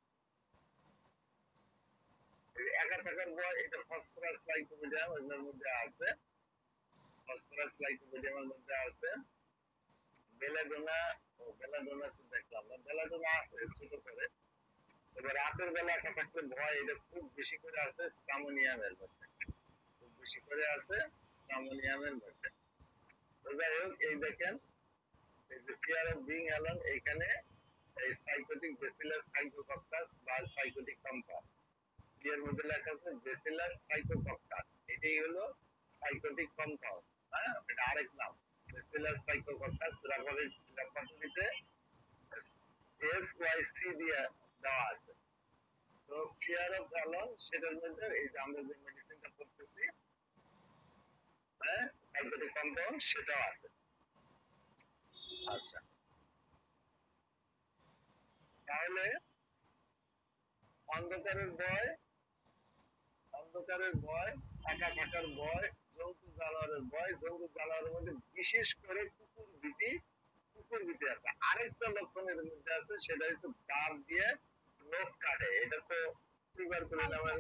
একা থাকার ভয়, এটা ফসফরাস লাইকোপিডিয়াম এগুলোর মধ্যে আছে, ফসফরাস লাইকোপিডিয়ামের মধ্যে আছে। বেলাডোনা, ও বেলাডোনা তো দেখলাম না, বেলাডোনা আছে ছোট করে। এবার রাতের বেলা একা থাকতে ভয়, এটা খুব বেশি করে আছে স্টামোনিয়ামের মধ্যে, খুব বেশি করে আছে স্টামোনিয়ামের মধ্যে। তো যাই হোক, এই দেখেন, এই যে ফিয়ার অফ বিং অ্যালন, এইখানে এই সাইকোটিক ব্যাসিলাস সাইকোকক্কাস বা সাইকোটিক কম্পাউন্ড, এর মধ্যে লেখা আছে ব্যাসিলাস সাইকোকক্কাস, এটাই হলো সাইকোটিক কম্পাউন্ড। হ্যাঁ, এটা আরেক নাম, ব্যাসিলাস সাইকোকক্কাস। ল্যাবরেটরিতে SYC দিয়ে দেওয়া আছে। তো ফিয়ার অফ অ্যালন, সেটার মধ্যে এই যে আমরা যে মেডিসিনটা করতেছি, হ্যাঁ, সাইকোটিক কম্পাউন্ড, সেটাও আছে। আচ্ছা, তাহলে অন্ধকারের ভয়, অন্ধকারের ভয়, একা থাকার ভয়, জন্তু জানোয়ারের ভয়, জন্তু জানোয়ারের মধ্যে বিশেষ করে কুকুর ভীতি, কুকুর ভীতি আছে। আরেকটা লক্ষণের মধ্যে আছে, সেটা হচ্ছে দাঁত দিয়ে নখ কাটে। এটা তো টিউবারকুলিনামের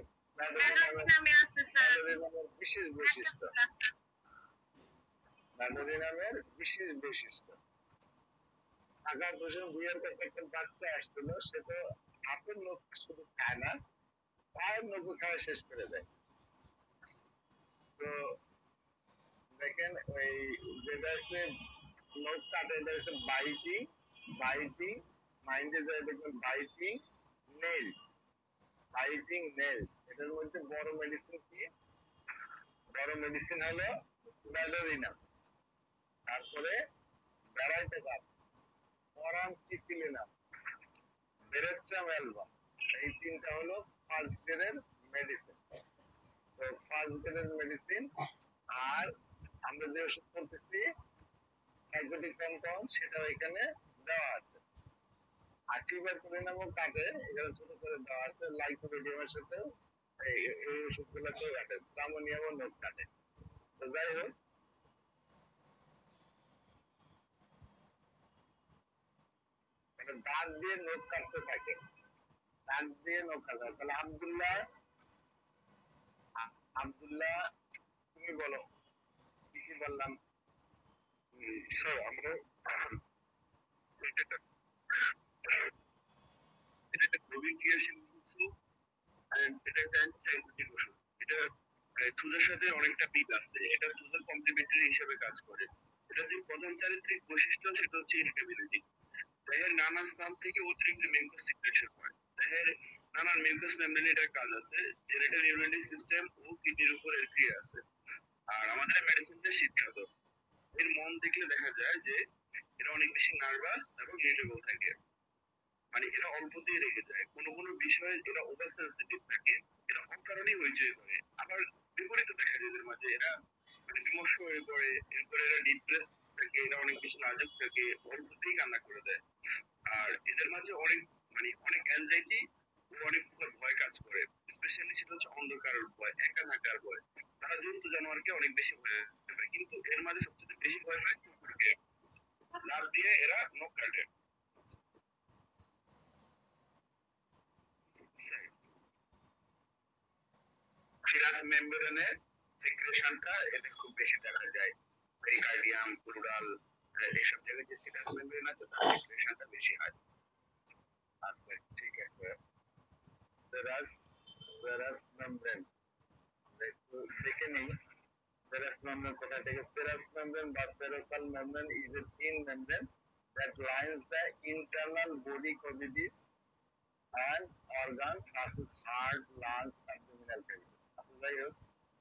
নামের বিশেষ বৈশিষ্ট্য, নামের বিশেষ বৈশিষ্ট্য। সাকার হোসেন ভুইয়ার কাছে একটা বাচ্চা আসছিল, সে তো হাতের নখ শুধু খায় না, পায়ের নখ খাওয়া শেষ করে দেয়। তো দেখেন, ওই যেটা হচ্ছে নখ কাটে, এটা হচ্ছে বাইটিং, বাইটিং, মাইন্ডে যায় দেখবেন বাইটিং নেইলস, বাইটিং নেইলস। এটার মধ্যে বড় মেডিসিন কি? বড় মেডিসিন হলো ম্যাডোরিনা, তারপরে ভ্যারাইটি গাছ, পরামটিফিলিনাম, বেরেট্রাম অ্যালবাম, এই তিনটা হলো ফার্স্ট গ্রেডের মেডিসিন। তো ফার্স্ট গ্রেডের মেডিসিন। আর আমরা যে ওষুধ করতেছি সাইকোটিক কম্পাউন্ড, সেটাও এখানে দেওয়া আছে। আর টিউবারকুলিনামও কাটে, এখানে ছোট করে দেওয়া আছে। লাইকোপিডিয়ামের সাথে এই এই ওষুধগুলোকেও কাটে, স্টামোনিয়ামও নখ কাটে। তো যাই হোক, এটা দাঁত দিয়ে নখ কাটতে থাকে, দাঁত দিয়ে নখ কাটা। তাহলে আব্দুল্লাহ, আব্দুল্লাহ, তুমি বলো কি কি বললাম? স্যার, আমরা এটা একটা খুবই ক্রিয়াশীল ওষুধ, এটা একটা অ্যান্টিসাইকোটিক ওষুধ। এটা থুজার সাথে অনেকটা মিল আছে, এটা থুজার কমপ্লিমেন্টারি হিসেবে কাজ করে। এটা যে প্রধান চারিত্রিক বৈশিষ্ট্য, সেটা হচ্ছে ইরিটেবিলিটি। দেহের নানা স্থান থেকে অতিরিক্ত ম্যাঙ্গো সিক্রেশন হয়, দেহের নানান মিউকাস মেমব্রেন এটার কাজ আছে, জেনেটাল ইমিউনিটি সিস্টেম ও কিডনির উপর এর ক্রিয়া আছে। আর আমাদের মেডিসিনটা শীতকাত, এর মন দেখলে দেখা যায় যে এরা অনেক বেশি নার্ভাস এবং ইরিটেবল থাকে, মানে এরা অল্পতেই রেগে যায়, কোনো কোনো বিষয়ে এরা ওভার সেন্সিটিভ থাকে, এরা অকারণেই হইচই করে। আবার বিপরীত দেখা যায় এদের মাঝে, এরা মানে বিমর্ষ হয়ে পড়ে, এরপরে এরা ডিপ্রেস থাকে, এরা অনেক বেশি লাজুক থাকে, অল্পতেই কান্না করে দেয়। আর এদের মাঝে অনেক মানে অনেক অ্যাংজাইটি ও অনেক প্রকার ভয় কাজ করে, স্পেশালি সেটা হচ্ছে অন্ধকারের ভয়, একা থাকার ভয়। তারা জন্তু জানোয়ারকে অনেক বেশি ভয় পায়, কিন্তু এর মাঝে সবচেয়ে বেশি ভয় পায় কুকুরকে। লাফ দিয়ে এরা নখ কাটে। সিরাস মেমব্রেনের সিক্রেশনটা এদের খুব বেশি দেখা যায়, পেরিকার্ডিয়াম, প্লুরাল, এইসব জায়গায় যে সিরাস মেমব্রেন আছে তার সিক্রেশনটা বেশি হয়। আচ্ছা ঠিক আছে, সেরাস সেরাস মেমব্রেন একটু দেখে নিই। Serous membrane কোথা থেকে? Serous membrane বা serosal membrane is a thin membrane that lines the internal body cavities and organs such as heart, lungs, abdominal cavity. আচ্ছা যাই হোক,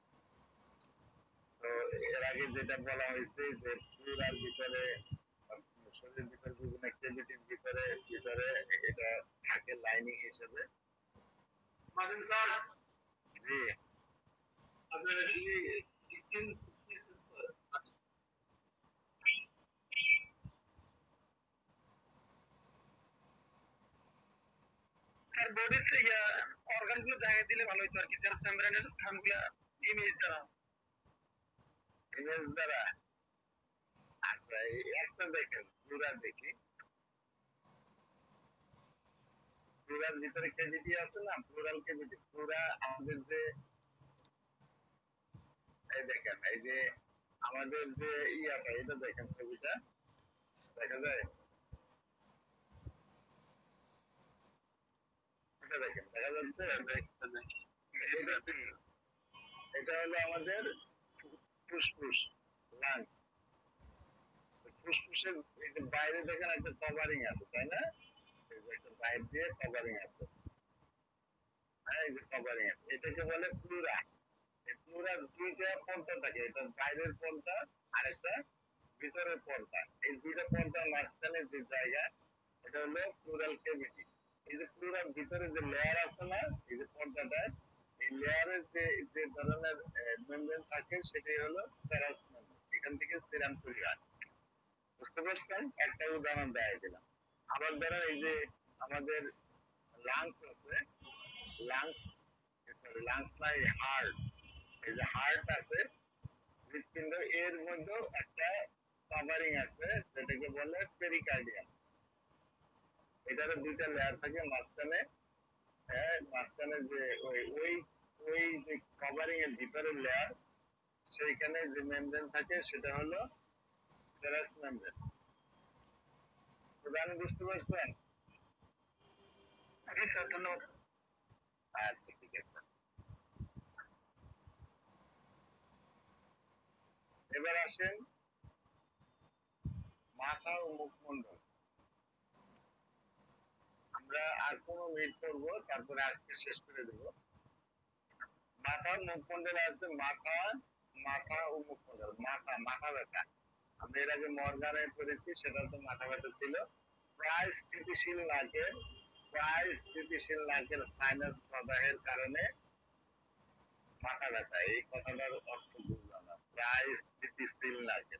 তো এর আগে যেটা বলা হয়েছে যে পুরার ভিতরে শরীরের ভিতরে বিভিন্ন ক্যাভিটির ভিতরে ভিতরে এটা থাকে লাইনিং হিসেবে। মাসুম স্যার, জি আপনার স্কিন স্যার বডির অর্গান গুলো জায়গা দিলে ভালো হতো আর কি, সেলস মেমব্রেনের স্থানগুলো ইমেজ দ্বারা ইমেজ দ্বারা। আচ্ছা এই একটা দেখেন পুরা দেখি, পুরার ভিতরে কেভিটি আছে না, প্লুরাল কেভিটি, পুরা আমাদের যে এই দেখেন এই যে আমাদের যে ইয়াটা এটা দেখেন, ছবিটা দেখা যায়, এটা দেখেন দেখা যাচ্ছে, এটা হলো আমাদের ফুসফুস, লাংস। ফুসফুসের এই যে বাইরে দেখেন একটা কভারিং আছে তাই না, এই যে একটা বাইরে দিয়ে কভারিং আছে, হ্যাঁ এই যে কভারিং আছে, এটাকে বলে প্লুরা। এই প্লুরার দুইটা পর্দা থাকে, এটা বাইরের পর্দা আর একটা ভিতরের পর্দা, এই দুইটা পর্দার মাঝখানে যে জায়গা এটা হলো প্লুরাল কেভিটি। এই যে প্লুরাল ভিতরে যে লেয়ার আছে না, এই যে পর্দাটা, এই লেয়ারের যে যে ধরনের মেমব্রেন থাকে সেটাই হলো সেরাস মেমব্রেন, এখান থেকে সিরাম তৈরি হয়। বুঝতে পারছেন, একটা উদাহরণ দেখাই দিলাম। আবার ধরেন এই যে আমাদের লাংস আছে, লাংস সরি লাংস নাই হার্ট, এই যে হার্ট আছে হৃৎপিণ্ড, এর মধ্যেও একটা কভারিং আছে যেটাকে বলে পেরিকার্ডিয়াম। এটারও দুইটা লেয়ার থাকে মাঝখানে, হ্যাঁ মাঝখানে যে ওই ওই ওই যে কভারিং এর ভিতরের লেয়ার, সেইখানে যে মেমব্রেন থাকে সেটা হলো সেরাস মেমব্রেন। আমি বুঝতে পারছেন? জি স্যার, ধন্যবাদ। আচ্ছা ঠিক আছে, এবার আসেন মাথা ও মুখমণ্ডল। আমরা আর 15 মিনিট করবো, তারপরে আজকে শেষ করে দেব। মাথা ও মুখমণ্ডলে আছে মাথা, মাথা ও মুখমণ্ডল। মাথা, মাথা ব্যথা আমরা এর আগে মর্গানে করেছি, সেটা তো মাথা ব্যথা ছিল। প্রায় স্থিতিশীল নাকের, প্রায় স্থিতিশীল নাকের সাইনাস প্রদাহের কারণে মাথা ব্যথা, এই কথাটার অর্থ বুঝলাম না, প্রায় স্থিতিশীল নাকের।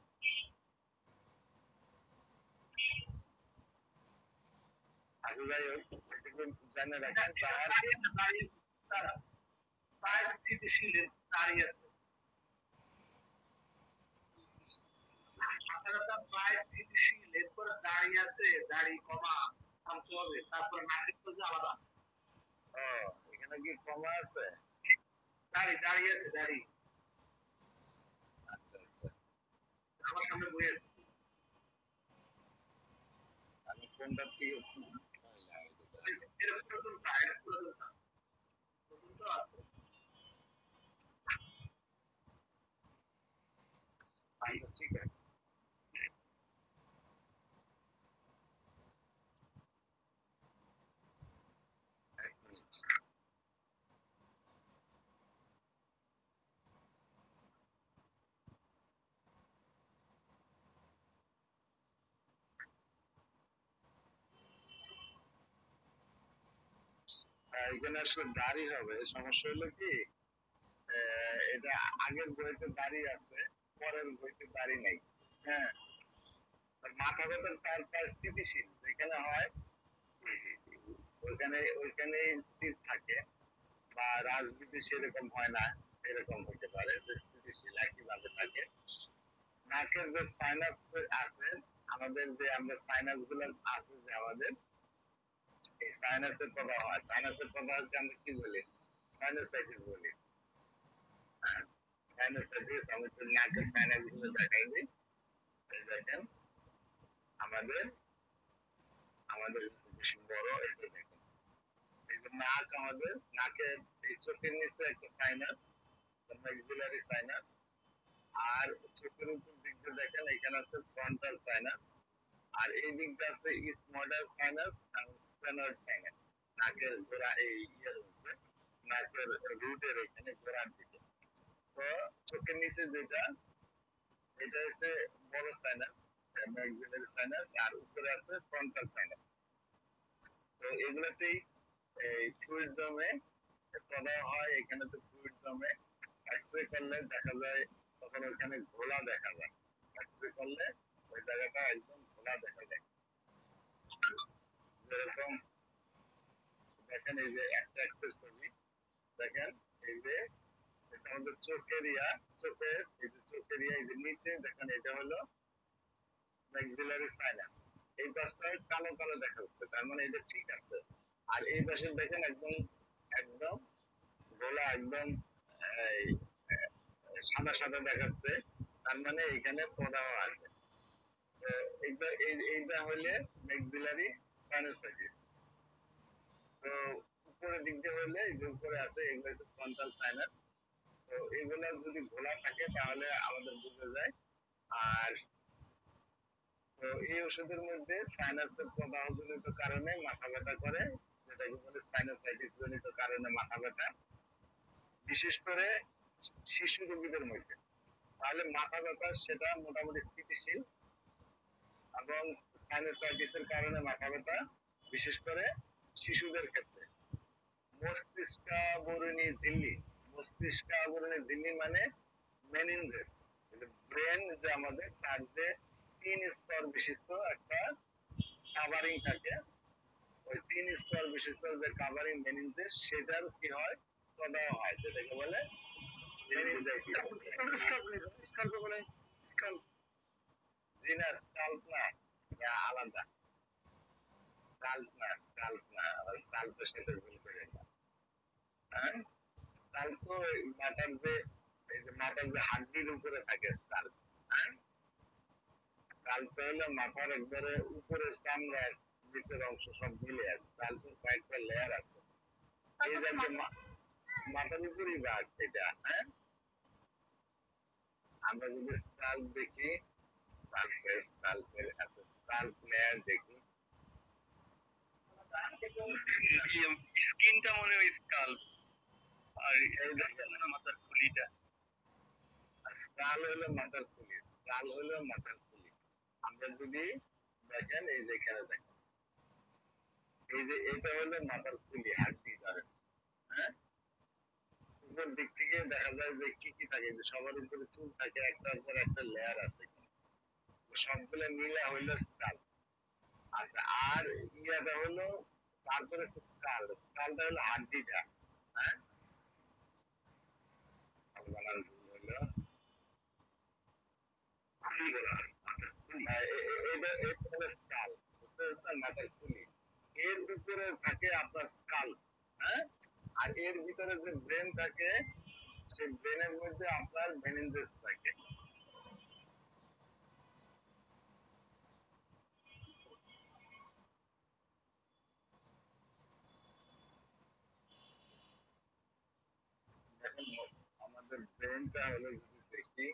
আচ্ছা যাই হোক, এটুকু জানে রাখেন। তার প্রায় স্থিতিশীল দাঁড়িয়ে আছে, মাথাটা প্রায় স্থিতিশীল, এরপরে দাঁড়িয়ে আছে, দাড়ি কমা থামতে হবে, তারপর নাকের তো আলাদা। ও এখানে কি কমা আছে? দাড়ি দাঁড়িয়ে আছে, দাড়ি। আচ্ছা আচ্ছা, আমার সামনে বই আছে, আমি কোনটার থেকে এরকম নতুনটা, এরকম নতুনটা, নতুনটা আছে। আচ্ছা ঠিক আছে, এক মিনিট। এখানে আসলে দাড়ি হবে, সমস্যা হলো কি এটা আগের বইতে দাড়ি আছে, পরের বইতে দাড়ি নাই। হ্যাঁ, আর মাথা ব্যথার তার স্থিতিশীল যেখানে হয় ওইখানে ওইখানে স্থির থাকে, বা রাজনীতি সেরকম হয় না, এরকম হতে পারে যে স্থিতিশীল একইভাবে থাকে। নাকের যে সাইনাস আছে, আমাদের যে আমরা সাইনাস গুলো আছে যে আমাদের, এই সাইনাসের প্রদাহ হয়, সাইনাসের প্রদাহকে আমরা কি বলি? সাইনোসাইটিস বলি। সাইনোসাইটিস, আমি একটু নাকের সাইনাস গুলো দেখাই দিই। এই দেখেন আমাদের আমাদের বেশি বড়, এটা দেখেন এই যে নাক, আমাদের নাকের এই চোখের নিচে একটা সাইনাস, ম্যাক্সিলারি সাইনাস, আর চোখের উপর দিক দিয়ে দেখেন এখানে আছে ফ্রন্টাল সাইনাস, আর এই দিকটা আছে স্মডাল সাইনাস আর স্ফেনয়েড সাইনাস। নাকের গোড়া এই ইয়ের মধ্যে, নাকের রুটের এখানে গোড়ার দিকে। তো চোখের নিচে যেটা, এটা হচ্ছে বড় সাইনাস, ম্যাক্সিলারি সাইনাস, আর উপরে আছে ফ্রন্টাল সাইনাস। তো এগুলোতেই এই ফ্লুইড জমে, প্রদাহ হয়, এখানে তো ফ্লুইড জমে। এক্সরে করলে দেখা যায় তখন ওইখানে ঘোলা দেখা যায়, এক্সরে করলে ওই জায়গাটা একদম ঘোলা দেখা যায়। যেরকম দেখেন এই যে একটা এক্সরে ছবি দেখেন, এই যে এটা আমাদের চোখের ইয়া, চোখের এই যে চোখের ইয়া, এই যে নিচে দেখেন এটা হলো ম্যাক্সিলারি সাইনাস। এই পাশটা কালো কালো দেখা যাচ্ছে, তার মানে এটা ঠিক আছে। আর এই পাশে দেখেন একদম একদম গোলা, একদম এই, সাদা সাদা দেখাচ্ছে, তার মানে এখানে প্রদাহ আছে। তো এইটা হলে ম্যাক্সিলারি সাইনোসাইটিস। তো উপরের দিক দিয়ে হলে এই যে উপরে আছে এগুলো হচ্ছে ফ্রন্টাল সাইনাস। তো এগুলো যদি ঘোলা থাকে তাহলে আমাদের বোঝা যায়। আর তো এই ওষুধের মধ্যে সাইনাসের প্রদাহ জনিত কারণে মাথা ব্যথা করে, যেটাকে বলে সাইনোসাইটিস জনিত কারণে মাথা ব্যথা, বিশেষ করে শিশু রোগীদের মধ্যে। তাহলে মাথা ব্যথা সেটা মোটামুটি স্থিতিশীল, এবং সাইনোসাইটিসের কারণে মাথা ব্যথা বিশেষ করে শিশুদের ক্ষেত্রে। মস্তিষ্কাবরণী ঝিল্লি, মস্তিষ্কাবরণী ঝিল্লি মানে মেনিনজেস, ব্রেন যে আমাদের, তার যে 3 স্তর বিশিষ্ট একটা কাভারিং থাকে, ওই 3 স্তর বিশিষ্ট যে কাভারিং মেনিনজেস, সেটার কি হয়? প্রদাহ হয়, যেটাকে বলে মেনিনজাইটিস। স্কাল্প বলে, স্কাল্প জি না, স্কাল্প না, এটা আলাদা। স্কাল্প না, স্কাল্প না, স্কাল্পের সাথে ভুল করে না। হ্যাঁ, স্কাল্প তো মাথার যে, এই যে মাথার যে হাড্ডির উপরে থাকে স্কাল্প। হ্যাঁ, স্কাল্প হলো মাথার একবারে উপরের চামড়ার নিচের অংশ সব মিলে আছে, স্কাল্পের কয়েকটা লেয়ার আছে। এই যে মাথার উপরই ভাগ এটা। হ্যাঁ, আমরা যদি স্কাল্প দেখি, স্কাল্পের আছে স্কাল্প লেয়ার দেখি, স্কিনটা মনে হয় স্কাল্প, আর এই দেখেন মাথার খুলিটা। স্কাল হলো মাথার খুলি, স্কাল হলো মাথার খুলি। আমরা যদি দেখেন এই যে এখানে দেখেন, এই যে এটা হলো মাথার খুলি, হাড্ডি ধরেন। হ্যাঁ, উপর দিক থেকে দেখা যায় যে কি কি থাকে, যে সবার উপরে চুল থাকে, একটার পর একটা লেয়ার আছে, সবগুলো মিলে হইলো স্কাল। আচ্ছা, আর ইয়াটা হলো, তারপরে স্কাল, স্কালটা হলো হাড্ডিটা। হ্যাঁ, বানান ভুল হলো, খুলি বলা হয়, মাথার খুলি। এটা হলো স্কাল, বুঝতে পারছেন, মাথার খুলি। এর উপরে থাকে আপনার স্কাল। হ্যাঁ, আর এর ভিতরে যে ব্রেন থাকে, সেই ব্রেনের মধ্যে আপনার মেনিনজেস থাকে। দেখেন আমাদের ব্রেনটা হলো, যদি দেখি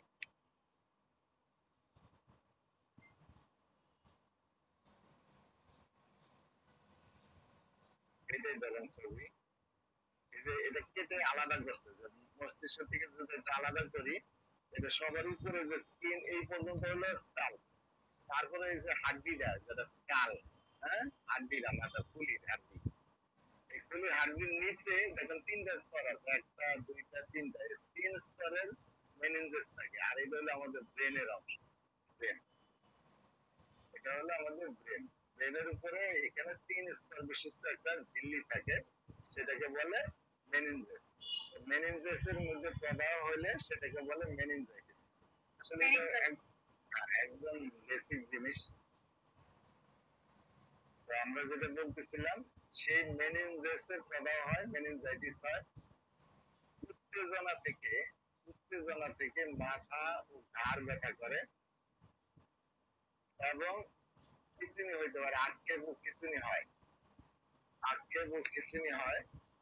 এটাই ধরেন ছবি, এই যে এটা কেটে আলাদা করছে, যে মস্তিষ্ক থেকে যদি এটা আলাদা করি, এটা সবার উপরে যে স্কিন এই পর্যন্ত হলো স্কাল, তারপরে এই যে হাড্ডিটা যেটা স্কাল, হ্যাঁ, হাড্ডিটা মাথার খুলির হাড্ডি, এই ফুলের হাড়ির নিচে দেখেন তিনটা স্তর আছে, একটা দুইটা তিনটা, এই তিন স্তরের মেনিনজেস থাকে। আর এটা হলো আমাদের ব্রেনের অংশ। ব্রেন, এটা হলো আমাদের ব্রেন। ব্রেনের উপরে এখানে তিন স্তর বিশিষ্ট একটা ঝিল্লি থাকে, সেটাকে বলে মেনিনজেস। মেনিনজেসের মধ্যে প্রদাহ হলে সেটাকে বলে মেনিনজাইটিস। আসলে এটা একদম বেসিক জিনিস। তো আমরা যেটা বলতেছিলাম, সেই মেনিনজেসের প্রদাহ হয়, মেনিনজাইটিস হয় উত্তেজনা থেকে। উত্তেজনা থেকে মাথা ও ঘাড় ব্যথা করে এবং খিঁচুনি হইতে পারে, আটকে বুক খিঁচুনি হয়, আটকে বুক খিঁচুনি হয়।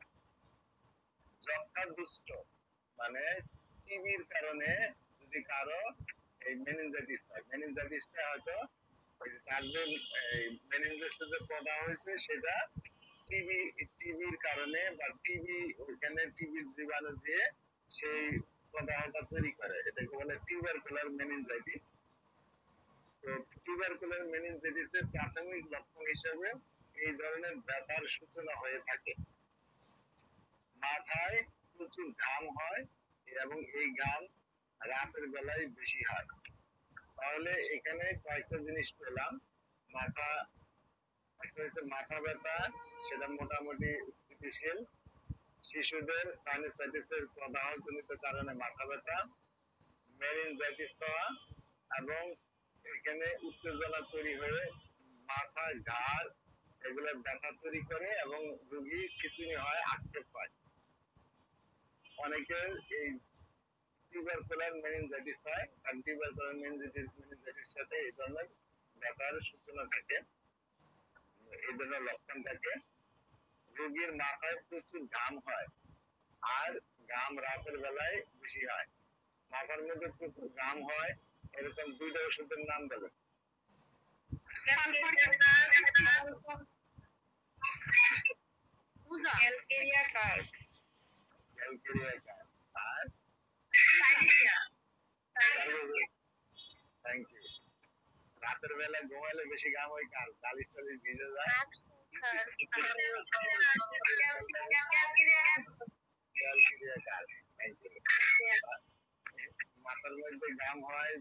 যক্ষা দুষ্ট মানে টিবির কারণে যদি কারো এই মেনিনজাইটিস হয়, মেনিনজাইটিসটা হয়তো তার যে মেনিনজাইটিসের যে প্রদাহ হয়েছে সেটা টিবির কারণে, বা টিবি ওইখানে টিবির জীবাণু যে সেই প্রদাহটা তৈরি করে, এটাকে বলে টিউবারকুলার মেনিনজাইটিস। তো টিউবারকুলার মেনিনজাইটিসের প্রাথমিক লক্ষণ হিসেবে এই ধরনের ব্যথার সূচনা হয়ে থাকে। মাথায় প্রচুর ঘাম হয় এবং এই ঘাম রাতের বেলায় বেশি হয়। তাহলে এখানে কয়েকটা জিনিস পেলাম। মাথা, একটা হচ্ছে মাথা ব্যথা, সেটা মোটামুটি স্থিতিশীল। শিশুদের সাইনোসাইটিসের প্রদাহজনিত কারণে মাথা ব্যথা, মেনিনজাইটিস হওয়া, এবং এখানে উত্তেজনা তৈরি হয়ে মাথা, ঘাড় এগুলো ব্যথা তৈরি করে এবং রোগী খিঁচুনি হয়, আক্ষেপ হয়। অনেকের এই টিউবারকুলার মেনিনজাইটিস হয়, আর টিউবারকুলার মেনিনজাইটিস সাথে এই ধরনের ব্যথার সূচনা থাকে, এই ধরনের লক্ষণ থাকে। রোগীর মাথায় প্রচুর ঘাম হয়, আর ঘাম রাতের বেলায় বেশি হয়। মাথার মধ্যে প্রচুর ঘাম হয়, এরকম দুইটা ওষুধের নাম বলেন। ক্যালকেরিয়া কার্ড, ক্যালকেরিয়া কার্ড, আর থ্যাংক ইউ। রাতের বেলা ঘুমাইলে বেশি ঘাম হয় কার? বালিশ টালিশ ভিজে যায়। Calcarea carb, thank you. মাথার মধ্যে ঘাম হয়,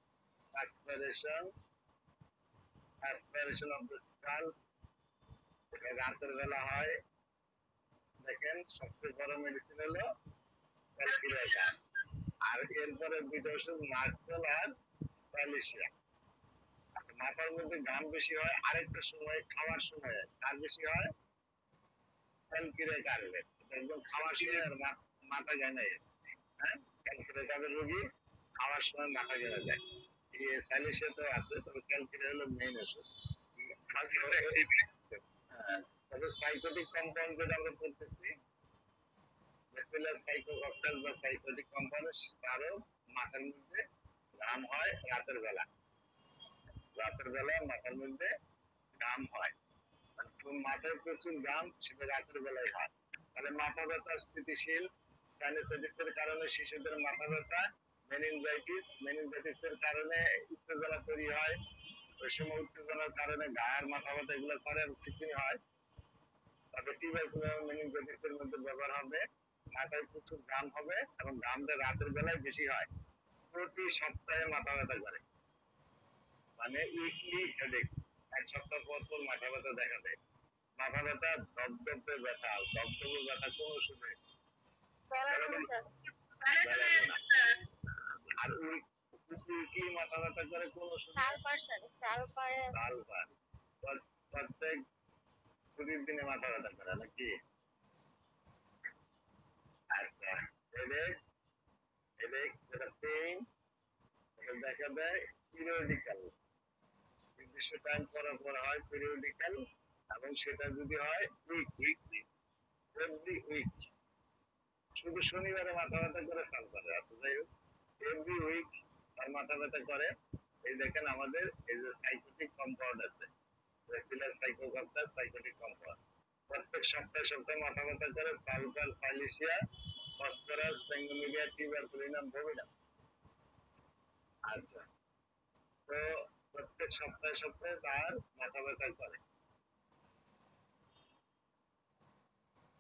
অ্যাসপিরেশন অফ দ্য স্কাল, রাতের বেলা হয়। দেখেন সবচেয়ে বড় মেডিসিন হলো ক্যালকেরিয়া কার্ড। আর এরপরে দুইটা ওষুধ নার্সেল আর স্টাইলিশিয়া। আচ্ছা, মাথার মধ্যে ঘাম বেশি হয় আরেকটা সময়, খাওয়ার সময়। আর বেশি হয় ক্যালকেরিয়া কার্ডের, একদম খাওয়ার সময় আর মাথা ঘামে গেছে। হ্যাঁ, ক্যালকেরিয়া কার্ডের রোগী খাওয়ার সময় মাথা ঘেমে যায়। এই স্টাইলিশিয়া তো আছে, তবে ক্যালকেরিয়া হলো মেইন ওষুধ। তবে সাইকোটিক কম্পাউন্ড যেটা আমরা করতেছি, ব্যাসিলাস সাইকোককটেল বা সাইকোটিক কম্পাউন্ড, তারও মাথার মধ্যে ঘাম হয় রাতের বেলা। রাতের বেলা মাথার মধ্যে ঘাম হয়, মানে মাথায় প্রচুর ঘাম, সেটা রাতের বেলায় হয়। তাহলে মাথা ব্যথা স্থিতিশীল, সাইনোসাইটিসের কারণে শিশুদের মাথা ব্যথা, মেনিনজাইটিসের কারণে উত্তেজনা তৈরি হয়, ওই সময় উত্তেজনার কারণে গায়ের মাথা ব্যথা এগুলো করে এবং খিঁচুনি হয়। তারপরে টিউবারকুলার মেনিনজাইটিসের মধ্যে ব্যবহার হবে, মাথায় প্রচুর ঘাম হবে এবং ঘামটা রাতের বেলায় বেশি হয়। প্রতি সপ্তাহে মাথা ব্যথা করে, মানে উইকলি হেডেক, এক সপ্তাহ পর পর মাথা ব্যথা দেখা দেয়। মাথা ব্যথা ধবধবে ব্যথা, ধবধবে ব্যথা কোন ওষুধে? আর উইকলি মাথা ব্যথা করে কোন ওষুধে? সালফার। প্রত্যেক ছুটির দিনে মাথা ব্যথা করে নাকি? আচ্ছা, হেডেক, হেডেক যেটা পেইন, এটা দেখা দেয় পিরিয়ডিক্যাল, নির্দিষ্ট টাইম পর পর হয়, পিরিয়ডিক্যাল, এবং সেটা যদি হয় উইকলি, এভরি উইক। শুধু শনিবারে মাথা ব্যথা করে সালফারে। আচ্ছা, যাই হোক, এভরি উইক তার মাথা ব্যথা করে। এই দেখেন আমাদের এই যে সাইকোটিক কম্পাউন্ড আছে, ব্যাসিলাস সাইকোককটেল সাইকোটিক কম্পাউন্ড, প্রত্যেক সপ্তাহে সপ্তাহে মাথা ব্যথা করে সালফার, সাইলিশিয়া, ফসফরাস, সেঙ্গোমিডিয়া, টিউবারকুলিনাম, ভোমিনাম। আচ্ছা, তো প্রত্যেক সপ্তাহে সপ্তাহে তার মাথা ব্যথা করে।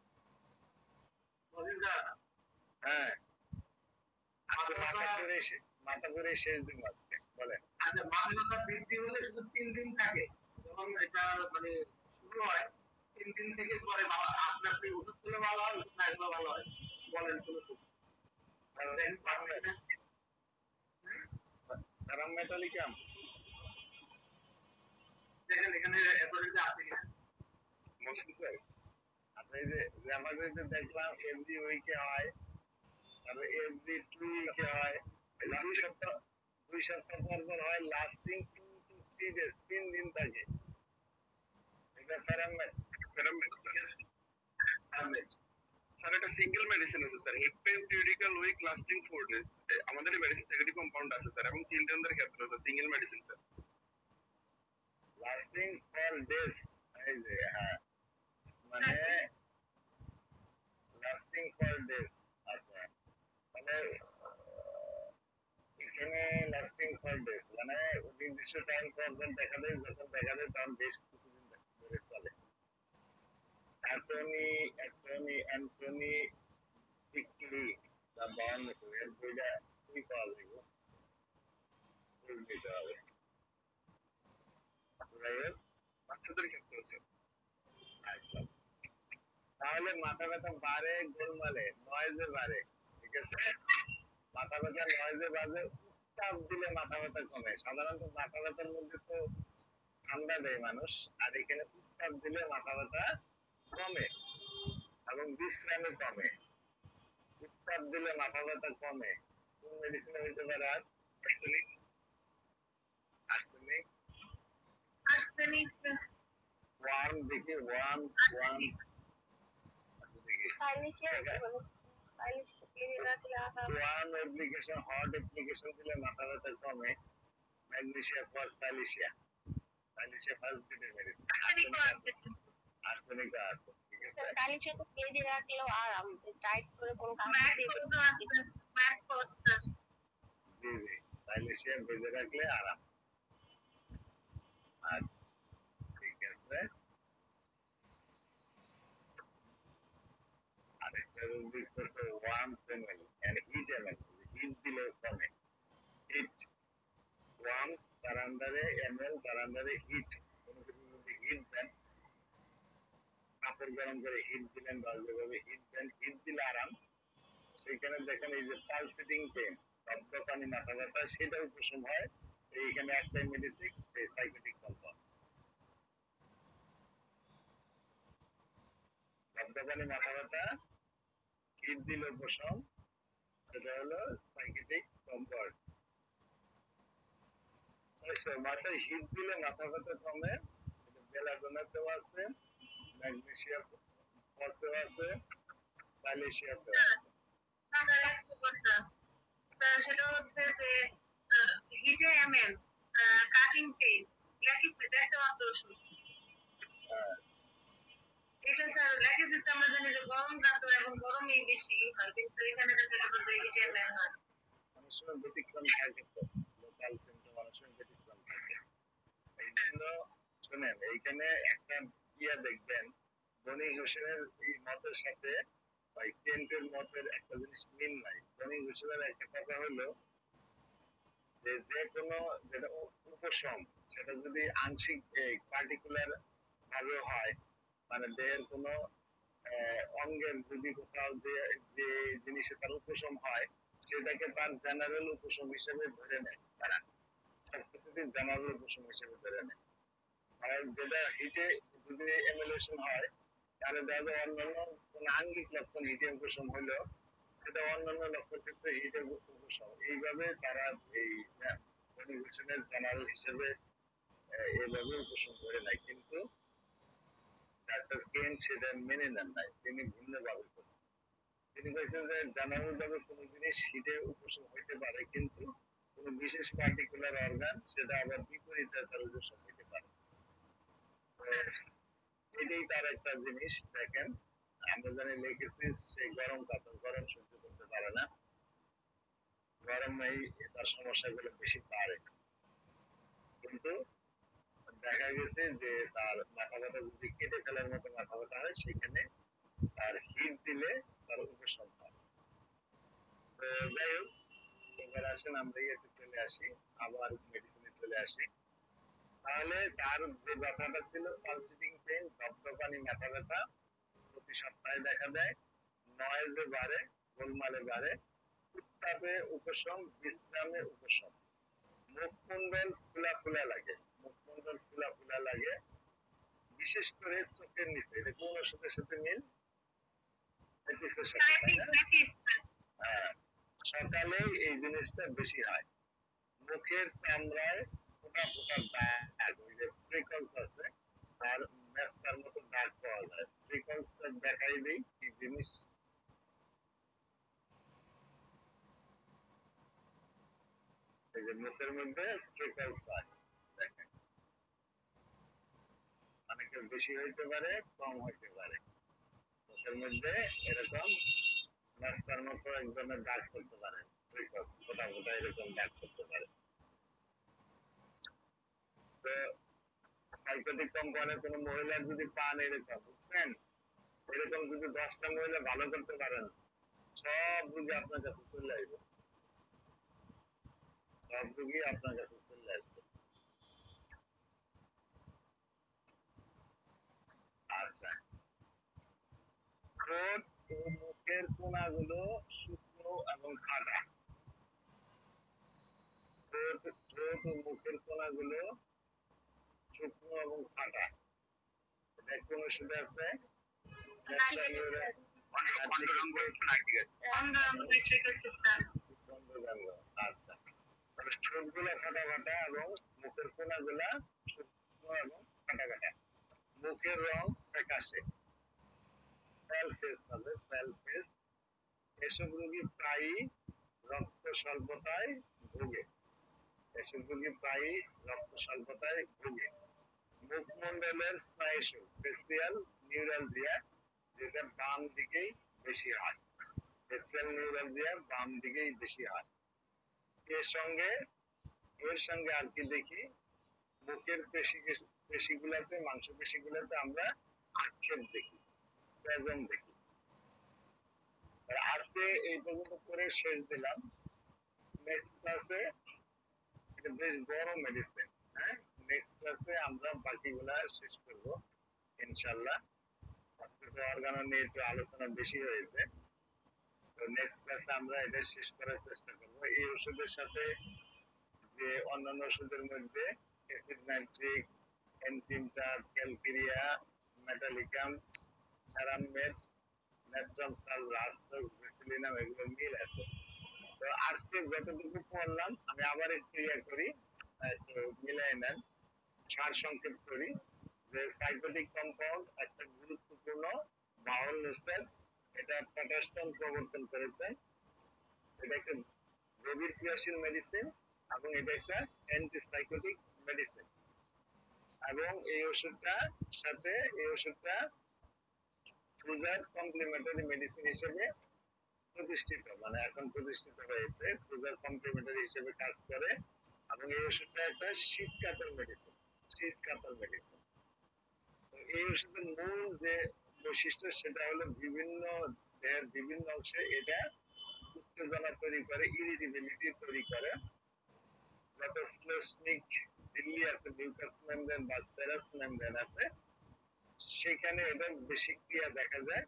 হ্যাঁ মাথা ঘুরে শেষ দিন আজকে বলেন। আচ্ছা, মাথা ব্যথা বৃদ্ধি হলে শুধু 3 দিন থাকে, যখন এটা মানে শুরু হয় 3 দিন থেকে পরে ভালো, আপনি আপনি ওষুধ খেলে ভালো হয়, ওষুধ না খেলে ভালো হয়, বলেন কোনো প্যারামেটালিকাম দেখেন এখানে অ্যাপোলজিতে আছে কিনা। মসজিদ। আচ্ছা এই যে আমাদের যে দেখলাম এভরি উইকে হয়, তারপরে এভরি 2 উইকে হয়, 2 সপ্তাহ 2 সপ্তাহ পর পর হয়, লাস্টিং 2 to 3 days, 3 দিন থাকে। এটা প্যারামেট স্যার এটা সিঙ্গেল মেডিসিন আছে sir, head pain periodical week lasting 4 days. আমাদের মেডিসিন সেক্রেটারি কম্পাউন্ড আছে স্যার, এবং চিলড্রেনদের ক্ষেত্রে আছে single medicine sir. Lasting for days, এই যে হ্যাঁ মানে লাস্টিং ফর ডেজ। আচ্ছা মানে এখানে লাস্টিং ফর ডেজ মানে নির্দিষ্ট টাইম পর পর দেখা দেয়, যখন দেখা দেয় তখন বেশ কিছুদিন ধরে চলে। অ্যান্টনি পিকলি দা বার্ন এর বইটা কি পাওয়া যাবে, বই নিতে হবে। যাই হোক, বাচ্চাদের ক্ষেত্রে আছে। আচ্ছা তাহলে মাথা ব্যথা বাড়ে গোলমালে, নয়েজে বাড়ে, ঠিক আছে? মাথা ব্যথা নয়েজে বাজে, উত্তাপ দিলে মাথা ব্যথা কমে। সাধারণত মাথা ব্যথার মধ্যে তো ঠান্ডা দেয় মানুষ, আর এখানে উত্তাপ দিলে মাথা ব্যথা কমে এবং বিশ্রামে কমে। উত্তাপ দিলে মাথা ব্যথা কমে। কোন মেডিসিনে হইতে পারে? আর আর্সেনিক, আর্সেনিক, আর্সেনিক, ওয়ার্ম, দেখি ওয়ার্ম, ওয়ার্ম দেখি সাইলেশিয়া, সাইলেশিয়া পেয়ে রাখলে ওয়ার্ম অ্যাপ্লিকেশন, হট অ্যাপ্লিকেশন দিলে মাথা ব্যথা কমে। Magnesia for silicea, silicea first গ্রেডের মেডিসিন। আর্সেনিকও আছে। আর্সেনিক আছে, ঠিক আছে? সাইলেশিয়া তো পেয়ে রাখলেও আরাম, টাইট করে কোনো কাজ ম্যাকফোজও আছে, ম্যাকফোজ স্যার। জি জি, সাইলেশিয়া বেঁধে রাখলে আরাম। আচ্ছা ঠিক আছে। আরেকটা রোগ দিচ্ছে worm female and heat ML, heat দিলে কমে। হিট ওয়ার্ম তার আন্ডারে, এমএল তার আন্ডারে হিট। কোনো কিছু যদি হিট দেন, কাপড় গরম করে হিট দিলেন বা যেভাবে হিট দেন, হিট দিলে আরাম। সেইখানে দেখেন এই যে পালসেটিং পেন, দপদপানি মাথা ব্যথা, সেটা উপশম হয়। এইখানে একটাই মেডিসিন, এই সাইকোটিক কম্পাউন্ড। দপদপানি মাথা ব্যথা, হিট দিলে উপশম, সেটা হলো সাইকোটিক কম্পাউন্ড। মাথায় হিট দিলে মাথা ব্যথা কমে, বেলাডোনাতেও আছে, ম্যাগনেসিয়া ফসেও আছে, সাইলেশিয়াতেও আছে। স্যার একটা কথা, স্যার সেটা হচ্ছে যে হিটে এমএল, কাটিং পেন, ল্যাকিসিস একটা মাত্র ওষুধ। হ্যাঁ এটা স্যার ল্যাকিসিস আমরা জানি যে গরম কাতর এবং গরমই বেশি হয়, কিন্তু এখানে দেখা গেল যে হিটে এমএল হয়। অনেক সময় ব্যতিক্রম থাকে, তো লোকাল সিমটম অনেক সময় ব্যতিক্রম থাকে। এই জন্য শুনেন, এইখানে একটা ইয়া দেখবেন, বনি হোসেনের এই মতের সাথে ওই কেন্টের মতের একটা জিনিস মিল নাই। বনি হোসেনের একটা কথা হলো যে যে কোনো যেটা উপশম, সেটা যদি আংশিক পার্টিকুলার ভাবে হয়, মানে দেহের কোনো অঙ্গের যদি কোথাও যে যে জিনিসে তার উপশম হয়, সেটাকে তার জেনারেল উপশম হিসেবে ধরে নেয় তারা। সবকিছুকে জেনারেল উপশম হিসেবে ধরে নেয়। আর যেটা হিটে যদি এমুলেশন হয়, তাহলে দেখা যায় অন্যান্য কোন আঙ্গিক লক্ষণ হিটে উপশম হইলেও সেটা অন্যান্য লক্ষণ ক্ষেত্রে হিটে উপশম। এইভাবে তারা এই পরিবেশনের জেনারেল হিসেবে এভাবে উপশম ধরে নেয়। কিন্তু ডাক্তার কেন সেটা মেনে নেন নাই, তিনি ভিন্নভাবে করছেন। তিনি বলছেন যে জেনারেল ভাবে কোন জিনিস হিটে উপশম হইতে পারে, কিন্তু কোন বিশেষ পার্টিকুলার অর্গান সেটা আবার বিপরীতে তার উপশম হইতে পারে। এটাই তার একটা জিনিস। দেখেন আমরা জানি লেগেছিস সেই গরম কাপড়, গরম সহ্য করতে পারে না, গরমেই তার সমস্যাগুলো বেশি বাড়ে। কিন্তু দেখা গেছে যে তার মাথা ব্যথা যদি কেটে ফেলার মতো মাথা ব্যথা হয়, সেখানে আর হিট দিলে তার উপশম হয়। তো যাই হোক, এবার আসেন আমরা ইয়েতে চলে আসি, আবার মেডিসিনে চলে আসি। তাহলে তার যে ব্যথাটা ছিল পালসেটিং পেইন, ধপধপানি মাথা ব্যথা, প্রতি সপ্তাহে দেখা দেয়, নয়েজে বাড়ে, গোলমালে বাড়ে, উত্তাপে উপশম, বিশ্রামে উপশম, মুখমণ্ডল ফুলা ফুলা লাগে, মুখমণ্ডল ফুলা ফুলা লাগে, বিশেষ করে চোখের নিচে। এটা কোন ওষুধের সাথে মিল? এপিসের সাথে, তাই না? হ্যাঁ, সকালে এই জিনিসটা বেশি হয়। মুখের চামড়ায় ফোঁটা ফোঁটা দাগ, ওই যে ফ্রিকলস আছে, আর মেস্তার মতো দাগ পাওয়া যায়। ফ্রিকলসটা দেখাই দিই কি জিনিস। এই যে মুখের মধ্যে ফ্রিকলস হয়, দেখেন, অনেকের বেশি হইতে পারে, কম হইতে পারে। মুখের মধ্যে এরকম মেস্তার মতো এক ধরনের দাগ করতে পারে, ফ্রিকলস ফোঁটা ফোঁটা এরকম দাগ করতে পারে। তো সাইকোটিক কম্পাউন্ডে কোনো মহিলার যদি পান এরকম, বুঝছেন, এরকম যদি 10টা মহিলা ভালো করতে পারেন, সব রুগী আপনার কাছে চলে আসবে, সব রুগী আপনার কাছে চলে আসবে। আচ্ছা, ঠোঁট ও মুখের কোনাগুলো শুকনো এবং খাঁটা। ঠোঁট ও মুখের কোনাগুলো শুকনো এবং খাঁটা। এটা কোন ওষুধে আছে? আচ্ছা, তাহলে ঠোঁট গুলা ফাটা ফাটা এবং মুখের কোনাগুলা শুকনো এবং ফাটা ফাটা। মুখের রং ফ্যাকাশে, প্যাল ফেস হবে, প্যাল ফেস। এসব রোগী প্রায়ই রক্ত স্বল্পতায় ভোগে, এসব রোগী প্রায়ই রক্ত স্বল্পতায় ভোগে। মুখমণ্ডলের স্নায়ু ফেসিয়াল নিউরালজিয়া, যেটা বাম দিকেই বেশি হয়, ফেসিয়াল নিউরালজিয়া বাম দিকেই বেশি হয়। এর সঙ্গে এর সঙ্গে আর কি দেখি, মুখের পেশিগুলোতে, মাংসপেশিগুলোতে আমরা আক্ষেপ দেখি, স্প্যাজম দেখি। আর আজকে এই পর্যন্ত করে শেষ দিলাম। নেক্সট ক্লাসে, এটা বেশ বড় মেডিসিন, হ্যাঁ, নেক্সট ক্লাসে আমরা বাকিগুলা শেষ করব ইনশাআল্লাহ। আজকে তো অর্গানো নিয়ে একটু আলোচনা বেশি হয়েছে, তো নেক্সট ক্লাসে আমরা এটা শেষ করার চেষ্টা করব। এই ওষুধের সাথে যে অন্যান্য ওষুধের মধ্যে অ্যাসিড নাইট্রিক, এনটিমটার, ক্যালকেরিয়া, মেটালিকাম, অ্যারামমেট, ন্যাট্রাম সাল, রাস্টক, ভেসিলিনাম, এগুলো মিল আছে। তো আজকে যতটুকু পড়লাম আমি আবার একটু ইয়ে করি, একটু মিলাই নেন, সার সংক্ষেপ করি, যে সাইকোটিক কম্পাউন্ড একটা গুরুত্বপূর্ণ বাউল রিসার্চ, এটা প্যাটারসন প্রবর্তন করেছেন। এটা একটা গভীর ক্রিয়াশীল মেডিসিন এবং এটা একটা অ্যান্টিসাইকোটিক মেডিসিন, এবং এই ওষুধটা ক্রুজার কমপ্লিমেন্টারি মেডিসিন হিসেবে প্রতিষ্ঠিত, মানে এখন প্রতিষ্ঠিত হয়েছে, ক্রুজার কমপ্লিমেন্টারি হিসেবে কাজ করে। এবং এই ওষুধটা একটা শীতকাতর মেডিসিন, শীতকাতর মেডিসিন। তো এই ওষুধের মূল যে বৈশিষ্ট্য সেটা হলো বিভিন্ন দেহের বিভিন্ন অংশে এটা উত্তেজনা তৈরি করে, ইরিটেবিলিটি তৈরি করে। যত শ্লেষ্মিক ঝিল্লি আছে, মিউকাস মেমব্রেন বা সেরাস মেমব্রেন আছে, সেখানে এটা বেশি ক্রিয়া দেখা যায়।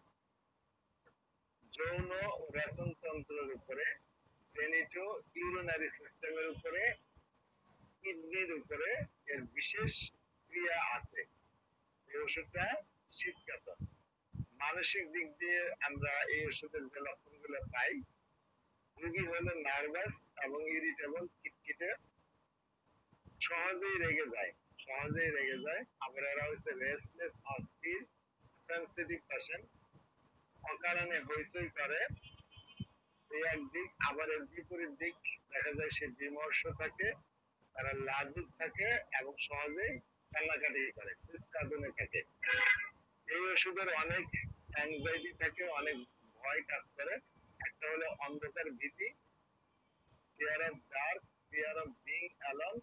যৌন ও রেচন তন্ত্রের উপরে, জেনিটো ইউরিনারি সিস্টেমের উপরে, কিডনির উপরে এর বিশেষ ক্রিয়া আছে। এই ওষুধটা শীতকাতর। মানসিক দিক দিয়ে আমরা এই ওষুধের যে লক্ষণগুলো পাই, রোগী হলো নার্ভাস এবং ইরিটেবল, খিটখিটে, সহজেই রেগে যায়, সহজেই রেগে যায়। আবার এরা হচ্ছে রেস্টলেস, অস্থির, সেনসিটিভ পেশেন্ট, অকারণে হইচই করে, এই একদিক। আবার এর বিপরীত দিক দেখা যায় সে বিমর্ষ থাকে, তারা লাজুক থাকে এবং সহজেই কান্নাকাটি করে, সিসকার্ডনে থাকে। এই ওষুধের অনেক অ্যাংজাইটি থাকে, অনেক ভয় কাজ করে। একটা হলো অন্ধকার ভীতি, fear of dark, fear of being alone,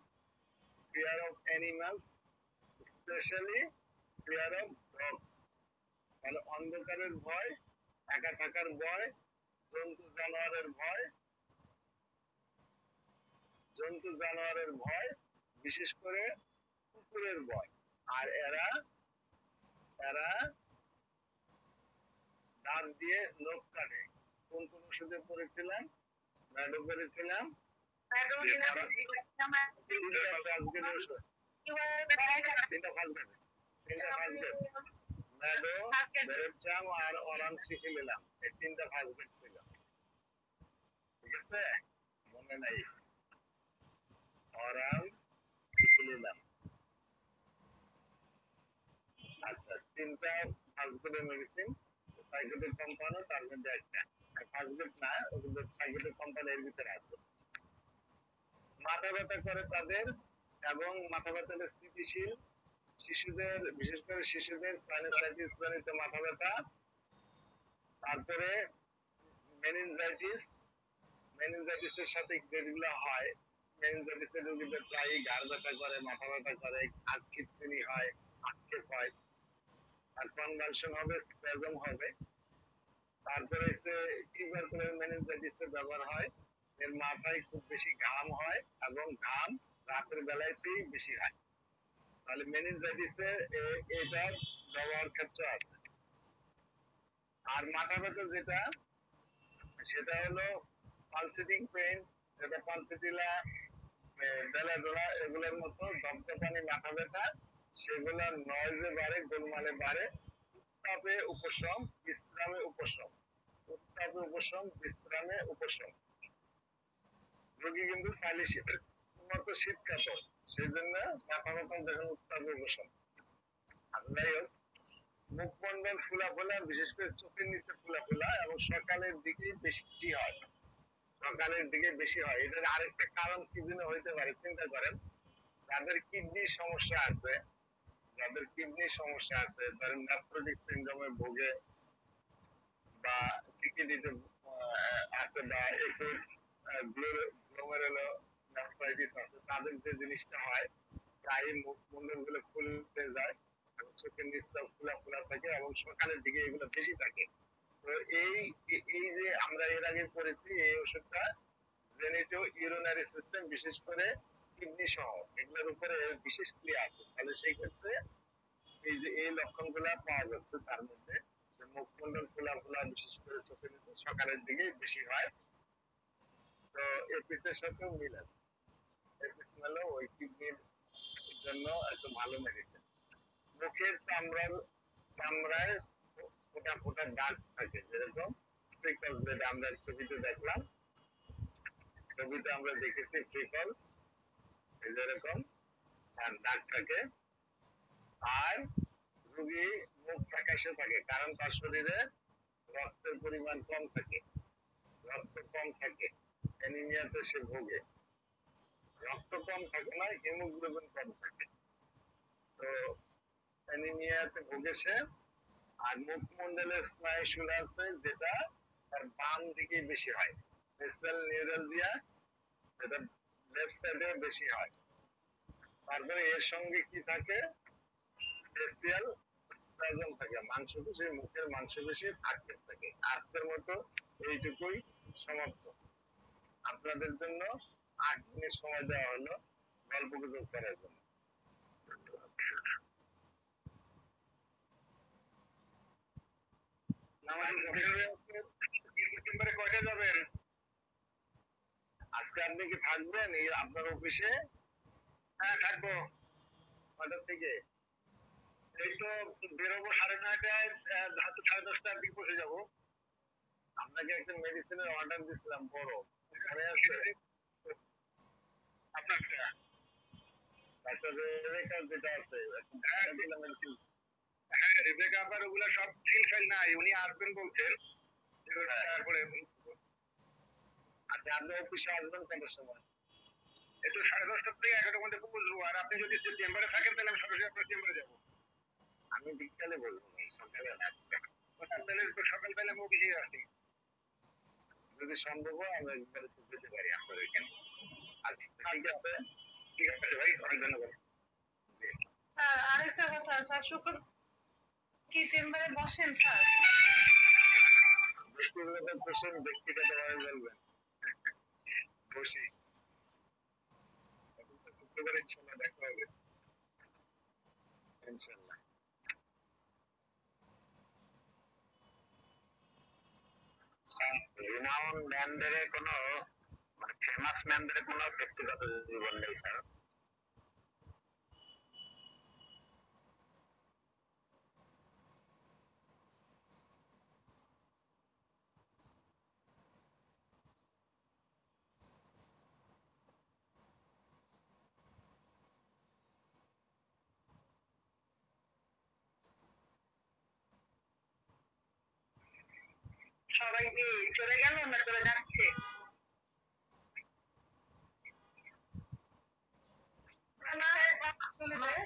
fear of animals, specially fear of dogs. তাহলে অন্ধকারের ভয়, একা থাকার ভয়, জন্তু জানোয়ারের ভয়, জন্তু জানোয়ারের ভয়, বিশেষ করে কুকুরের ভয়। আর এরা এরা দাঁত দিয়ে নখ কাটে। কোন কোন ওষুধে পড়েছিলাম? ম্যাডো করেছিলাম। তিনটা ফার্স্ট গ্রেডের ওষুধ, তিনটা ফার্স্ট গ্রেড, তিনটা ফার্স্ট গ্রেড, ম্যাডো, বেরেপজাম আর অরাম নিলাম। এই তিনটা ফার্স্ট গ্রেড ছিল, ঠিক আছে? মনে নাই, অরাম নিলাম। আচ্ছা, তিনটা ফার্স্ট গ্রেডের মেডিসিন, সাইকেলের কোম্পানি, তার মধ্যে একটা ফার্স্ট গ্রেড না, ওগুলো সাইকেলের কোম্পানির ভিতরে আছে। মাথা ব্যথা করে তাদের, এবং মাথা ব্যথা স্থিতিশীল শিশুদের, বিশেষ করে শিশুদের সাইনাসাইটিস জনিত মাথা ব্যথা, তারপরে মেনিনজাইটিস, মেনিনজাইটিসের সাথে যেগুলো হয়, মেনিনজাইটিসের রোগীদের প্রায়ই ঘাড় ব্যথা করে, মাথা ব্যথা করে, হাত খিঁচুনি হয়, আক্ষেপ হয়, আর কনভালশন হবে, স্প্যাজম হবে। তারপরে হচ্ছে টিউবারকুলার মেনিনজাইটিসের ব্যবহার হয়, এর মাথায় খুব বেশি ঘাম হয় এবং ঘাম রাতের বেলাতেই বেশি হয়। তাহলে মেনিনজাইটিসের এটা ব্যবহার ক্ষেত্র আছে। আর মাথা ব্যথা যেটা, সেটা হলো পালসেটিং পেইন, যেটা পালসেটিলা, বেলাডোলা এগুলোর মতো দপদপানি মাথা ব্যথা, সেগুলা নয়েজে বাড়ে, গোলমালে বাড়ে, উত্তাপে উপশম, বিশ্রামে উপশম, উত্তাপে উপশম, বিশ্রামে উপশম। রোগী কিন্তু চাইলে শীতের মতো শীত কাতর, সেই জন্য মাথা ব্যথা দেখেন উত্তাপে উপশম। আর যাই হোক, মুখমন্ডল ফুলা ফোলা, বিশেষ করে চোখের নিচে ফুলা ফোলা, এবং সকালের দিকে বেশি হয়, সকালের দিকে বেশি হয়। এটার আরেকটা কারণ কি জন্য হইতে পারে চিন্তা করেন, যাদের কিডনির সমস্যা আছে, যাদের কিডনির সমস্যা আছে, ধরেন নেফ্রোটিক সিনড্রোমে ভোগে, বা চিকিৎসিত আছে, বা একটু গ্লোমেরুলোনেফ্রাইটিস আছে, তাদের যে জিনিসটা হয়, প্রায় মুখমন্ডল গুলো ফুলে যায়, চোখের নিচটা ফুলা ফুলা থাকে, এবং সকালের দিকে এগুলো বেশি থাকে। তো এই এই যে আমরা এর আগে করেছি এই ওষুধটা জেনিটো ইউরিনারি সিস্টেম, বিশেষ করে কিডনি সহ এগুলোর উপরে বিশেষ ক্রিয়া আছে। তাহলে সেই ক্ষেত্রে এই যে এই লক্ষণগুলা পাওয়া যাচ্ছে, তার মধ্যে মুখমন্ডল ফোলা ফোলা, বিশেষ করে চোখের নিচে সকালের দিকে বেশি হয়। তো এপিসের সাথেও মিল আছে, এপিস হলো ওই কিডনির জন্য একটা ভালো মেডিসিন। মুখের চামড়ায় ফোটা ফোটা দাগ থাকে, যেরকম ফ্রিকলস, যেটা আমরা ছবিতে দেখলাম, ছবিতে আমরা দেখেছি ফ্রিকলস যেরকম দাগ থাকে। আর রোগী মুখ ফ্যাকাশে থাকে, কারণ তার শরীরে রক্তের পরিমাণ কম থাকে, রক্ত কম থাকে, অ্যানিমিয়াতে সে ভোগে। রক্ত কম থাকে না, হিমোগ্লোবিন কম থাকে, তো অ্যানিমিয়াতে ভোগে সে। আর মুখমন্ডলের স্নায়ু শুরু আছে, যেটা তার বাম দিকে বেশি হয়, ফেসিয়াল নিউরালজিয়া, যেটা লেফট সাইডে বেশি হয়। তারপরে এর সঙ্গে কি থাকে, ফেসিয়াল স্প্যাজম থাকে, মাংসপেশি, মুখের মাংসপেশি আটকে থাকে। আজকের মতো এইটুকুই, সমাপ্ত। আপনাদের জন্য 8 মিনিট সময় দেওয়া হলো গল্প গুজব করার জন্য। কয়টা যাবেন আজকে? আপনি কি থাকবেন এই আপনার অফিসে? হ্যাঁ থাকবো। কয়টার থেকে? এই তো বেরোবো 9:30টায়, 10:30টার দিকে পৌঁছে যাবো। আপনাকে একটা মেডিসিনের অর্ডার দিছিলাম বড়, মনে আছে? আপনারটা ডাক্তার রেবেকা যেটা আছে, মেডিসিন। হ্যাঁ, রেবেকা আবার ওগুলা সব সিল ফাইল নাই, উনি আসবেন বলছেন। তারপরে আচ্ছা, আপনি অফিসে আসবেন কটার সময়? একটু 10:30 থেকে 11টার মধ্যে পৌঁছবো। আর আপনি যদি চেম্বারে থাকেন, তাহলে আমি সরাসরি আপনার চেম্বারে যাবো। আমি বিকালে বলবো, সকালে না। তাহলে সকালবেলা আমি অফিসে আসি, যদি সম্ভব হয় আমরা একবার যেতে পারি আপনার এখানে। আচ্ছা ঠিক আছে, ঠিক আছে ভাই, অনেক ধন্যবাদ। আরেকটা কথা স্যার, শুক্র কি চেম্বারে বসেন স্যার? ব্যক্তিগত কোশ্চেন ব্যক্তিগতভাবে বলবেন। বসি, শুক্রবার ইনশাল্লাহ দেখা হবে, ইনশাল্লাহ। রিনাউন ম্যানদের কোনো মানে ফেমাস ম্যানদের কোনো ব্যক্তিগত জীবন নেই স্যার। সবাই কি চলে গেল না চলে যাচ্ছে? চলে যায়।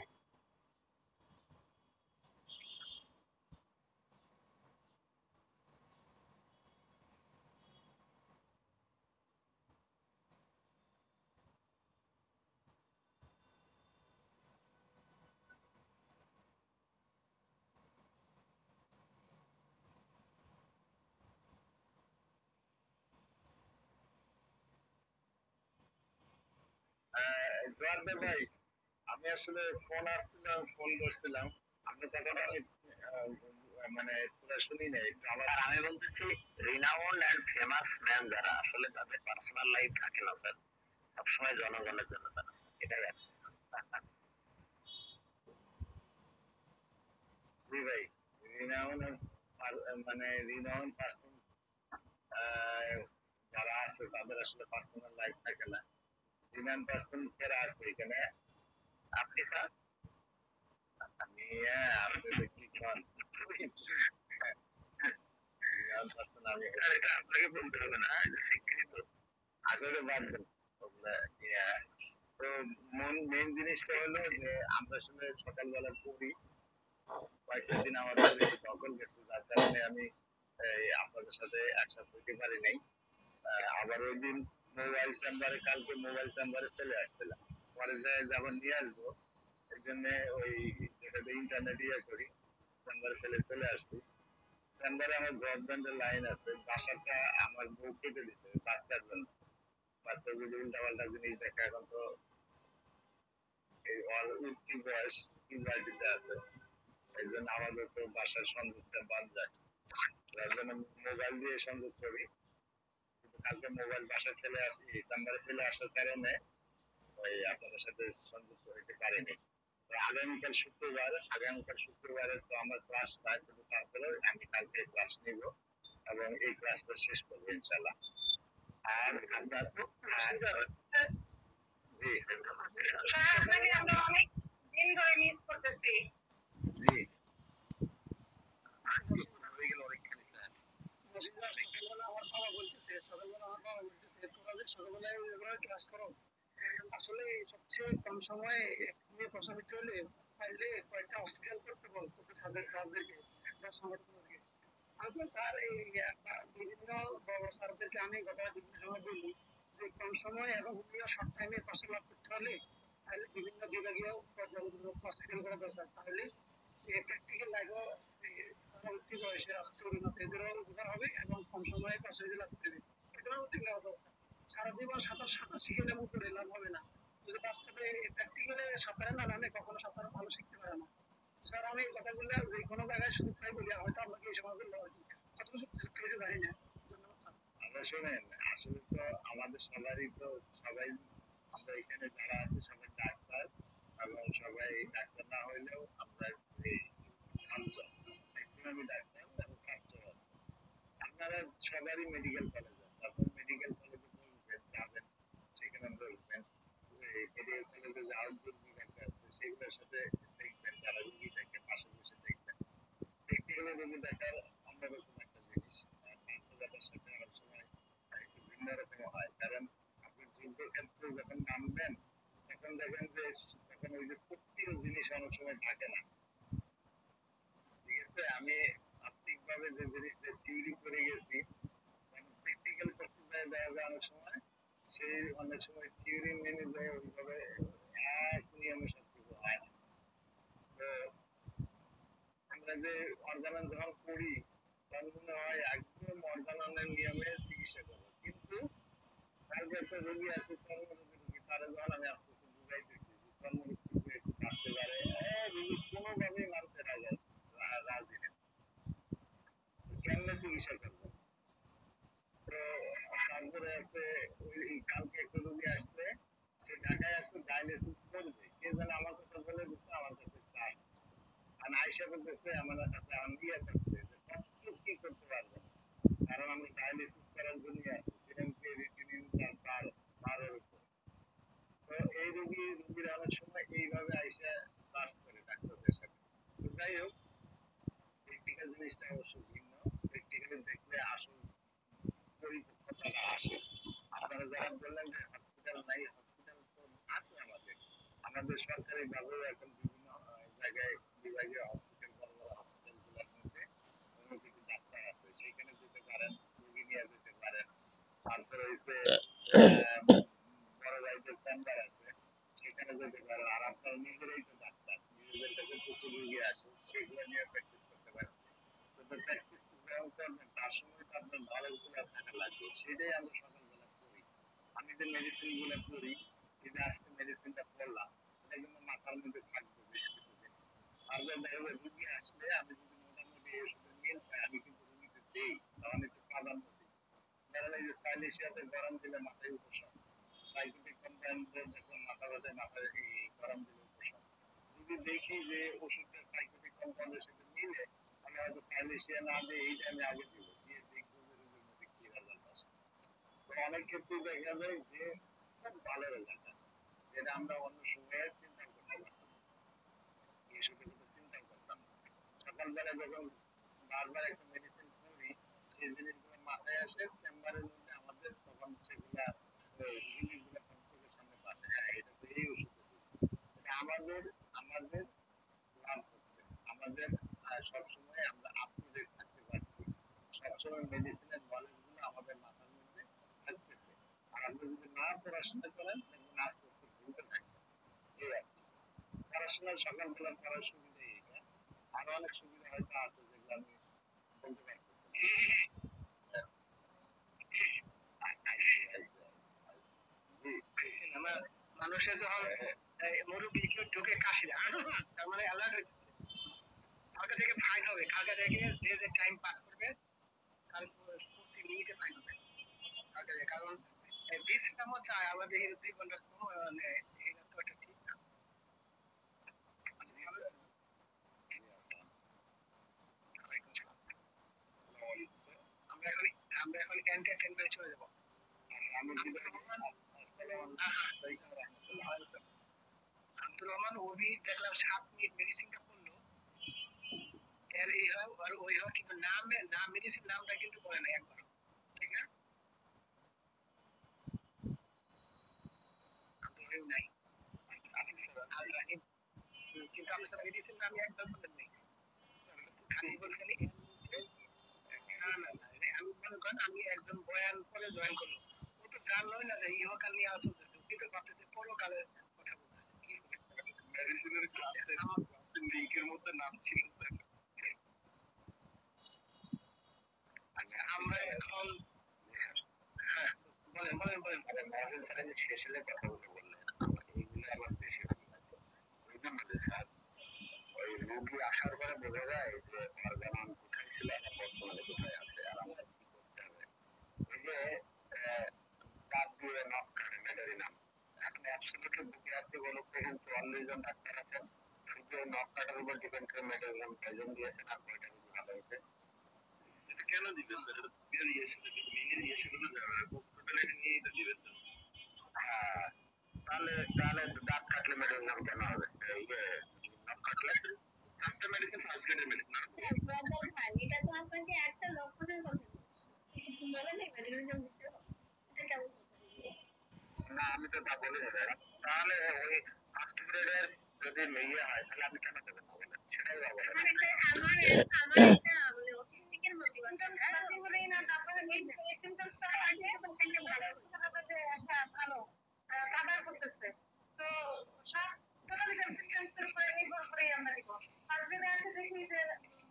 জোয়ারদার ভাই, আমি আসলে ফোন আসছিলাম, ফোন করছিলাম, আপনি কথাটা আমি মানে পুরো শুনি নাই একটু আবার। আমি বলতেছি রিনাউন্ড এন্ড ফেমাস ম্যান যারা আসলে তাদের পার্সোনাল লাইফ থাকে না স্যার, সবসময় জনগণের জন্য তারা, এটা জানি। জি ভাই, রিনাউন্ড মানে রিনাউন্ড পার্সন যারা আছে তাদের আসলে পার্সোনাল লাইফ থাকে না। রিনাউন্ড পার্সন যারা আছে এখানে, আপনি স্যার, আমি আপনি তো কি কন, রিনাউন্ড পার্সন আমি এটা আপনাকে বলতে হবে না, স্বীকৃত আসলে বাদ দেন ওগুলা। তো মেন জিনিসটা হলো যে আমরা আসলে সকালবেলা পড়ি, কয়েকটা দিন আমাদের দখল গেছে, যার কারণে আমি আপনাদের সাথে একসাথে হইতে পারি নাই। আবার ওই দিন মোবাইল চেম্বারে, কালকে মোবাইল চেম্বারে চলে আসছিলাম, পরে যাবার নিয়ে আসবো, এই জন্য ওই যেটাতে ইন্টারনেট ইয়ে করি চেম্বারে ফেলে চলে আসছি। চেম্বারে আমার ব্রডব্যান্ডের লাইন আছে, বাসাটা আমার বউ কেটে দিছে বাচ্চার জন্য। বাচ্চা যদি উল্টাপাল্টা জিনিস দেখে, এখন তো এই উঠতি বয়স, ইউনিভার্সিটিতে আছে, এই জন্য আমাদের তো বাসার সংযোগটা বাদ যায়, যার জন্য মোবাইল দিয়ে সংযোগ করি। কিন্তু কালকে মোবাইল বাসায় ফেলে আসি, চেম্বারে ফেলে আসার কারণে ওই আপনাদের সাথে সংযুক্ত হইতে পারিনি। তো আগামীকাল শুক্রবারে তো আমার ক্লাস নাই, কিন্তু তারপরেও আমি কালকে ক্লাস নিব এবং এই ক্লাসটা শেষ করবো ইনশাল্লাহ। আর আপনার জি স্যার আপনাকে আমরা অনেক দিন ধরে মিস করতেছি। জি সকালবেলা আমার বাবা বলতেছে, তোরা যে সকালবেলায় ক্লাস করো, আসলে সবচেয়ে কম সময়ে নিয়ে প্রশাসিত হলে পারলে কয়েকটা হসপিটাল করতে বল তোকে স্যারদেরকে বা সংগঠনকে। আমি স্যার এই বিভিন্ন বড় স্যারদেরকে আমি গত বিভিন্ন সময় বলি যে কম সময় এবং শর্ট টাইমে পাশে লাভ করতে হলে তাহলে বিভিন্ন বিভাগীয় হসপিটাল করা দরকার, তাহলে প্র্যাকটিক্যাল লাইফও তারা উঠতি বয়সে স্টুডেন্ট আছে এদেরও উপকার হবে এবং কম সময়ে পাশে লাভ করবে, এটাও উদ্যোগ নেওয়া দরকার। সারা জীবন সাঁতার সাঁতার শিখে লাভ করে লাভ হবে না, যদি বাস্তবে প্র্যাকটিক্যালে সাঁতারে না নামে কখনো সাঁতার ভালো শিখতে পারে না। স্যার আমি এই কথাগুলো যে কোনো জায়গায় সুযোগ পাই বলি, হয়তো আপনাকে এই সময় বললো আর কি, কতটুকু সুযোগ পেয়েছে জানি না। ধন্যবাদ স্যার। আমরা শোনেন, আসলে তো আমাদের সবারই তো সবাই, আমরা এখানে যারা আছি সবাই ডাক্তার, এবং সবাই ডাক্তার না হইলেও আমরা এই ছাত্র, ম্যাক্সিমামই ডাক্তার এবং ছাত্র আছে। আপনারা সবারই মেডিকেল কলেজ আছে, আপনি মেডিকেল কলেজে বলবেন যাবেন, সেখানে বলবেন মেডিকেল কলেজে যে আউটডোর বিভাগ আছে সেগুলোর সাথে দেখবেন, যারা রুগী দেখে পাশে বসে দেখবেন। ব্যক্তিগত রুগী দেখার অন্যরকম একটা জিনিস, বাস্তবতার সাথে অনেক সময় একটু ভিন্ন রকম হয়, কারণ আপনি যুদ্ধক্ষেত্রে যখন নামবেন তখন দেখেন যে তখন ওই যে প্রত্যেক জিনিস অনেক সময় থাকে না। ঠিক আছে, আমি তাত্ত্বিকভাবে যে জিনিসটা থিওরি করে গেছি, প্র্যাকটিক্যাল করতে যায় দেখা যায় অনেক সময় সেই অনেক সময় থিওরি মেনে যায় ওইভাবে এক নিয়মে সবকিছু হয় না। তো আমরা আমরা যে অর্গানন যখন করি তখন মনে হয় একদম অর্গাননের নিয়মে চিকিৎসা করবো, কিন্তু কালকে একটা রোগী আছে চর্মরোগী রোগী, তারা যখন আমি আস্তে আস্তে বুঝাইতেছি যে চর্মরোগ কিছু একটু থাকতে পারে, রোগী কোনোভাবেই মানতে রাজি না, কেমনে চিকিৎসা করবো। তো তারপরে আছে ওই কালকে একটা রোগী আসছে, সে ঢাকায় আসছে ডায়ালিসিস করবে, কে যেন আমার কথা বলে দিচ্ছে, আমার কাছে একটা আসছে আর আয়সা বলতেছে আমার কাছে আনলিয়া চাচ্ছে যে কতটুকু কি করতে পারবে, কারণ আমি ডায়ালিসিস করার জন্য আসছি, সিরাম ক্রিয়েটিনিন তার তারের উপর। তো এই রোগীরা অনেক সময় এইভাবে আইসা চার্জ করে ডাক্তারদের সাথে। তো যাই হোক, প্র্যাকটিক্যাল জিনিসটা অবশ্য ভিন্ন, প্র্যাকটিক্যালি দেখলে আসল পরিপক্কতাটা আসে। আপনারা যারা বললেন যে হসপিটাল নাই, হসপিটাল তো আছে আমাদের, আমাদের সরকারি ভাবেও এখন বিভিন্ন জায়গায় বিভাগীয় হসপিটাল, বড় বড় হসপিটাল গুলোর মধ্যে হোমিওপ্যাথি ডাক্তার আছে, সেখানে যেতে পারেন, রোগী নিয়ে যেতে পারেন। তারপরে হচ্ছে বড় ভাইদের চেম্বার আছে, সেখানে যেতে পারেন। আর আপনারা নিজেরাই তো ডাক্তার, নিজেদের কাছে প্রচুর রোগী আসে, সেগুলো নিয়ে প্র্যাকটিস করতে পারেন। কিন্তু প্র্যাকটিস যখন করবেন তার সময় তো আপনার নলেজ গুলো থাকা লাগবে, সেটাই আমরা সকালবেলা করি। আমি যে মেডিসিন গুলো করি, এই যে আজকে মেডিসিনটা পড়লাম, এটা কিন্তু মাথার মধ্যে থাকবে বেশ কিছুদিন। তারপর দেখা যায় রুগী আসলে আমি যদি মোটামুটি এই ওষুধের মিল পাই, আমি কিন্তু রুগীকে দিই, তখন একটু প্রাধান্য দিই। দেখা যায় যে সাইলেশিয়াতে গরম দিলে মাথায় উপশম, সাইকেটিক কম্পাউন্ডে দেখলাম মাথা ব্যথায় মাথায় এই গরম দিলে উপশম। যদি দেখি যে ওষুধটা সাইকেটিক কম্পাউন্ডের সাথে মিলে, আমি হয়তো সাইলেশিয়া না দিয়ে এইটা আমি আগে দিব, দিয়ে দেখবো যে রোগীর মধ্যে কি রেজাল্ট আসে। তো অনেক ক্ষেত্রে দেখা যায় যে খুব ভালো রেজাল্ট আসে, যেটা আমরা অন্য সময়ে চিন্তা করতে পারতাম না, এই ওষুধের কথা চিন্তা করতাম না। সকালবেলা যখন বারবার একটা মেডিসিন করি, সেই জিনিসগুলো মাথায় আসে, চেম্বারের মধ্যে আমাদের তখন সেগুলা জিনিসগুলো তখন চোখের সামনে আসে, হ্যাঁ এটা তো এই ওষুধ, এটা আমাদের আমাদের লাভ হচ্ছে, আমাদের সবসময় আমরা আপ টু ডেট থাকতে পারছি, সবসময় মেডিসিনের নলেজ গুলো আমাদের মাথার মধ্যে থাকতেছে। আর আপনি যদি না পড়াশোনা করেন দেখবেন আস্তে আস্তে ভুলতে থাকবেন, এই আর কি। পড়াশোনা সকালবেলা করার সুবিধা এইটা, আরো অনেক সুবিধা হয়তো আছে যেগুলো আমি বলতে পারতেছি না। জি, মানুষের যখন মুরব্বী কেউ ঢুকে কাশি তার মানে অ্যালার্ট হচ্ছে, কালকে থেকে ফাইন হবে, কালকে থেকে যে যে টাইম পাস করবে তার প্রতি মিনিটে ফাইন হবে কালকে থেকে। কারণ বিশ্রামও চায়, আমাদের এই 2 ঘন্টা সময় নেয়, এটা তো একটা ঠিক না। আচ্ছা, ভালো আছেন? জি, আসসালাম আলাইকুম সালাম। আমরা এখন আমরা এখন এন্টারটেইনমেন্টে চলে যাবো। আচ্ছা, আমি আসসালামু আলাইকুম। আব্দুর রহমান ওবি দেখলাম 7 মিনিট মেডিসিনটা পড়লো, এর এই হয় আর ওই হয়, কিন্তু নাম মেডিসিন নামটা কিন্তু বলে না একবার, ঠিক না? আব্দুল রহিম নাই, আছে স্যার আল রাহিম, কিন্তু আপনি স্যার মেডিসিন নাম একবার বলেন নাই স্যার, খালি বলছেন না না না, আমি মনে করেন আমি একজন বয়ান পরে জয়েন করলো, ও তো জানলোই না যে ইহকাল নিয়ে আলোচনা চলতেছে, কিন্তু ভাবতেছে পরকালের কথা বলতেছে। কি মেডিসিনের ক্লাসের লিংকের মধ্যে নাম ছিল স্যার। আচ্ছা, আমরা এখন হ্যাঁ বলেন বলেন বলেন। মহাজন স্যার যে শেষে যে কথাগুলো বললেন, এইগুলো আমার বেশি ভালো লাগে। ওই জন্য যে স্যার ওই রোগী আসার পরে বোঝা যায় যে অর্গানন কোথায় ছিল আর বর্তমানে কোথায় আছে, আর আমার কি করতে হবে। এই যে দাঁত দিয়ে নখ কাটে মেডারি নাম, এখন অ্যাবসলিউটলি বুকে আপনি বলো এখানে 44 জন ডাক্তার আছেন, শুধু নখ কাটার উপর ডিপেন্ড করে মেডারি নাম কয়জন দিয়েছেন আর কয়টা রোগী ভালো হয়েছে। এটা কেন দিবে স্যার? এটা বিয়ার ইয়ে ছিল, মিনির ইয়ে ছিল তো যারা টোটাল এটা নিয়েই তো দিবেছেন। হ্যাঁ, তাহলে তাহলে দাঁত কাটলে মেডারি নাম কেন হবে? এই যে নখ কাটলে 4টা মেডিসিন ফার্স্ট গ্রেডের মেডিসিন। ব্রাদার ভাই, এটা তো আপনাকে একটা লক্ষণের কথা বলছি, একটু বলে নেবেন রিভিশন দিতে হবে, এটা কেমন কথা? না আমি তো তা বলি না দাদা, তাহলে ওই ফার্স্ট গ্রেডের যদি ইয়ে হয় তাহলে আমি কেন দেবেন না বলেন, সেটাই বা বলেন। আমার একটা মানে অটিস্টিকের মোটিভেশন বলেই না, তারপরে সিমটমসটা আগে পেশেন্টকে ভালো হচ্ছে, একটা ভালো কাভার করতেছে, তো সব টোটালি সিমটমসের উপরে নির্ভর করে আমরা দিব। ফার্স্ট ডে আছে দেখি যে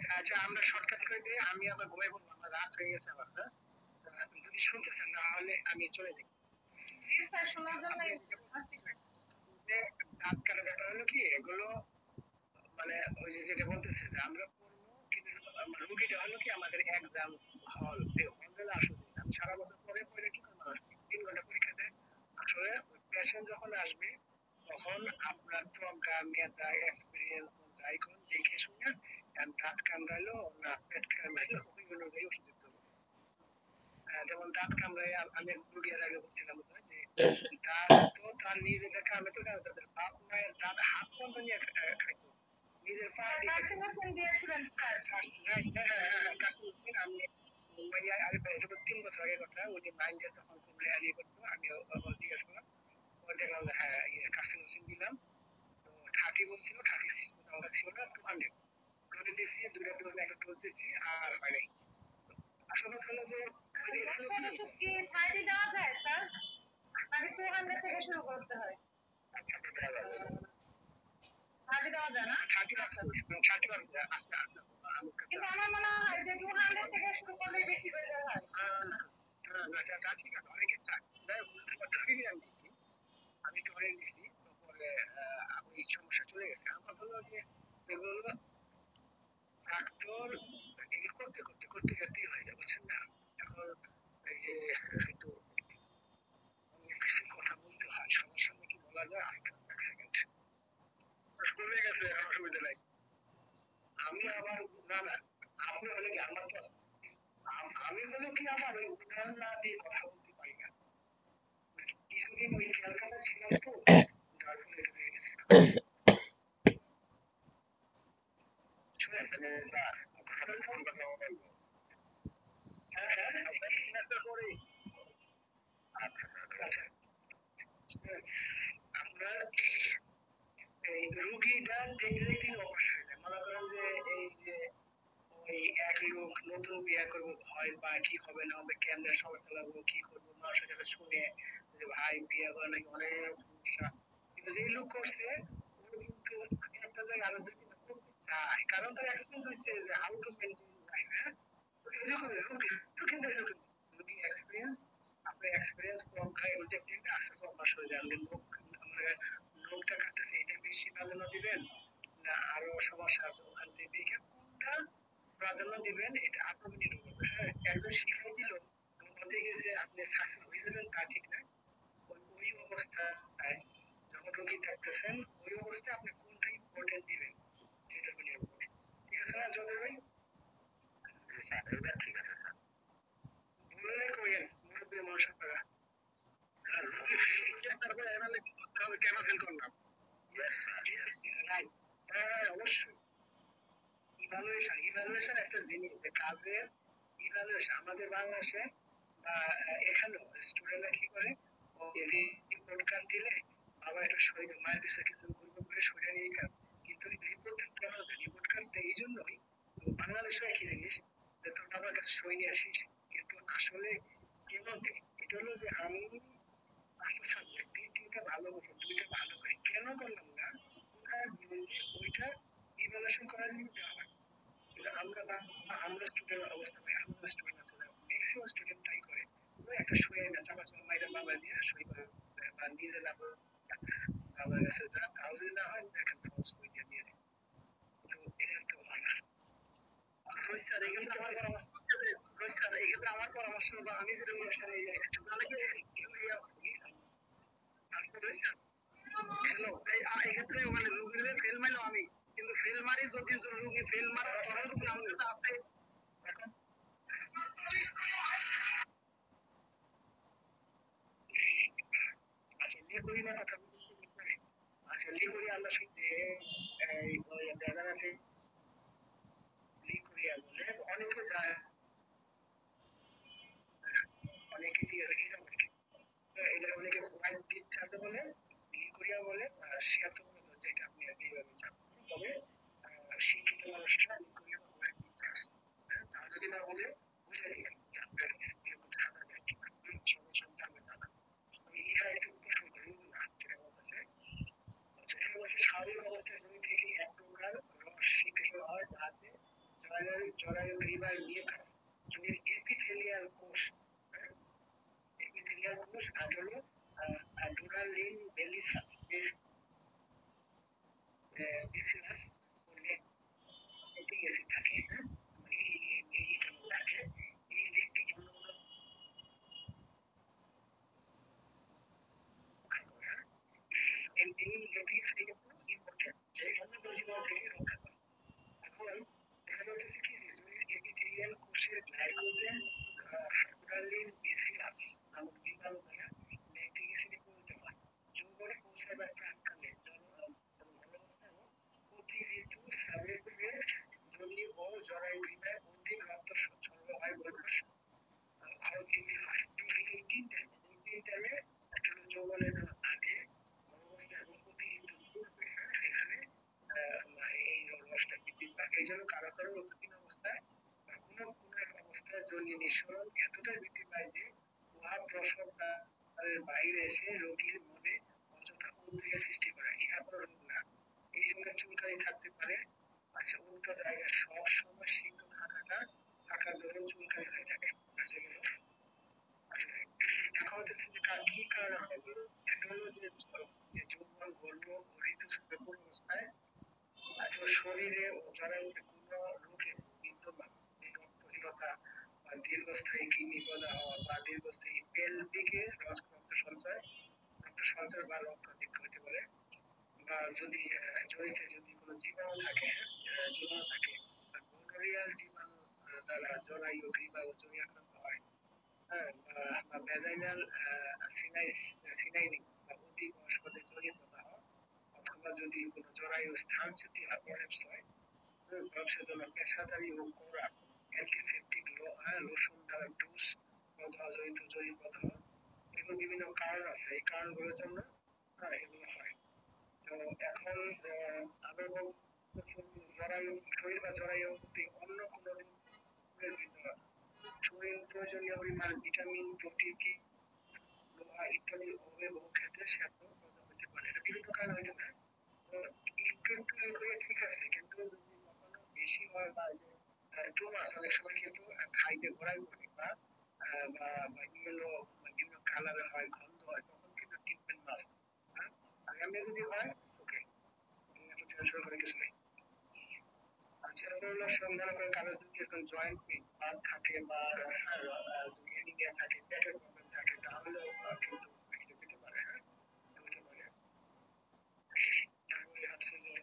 আচ্ছা আমরা শর্টকাট করে দিই, আমি আবার ঘুমাই বলবো, আমার রাত হয়ে গেছে আবার। হ্যাঁ, যদি শুনতেছেন না হলে আমি চলে যাই। শোনার জন্য যে দাঁত কাটার ব্যাপার হলো কি, এগুলো মানে ওই যে যেটা বলতেছে যে আমরা পড়বো, কিন্তু রুগীটা হলো কি আমাদের এক্সাম হল হলে আসলে আমি সারা বছর পরে পড়লে কি করবো, 3 ঘন্টা পরীক্ষা দেয়। আসলে পেশেন্ট যখন আসবে তখন আপনার প্রজ্ঞা মেধা এক্সপিরিয়েন্স যাই কোন দেখে শুনে দাঁত কামড়াইলো না পেট কামড়াইলো ওই অনুযায়ী ওষুধ দিতে হবে। যেমন দাঁত কামড়াই আমি রুগীর আগে বলছিলাম যে দাঁত তো তার নিজেদের কামড়ে তো তাদের বাপ মায়ের দাঁত হাত পর্যন্ত নিয়ে খাইতো, নিজের পা দিয়ে ভ্যাকসিনেশন দিয়েছিলেন স্যার। আমি আরে এটা তো 3 বছর আগের কথা, উনি মাইন্ডে তখন খুব রেয়ারি করতো, আমি জিজ্ঞেস করলাম, দেখলাম যে হ্যাঁ কার্সিনোসিন দিলাম, তো 30 বলছিল, 30 আমরা ছিল না 200 করে দিচ্ছি, 2টা ডোজ একটা ডোজ দিচ্ছি আর হয় নাই। আসল কথা হলো যে ওষুধ কি 30 দেওয়া যায় স্যার, নাকি 200 থেকে শুরু করতে হয়? 30 দেওয়া যায় না? 30 আছে, 30 আছে আস্তে আস্তে কিন্তু আমার মনে হয় যে 200 থেকে শুরু করলে বেশি বেটার হয়। ঠিক আছে, অনেকে আমি দিচ্ছি, আমি একটু অনেক দিচ্ছি, তারপরে ওই সমস্যা চলে গেছে। আমার কথা হলো যে এগুলো ডাক্তার এগুলো করতে করতে করতে করতে হয়ে যায়, বুঝছেন না। এখন এই যে একটু অনেক কিছু কথা বলতে হয়, সবার সামনে কি বলা যায়, আস্তে আস্তে 1 সেকেন্ড চলে গেছে, অসুবিধা নাই। আমি আবার না না, আপনি হলে কি আমার তো আমি হলে কি আমার ওই উদাহরণ না দিয়ে কথা বলতে পারি না, কিছুদিন ওই ক্যালকাটা ছিলাম তো যার ফলে এটা হয়ে গেছে। শুনেন হ্যাঁ হ্যাঁ পরে আচ্ছা আপনার এই রুগীটা দেখতে দেখতে অবশ্য হয়ে যায়, মনে করেন যে এই যে ওই এক লোক নতুন বিয়ে করবো ভয় পায়, কি হবে না হবে, কেমনে সংসার চালাবো, কি করবো, মানুষের কাছে শুনে যে ভাই বিয়ে করা নাকি অনেক সমস্যা, কিন্তু যেই লোক করছে ও কিন্তু একটা জায়গায় আরো 2-3টা করতে চায়, কারণ তার এক্সপিরিয়েন্স হচ্ছে যে হাউ টু মেনটেন লাইফ। হ্যাঁ, এরকম কিন্তু এরকম রুগী এক্সপিরিয়েন্স, আপনার এক্সপিরিয়েন্স কম খায় এগুলো দেখতে দেখতে আস্তে আস্তে অভ্যাস হয়ে যায়। আপনি লোক মানে লোকটা কাটতেছে এটা বেশি প্রাধান্য দিবেন না আরো সমস্যা আছে ওখান থেকে দেখে কোনটা প্রাধান্য দিবেন, এটা আপনার উপর নির্ভর করবে। হ্যাঁ, একজন শিখাই দিল বলতে গেছে আপনি সাকসেস হয়ে যাবেন তা ঠিক না, ওই অবস্থায় যখন রোগী দেখতেছেন ওই অবস্থায় আপনি কোনটা ইম্পর্টেন্ট দিবেন সেটার উপর নির্ভর করে। ঠিক আছে না জয় ভাই? স্যার এটা ঠিক আছে স্যার, বললে কইেন মুরব্বী মানুষ আপনারা। রোগী ফেল করে তারপরে অ্যানালাইসিস করতে হবে কেন ফেল করলাম। ইয়েস স্যার, ইয়েস রাইট, হ্যাঁ অবশ্যই। ইভালুয়েশন ইভালুয়েশন একটা জিনিস, যে কাজের ইভালুয়েশন আমাদের বাংলাদেশে বা এখানেও স্টুডেন্টরা কি করে, রিপোর্ট কার্ড দিলে বাবা একটা সই মায়ের পিছনে কিছু গল্প করে সইটা নিয়ে গেল, কিন্তু রিপোর্ট কেন রিপোর্ট কার্ডটা এই জন্যই বাংলাদেশে একই জিনিস যে তোর বাবার কাছে সই নিয়ে আসিস, কিন্তু আসলে কেন দেয়, এটা হলো যে আমি 5টা সাবজেক্ট 3টা ভালো বলছি 2টা ভালো করি, কেন করলাম না কোথায় বুঝেছি ওইটা ইভালুয়েশন করার জন্য দেওয়া হয়। আমরা স্টুডেন্ট অবস্থা পাই, আমরা স্টুডেন্ট আছে না, ম্যাক্সিমাম স্টুডেন্ট তাই করে, ওই একটা সই না চাপা চাপা মাইরা বাবা দিয়ে সই করে বা নিজে না বাবার কাছে যা তাও যদি না হয় দেখেন তাও সই দিয়ে দিয়ে দিই, তো এটা তো হয় না। রোজ স্যার এক্ষেত্রে আমার পরামর্শ রোজ স্যার এক্ষেত্রে আমার পরামর্শ বা আমি যেটা অনুষ্ঠানে একটু তাহলে কি রোজ স্যার হ্যালো, এক্ষেত্রে মানে রুগীদের ফেল মারলো আমি, কিন্তু ফেল মারি যদি রুগী ফেল মারার পরেও যদি আমার কাছে আসে এখন আচ্ছা লিগুরি না কথা বলতে, আচ্ছা লিগুরি আমরা শুনছি ওই ব্রাদার আছে লিগুরিয়া বলে অনেকে যায়, অনেকে কি এরকম আর কি, এটা অনেকে হোয়াইট ডিসচার্জ বলে, লিগুরিয়া বলে, শ্বেত যেটা আপনি যেভাবে চান, তবে শিক্ষিত মানুষরা লিগুরিয়া বা হোয়াইট ডিসচার্জ, তারা যদি না বলে বুঝে নেবেন যে আপনার এর মধ্যে সাদা যায় কিনা, সমস্যা জানবে তারা ইহা একটু উপশম করে না যেটা বলতেছে, যেটা বলছে স্বাভাবিক অবস্থায় জমি থেকে এক প্রকার রস শীতল হয় যাতে জয়েন্ট ব্যাকটেরিয়াল কোষ আর হলো ডুরালিন বেলিসাস বেসিলাস ল্যাকটিক অ্যাসিড থাকে, হ্যাঁ, এইটার মধ্যে থাকে। এই ল্যাকটিক এই ল্যাকটিক অ্যাসিড কিন্তু ইম্পর্টেন্ট, যে অন্যান্য জীবাণু থেকে রক্ষা করে। এখন দেখা যাচ্ছে কি এপিথেলিয়াল কোষের গ্লাইকোজেন ডুরালিন বেসিলাস নামক জীবাণু দ্বারা ল্যাকটিক অ্যাসিডে পরিণত হয়। যৌবনে পৌঁছাবার প্রাক্কালে গর্ভাবস্থায় ও প্রতি ঋতু স্রাবের যোনি ও জরায়ুগিরায় অধিক রক্ত সরবরাহ হয় বলে আরো বৃদ্ধি হয়। এই তিন টাইমে একটা হলো যৌবনের আগে, গর্ভাবস্থা এবং প্রতি ঋতুর পূর্বে, হ্যাঁ, এখানে এই রসটা বৃদ্ধি পায়। এই জন্য কারো কারো রক্তহীন অবস্থায় বা কোনো কোনো এক অবস্থায় যোনি নিঃসরণ এতটাই বৃদ্ধি পায় যে উহা প্রসব দ্বারের বাইরে এসে রোগীর মনে অযথা উদ্বেগের সৃষ্টি করে। ইহা কোনো রোগ না। এই জন্য চুলকানি থাকতে পারে। আচ্ছা, উক্ত জায়গায় সব সময় সিদ্ধ থাকার দরুন চুলকানি হয়ে থাকে। আচ্ছা, গেল। এখন হচ্ছে যে কি কারণে হয় বলো? একটা হলো যে যৌবন, গর্ভ ও ঋতুস্রাবের পূর্ব অবস্থায় আসলে শরীরে ও জরায়ুতে কোনো রোগের বিদ্যমান যে রক্তহীনতা বা দীর্ঘস্থায়ী কৃমি প্রদাহ বা দীর্ঘস্থায়ী পেলভিকে রক্ত সঞ্চয় বা রক্তাধিক হতে পারে, বা যদি জড়িতে যদি কোনো জীবাণু থাকে, জীবাণু থাকে, গোনোরিয়াল জীবাণু দ্বারা জরায়ু গ্রীবা ও জনি আক্রান্ত হয়, হ্যাঁ, বা ভ্যাজাইনাল সিনাইটিস বা অতি বয়স্কদের জনিত প্রদাহ, অথবা যদি কোনো জরায়ু স্থানচ্যুতি বা প্রলেপস হয়, প্রলেপসের জন্য পেশাদারি ও কড়া অ্যান্টিসেপটিক লোশন দ্বারা ডোজ প্রদাহ জনিত জনিত প্রদাহ, এগুলো বিভিন্ন কারণ আছে, এই কারণগুলোর জন্য এগুলো হয়। তো এখন আমরা বলতেছি যে জরায়ু শরীর বা জরায়ু অন্য কোনো রোগের ভিতর শরীর প্রয়োজনীয় পরিমাণ ভিটামিন, প্রোটিন, লোহা ইত্যাদির অভাবে বহু ক্ষেত্রে শ্বাস হতে পারে। এটা বিভিন্ন কারণ হতে পারে। তো একটু একটু করে ঠিক আছে, কিন্তু যদি কখনো বেশি হয় বা যে টু মাছ অনেক সময় কিন্তু খাইতে ঘোরাই পড়ে বা ইয়েলো বিভিন্ন কালারে হয়, গন্ধ হয়, তখন কিন্তু ট্রিটমেন্ট মাস্ট। হ্যাঁ, আর এমনি যদি হয় ওকে, এত টেনশন করে কিছু নেই। আচ্ছা, হলো সন্ধান করে কারো যদি এখন জয়েন্ট পেইন বাত থাকে বা যদি অ্যানিমিয়া থাকে, পেটের প্রবলেম থাকে, তাহলেও কিন্তু এটা যেতে পারে, হ্যাঁ, হতে পারে। তারপরে হচ্ছে যে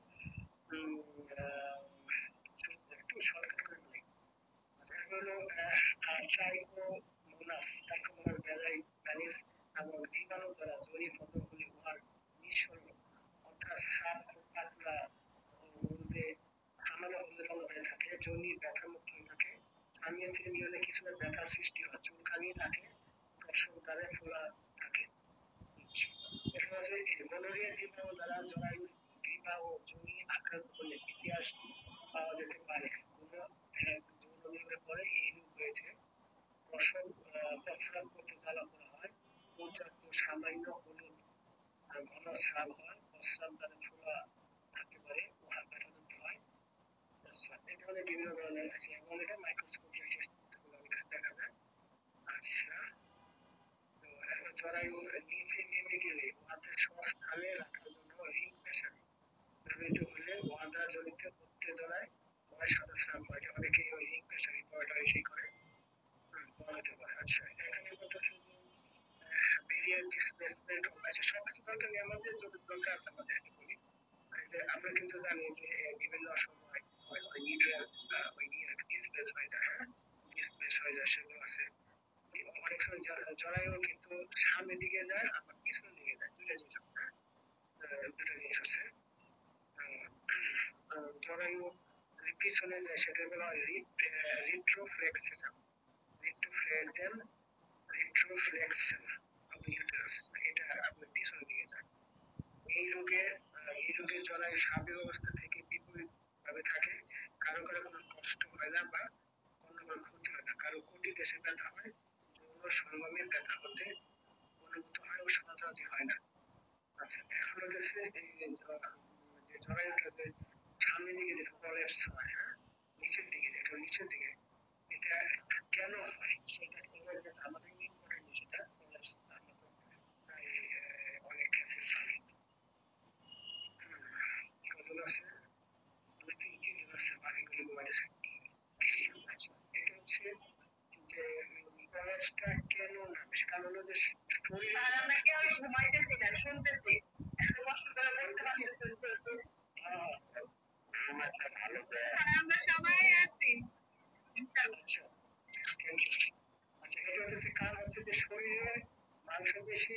একটু শর্টকাট করে বলি। আচ্ছা, হলো ট্রাইকোমোনাস ভ্যাজাইনালিস নামক জীবাণু দ্বারা জড়িত পদ্মগুলি উহার নিঃসরণ, অর্থাৎ সাপ খুব পাতলা হলদে সামান্য হলদে রঙ হয়ে থাকে, জনি ব্যথা মুক্ত হয়ে থাকে, স্বামী স্ত্রী মিলনে কিছুটা ব্যথার সৃষ্টি হয়, চুলকানি থাকে, প্রসব দ্বারে ফোলা থাকে। এটা হচ্ছে গনোরিয়া জীবাণু দ্বারা জরায়ু গ্রীবা ও জনি আক্রান্ত হলে ইতিহাস পাওয়া যেতে পারে। কোনো এক যৌন মিলনের পরে এই রোগ হয়েছে। প্রস্রাব করতে জ্বালা পোড়া হয়, জাতীয় সামান্য হলুদ ঘন স্রাব হয়, প্রস্রাব দ্বারা ফোলা থাকতে পারে, উহা ব্যথাযুক্ত হয়। এই ধরনের বিভিন্ন ধরনের আছে এবং এটা মাইক্রোস্কোপিক টেস্ট অনেক কাছে দেখা যায়। আচ্ছা, তো এখন জরায়ু নিচে নেমে গেলে উহাদের স্বস্থানে রাখার জন্য রিং প্রেসার ব্যবহৃত হলে ওয়াদা জনিত উত্তেজনায় সাদা স্রাব হয়। অনেকে ওই রিং প্রেসার পড়াটা এসেই করে পড়াতে পারে। আচ্ছা, এখানে বলতেছে যে ভেরিয়াল ডিসপ্লেসমেন্ট, আচ্ছা সবকিছু দরকার নেই, আমাদের যত দরকার আছে আমাদের একটু বলি। যে আমরা কিন্তু জানি যে বিভিন্ন সময় নিউট্রিয়েন্ট ওই ডিসপ্লেস হয়ে যায়, হ্যাঁ, ডিসপ্লেস হয়ে যায়, সেগুলো আছে। অনেক সময় জরায়ু কিন্তু সামনের দিকে যায়, আবার পিছনের দিকে যায়, দুইটা জিনিস আছে, হ্যাঁ, দুইটা জিনিস আছে। জরায়ু যদি পিছনে যায় সেটা বলা হয় retroflexion, retroflexion, retroflexion of the uterus, এটা আপনার পিছনের দিকে যায়। এই রোগে জরায়ু স্বাভাবিক অবস্থা থেকে বিপরীত ভাবে থাকে, কারো কারো কোনো কষ্ট হয় না বা অন্য কোনো ক্ষতি হয় না, কারো কোটি দেশে ব্যথা হয়, যৌন সঙ্গমে ব্যথা হতে অনুভূত হয় ও সমাধান হয় না। আচ্ছা, এখন হচ্ছে এই যে জরায়ুটা যে সামনের দিকে যেটা প্রলেপস হয়, হ্যাঁ, নিচের দিকে, এটা নিচের দিকে, এটা কেন হয় সেটা আমাদের ইম্পর্টেন্ট, সেটা প্রলেপস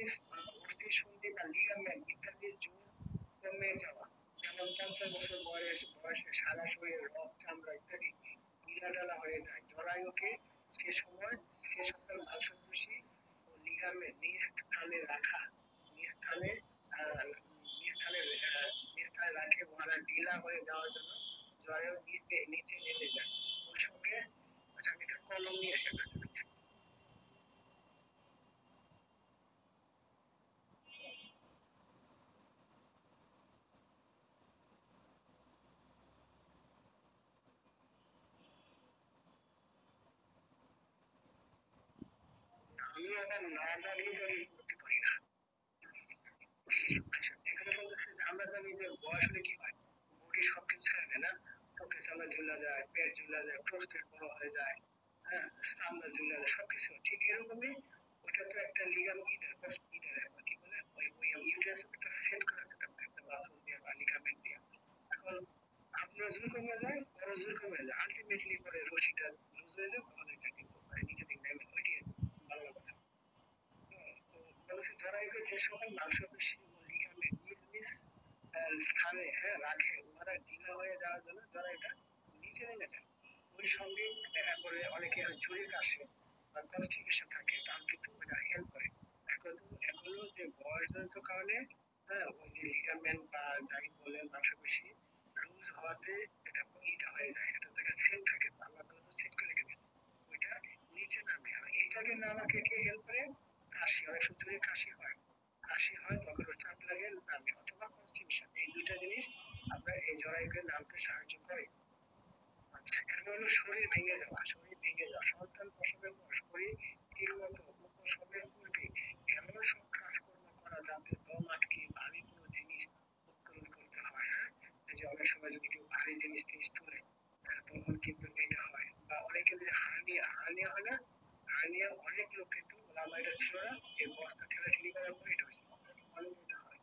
অস্থি সন্ধি বা লিগামেন্ট ইত্যাদির জোর কমে যাওয়া, যেমন 50 বছর বয়সে সারা শরীরে রক চামড়া ইত্যাদি ঢিলাঢালা হয়ে যায়। জরায়ুকে সে সময় সে সকল মাংসপেশি ও লিগামেন্ট নিজ স্থানে রাখা, নিজ স্থানে আহ, নিজ স্থানে নিজ স্থানে রাখে মহারাজ ঢিলা হয়ে যাওয়ার জন্য জরায়ু নিচে নেমে যায়। ওই সঙ্গে আচ্ছা আমি একটা কলম নিয়ে আসি আপনার সাথে। আমি আবার না জানি করতে পারি না। আচ্ছা এখানে বলতেছে যে আমরা জানি যে বয়স হলে কি হয়, বডি সবকিছু ছেড়ে দেয় না, ত্বকে চামড়া ঝুলা যায়, পেট ঝুলা যায়, প্রোস্টেট বড় হয়ে যায়, হ্যাঁ চামড়া ঝুলা যায়, সবকিছু ঠিক এরকমই ওটা তো একটা লিগাম ইনার ইনার কি বলে ওই ওই ইউটেরাস একটা সেট করা আছে একটা মাসল দিয়ে বা লিগামেন্ট দিয়ে। এখন আপনার জোর কমে যায়, বড় জোর কমে যায়, আলটিমেটলি পরে রশিটা লুজ হয়ে যায়, তখন এটা কিন্তু নিচে দিকে নেমে ওইটাই বাংলা কথা। বলছে জরায়ুকে যে সকল মাংসপেশি ও লিগামেন্ট নিজ নিজ স্থানে রাখে উহারা ঢিলা হয়ে যাওয়ার জন্য জরায়ুটা নিচে নেমে যায়। ওই সঙ্গে দেখা করে অনেকে ঝুড়ির কাছে বা কনস্টিপেশন থাকে, তার কিন্তু ওটা হেল্প করে। এখনো যে বয়সজনিত কারণে ওই যে লিগামেন্ট বা যাই বলে মাংসপেশি লুজ হওয়াতে এটা ইটা হয়ে যায়, এটা জায়গায় সেট থাকে, আল্লাহ তাআলা তো সেট করে রেখে দিচ্ছে, ওইটা নিচে নামে। আর এইটাকে নামাকে কে হেল্প করে, কাশি, অনেক সময় কাশি হয়, কাশি হয় তখন ওর চাপ লাগে নামে, অথবা কনস্টিপেশন, এই দুইটা জিনিস আপনার এই জরায়ুকে নামতে সাহায্য করে। আচ্ছা এরপর হলো শরীর ভেঙে যাওয়া, শরীর ভেঙে যাওয়া সন্তান প্রসবের পর শরীর ঠিক মতো উপশমের পূর্বে এমন সব কাজকর্ম করা যাতে দম আটকে ভারী কোনো জিনিস উত্তোলন করতে হয়। হ্যাঁ এই যে অনেক সময় যদি কেউ ভারী জিনিস টিনিস তোলে তখন কিন্তু এটা হয়, বা অনেকের যে হার্নিয়া, হার্নিয়া হয় না, হার্নিয়া অনেক লোক কিন্তু আমার এটা ছিল না, এই বস্তা ঠেলাঠেলি করার পরে এটা হয়েছে, অনেক এটা হয়।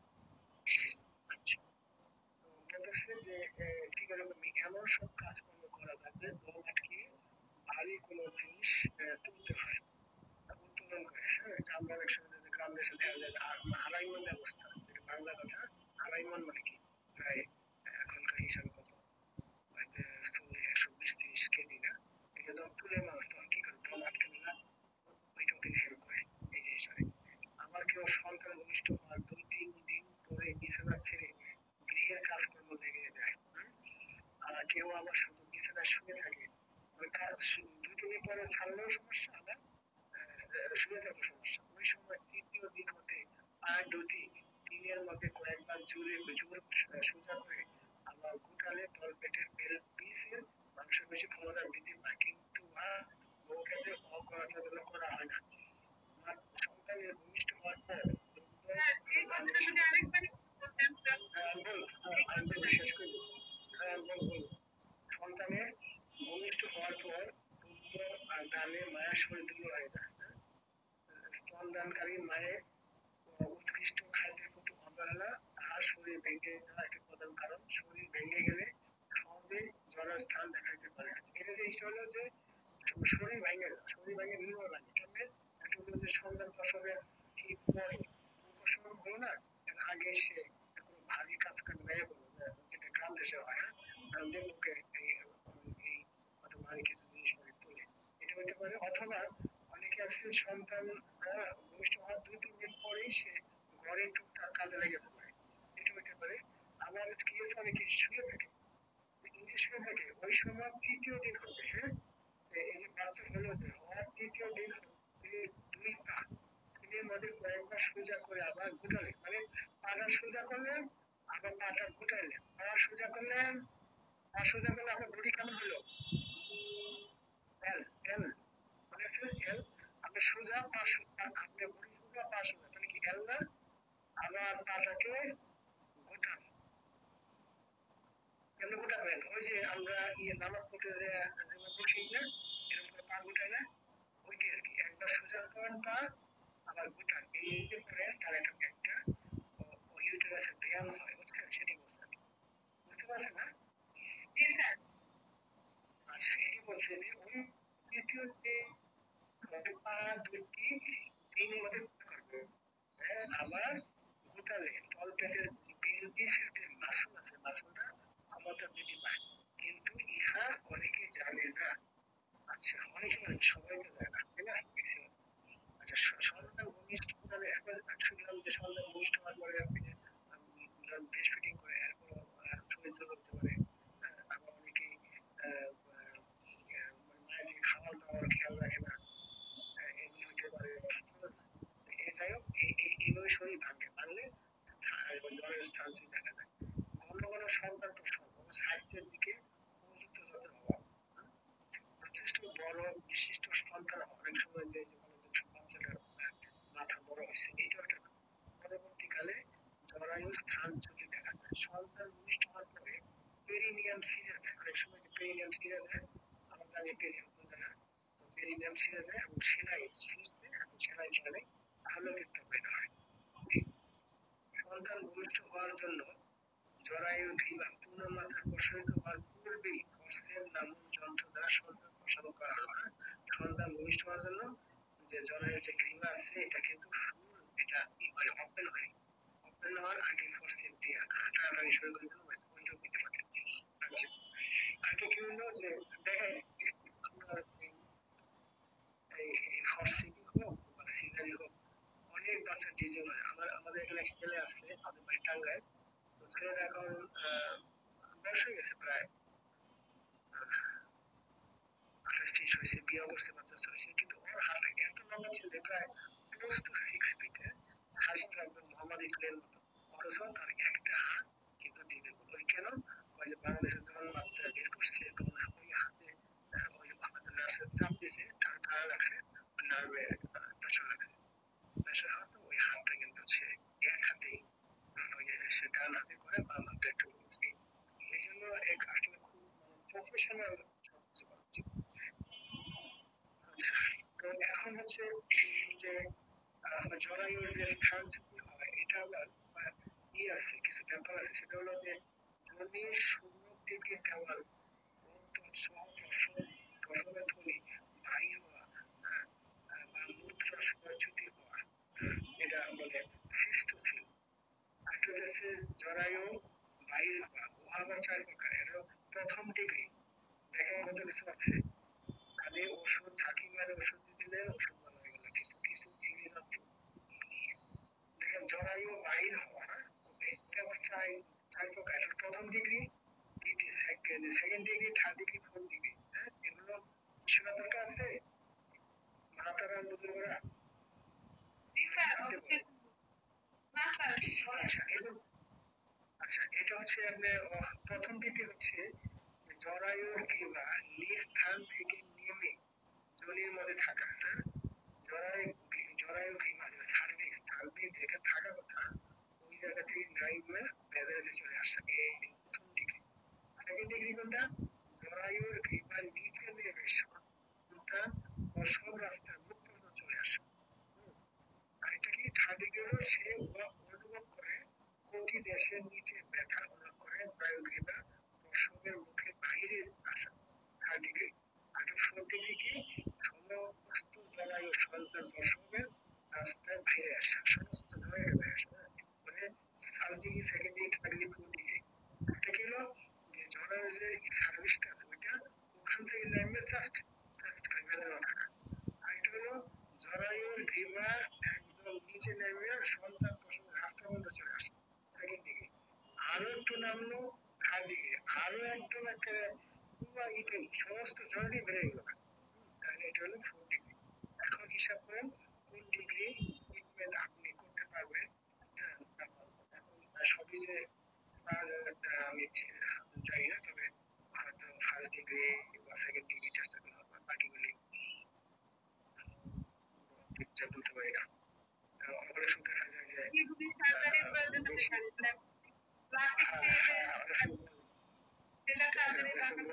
আচ্ছা তো বলতেছে যে ঠিক এরকম এমন সব কাজকর্ম করা যাতে দম আটকে ভারী কোনো জিনিস তুলতে হয়, উত্তোলন করে। হ্যাঁ এটা আমরা অনেক সময় যে গ্রাম দেশে দেখা যায় যে আড়াই মন অবস্থা, যেটা বাংলা কথা, আড়াই মন মানে কি প্রায় এখনকার হিসাবে কত, হয়তো 120-130 কেজি না, এটা যখন তুলে মানুষ তখন কি করে দম আটকাবে না, ওইটাও কিন্তু হেল্প করে এই যে হিসাবে। আবার কেউ সন্তান ভূমিষ্ঠ হওয়ার 2-3 দিন পরে বিছানা ছেড়ে গৃহের কাজকর্ম লেগে যায়। আর কেউ আবার শুধু বিছানায় শুয়ে থাকে, ওই কাজ 2-3 দিন পরে ছাড়লেও সমস্যা, আবার শুয়ে থাকলে সমস্যা। ওই সময় তৃতীয় দিন হতে আর দুটি দিনের মধ্যে কয়েকবার জোরে জোর সোজা করে আবার গোটালে তলপেটের পেলভিসের মাংসপেশি ক্ষমতা বৃদ্ধি পায়, কিন্তু বহু ক্ষেত্রে অকরাচরণ করা হয় না। সন্তানের ভূমিষ্ঠ হওয়ার পর এই কথাটা যদি আরেকবার বলতেন স্যার। আমি বলবো শেষ করবো, বলবো সন্তানের ভূমিষ্ঠ হওয়ার পর দুগ্ধ আর দানে মায়ের শরীর দুর্বল হয়ে যায়। স্তনদানকারী মায়ের উৎকৃষ্ট খাদ্যের প্রতি অবহেলা তাহার শরীর ভেঙে যাওয়া একটি প্রধান কারণ। শরীর ভেঙে গেলে সহজে জনস্থান দেখা দিতে পারে। এটা জিনিসটা হলো যে শরীর ভেঙে যায়, শরীর ভেঙে বিভিন্ন লাগে কেমনে, একটা হলো যে সন্তান প্রসবের ঠিক পরে প্রসব হলো না, এর আগে সে কোনো ভারী কাজ কাম ভেঙে পড়লো, যেটা গ্রাম দেশে হয়, কারণ লোকে এই অত ভারী কিছু জিনিস করে তোলে, এটা হতে পারে। অথবা অনেকে আছে সন্তান ভূমিষ্ঠ হওয়ার 2-3 দিন পরেই সে ঘরে টুকটাক কাজে লেগে পড়ে, এটা হতে পারে। আবার কি আছে অনেকে শুয়ে থাকে, এই যে শুয়ে থাকে ওই সময় তৃতীয় দিন হতে, হ্যাঁ এই যে বাচ্চা হলো যে হওয়ার তৃতীয় দিন হতে 2 পা দিনের মধ্যে কয়েকবার সোজা করে আবার গুটালে, মানে পাটা সোজা করলেন আবার পাটা গুটাইলেন, পা সোজা করলেন, পা সোজা করলে আপনার বডি কেমন হলো, এল এল মানে আছে এল, আপনি সোজা পা আপনি বডি সোজা পা সোজা, তাহলে কি এল না, আবার পাটাকে গোটান, কেমন গোটাবেন, ওই যে আমরা নামাজ পড়তে যে যেমন বসি না এরকম করে পা গোটাই না, ওইটাই আর কি, একবার সোজা করেন পা আবার গোটান, এই যে করেন তার একটা ইউটেরাসের ব্যায়াম হয়, বুঝছেন, সেটাই বলছেন, বুঝতে পারছেন না? জি স্যার। আচ্ছা এটি বলছে যে ওই তৃতীয় যে পা দুটি দিনের মধ্যে করবে, আবার গোটালে তলপেটের পেলভিসের যে মাসল আছে মাসলটা ক্ষমতা বৃদ্ধি পায়, কিন্তু ইহা অনেকে জানে না। আচ্ছা অনেকে মানে সবাই তো জানে না, তাই না? আচ্ছা সন্তান ভূমিষ্ঠ হলে একবার শুনলাম যে সন্তান ভূমিষ্ঠ হওয়ার পরে আপনি ব্রেস্ট ফিডিং করে এরপর শরীর দুর্বল হতে পারে। আবার অনেকেই মানে মায়ের যে খাবার দাবার খেয়াল রাখে না, এমনি হতে পারে। যাই হোক এইভাবে শরীর ভাঙলে জ্বরের স্থান দেখা যায়। ঘন ঘন সন্তান প্রসব ও স্বাস্থ্যের দিকে উপযুক্ত যত্ন হওয়া, যথেষ্ট বড় বিশিষ্ট সন্তান অনেক সময় যে বলে যে বাচ্চাটার মাথা বড় হয়েছে, এটা একটা পরবর্তীকালে জরায়ুর স্থান যদি দেখা যায়। সন্তান ভূমিষ্ঠ হওয়ার পরে পেরিনিয়াম ছিঁড়ে যায়, অনেক সময় যে পেরিনিয়াম ছিঁড়ে যায়, আমরা জানি পেরিনিয়াম কোন জায়গা, তো পেরিনিয়াম ছিঁড়ে যায় এবং সেলাই ছিঁড়ছে এবং সেলাই চলে, তাহলে কিন্তু বের হয়। সন্তান ভূমিষ্ঠ হওয়ার জন্য জরায়ু গ্রীবা পূর্ণ মাত্রায় প্রসারিত হওয়ার পূর্বেই ফর্সেপ নামক যন্ত্র দ্বারা সন্তান প্রসারণ করা হয়। সন্তান ভূমিষ্ঠ হওয়ার জন্য যে জরায়ুর যে গ্রীবা আছে এটা কিন্তু ফুল, এটা মানে ওপেন হয়, ওপেন হওয়ার আগে ফর্সেপ দিয়ে হাঁটাহাঁটি শুরু করে দিলে ওইটাও পেতে পারে। আচ্ছা আগে কি হলো যে দেখেন আপনার এই ফর্সেপই হোক বা সিজারই হোক, অনেক বাচ্চা ডিজেল হয়। আমাদের এখানে এক ছেলে আছে, আমাদের বাড়ি টাঙ্গাইল, তো ছেলেটা এখন বয়স হয়ে গেছে প্রায় 28-30 হয়েছে, বিয়ে করছে, বাচ্চা হয়েছে, কিন্তু ওর হাতে এত লম্বা ছিল প্রায় ক্লোজ টু 6 ফিট, হাসিটা একদম মোহাম্মদ ইসলামের মতো, অথচ তার একটা হাত কিন্তু ডিজেবল। ওই কেন? ওই যে বাংলাদেশে যখন বাচ্চা বের করছে তখন ওই হাতে ওই আমাদের নার্সের চাপ দিছে, তার ঠাড়া লাগছে, নার্ভে প্রেশার লাগছে, প্রেশার হওয়াতে ওই হাতটা কিন্তু সে এক হাতেই ওই যে সে ডান হাতে করে বাম হাতে একটু করছে। এই জন্য এক আসলে খুব প্রফেশনাল সবকিছু করা উচিত। তো এখন হচ্ছে যে জরায়ুর যে স্থান চ্যুতি হয় এটা আবার ই আছে, কিছু ব্যাপার আছে, সেটা হলো যে যদি শূন্য থেকে দেওয়াল অন্তর সহ প্রসবের থলি ভারী হওয়া, বা মূত্রাশয় চ্যুতি হওয়া, এটা বলে সিস্টোসিল। একটা হচ্ছে জরায়ু বাহির হওয়া, উহা আবার 4 প্রকার। এটা প্রথম ডিগ্রি, দেখেন কত কিছু আছে, খালি ওষুধ ঝাঁকি মারে ওষুধ দিলে ওষুধ ভালো হয়ে গেল, কিছু কিছু ডিগ্রি মাত্র। দেখেন জরায়ু বাহির হওয়া, এটা আবার 4 প্রকার। এটা প্রথম ডিগ্রি, দ্বিতীয় second degree, third degree, fourth degree. হ্যাঁ, এগুলো শোনা দরকার আছে মাতারা বুজুর্গরা জি স্যার। জানতে পারে। না স্যার। আচ্ছা আচ্ছা এটা হচ্ছে আপনার প্রথম ডিগ্রি হচ্ছে জরায়ুর কিংবা নিজ স্থান থেকে নেমে যোনির মধ্যে থাকা। হ্যাঁ, জরায়ু কিংবা সার্ভিক্স সার্ভিক্স যেটা থাকার কথা ওই জায়গা থেকে নাইমে ভেজাইতে চলে আসা, এই প্রথম ডিগ্রি। সেকেন্ড ডিগ্রি কোনটা? জরায়ুর কিংবা নিচে নেমে সন্তান প্রসব রাস্তার মুখ পর্যন্ত চলে আসা। আর এটা কি থার্ড ডিগ্রি হলো সে অনুভব করে কোটি দেশের নিচে ব্যথা অনুভব করে বায়ুগ্রীবা প্রসবের মুখে বাহিরে আসা, থার্ড ডিগ্রি। আর ফোর্থ ডিগ্রি কি? সমস্ত জরায়ু সন্তান প্রসবের রাস্তায় বাইরে আসা, সমস্ত জরায়ু বাইরে আসা। মানে first degree, second degree, third degree, fourth degree. এটা কি হলো যে জরায়ু যে সার্ভিসটা আছে ওইটা ওখান থেকে নেমে জাস্ট জাস্ট বেরোনো থাকা। আর এটা হলো জরায়ুর গ্রীবা একদম নিচে নেমে সন্তান প্রসবের রাস্তা পর্যন্ত চলে আসে, সেকেন্ড ডিগ্রি। আরো একটু নামলো, থার্ড ডিগ্রি। আরো একদম একেবারে পুরো ইটেল সমস্ত জয়েন্টই বেড়ে গেল, তাহলে এটা হলো ফোর্থ ডিগ্রি। এখন হিসাব করেন কোন ডিগ্রি ট্রিটমেন্ট আপনি করতে পারবেন। হ্যাঁ, এখন সবই যে পাওয়া যাবে তা আমি জানি না, তবে হয়তো ফার্স্ট ডিগ্রি বা সেকেন্ড ডিগ্রি চেষ্টা করা হবে, বাকিগুলি ঠিকঠাক বলতে পারি না। অনেক সময় দেখা যায় যে এগুলি সার্জারির প্রয়োজন হবে স্যার। মানে প্লাস্টিক যেটা সার্জারি দরকার।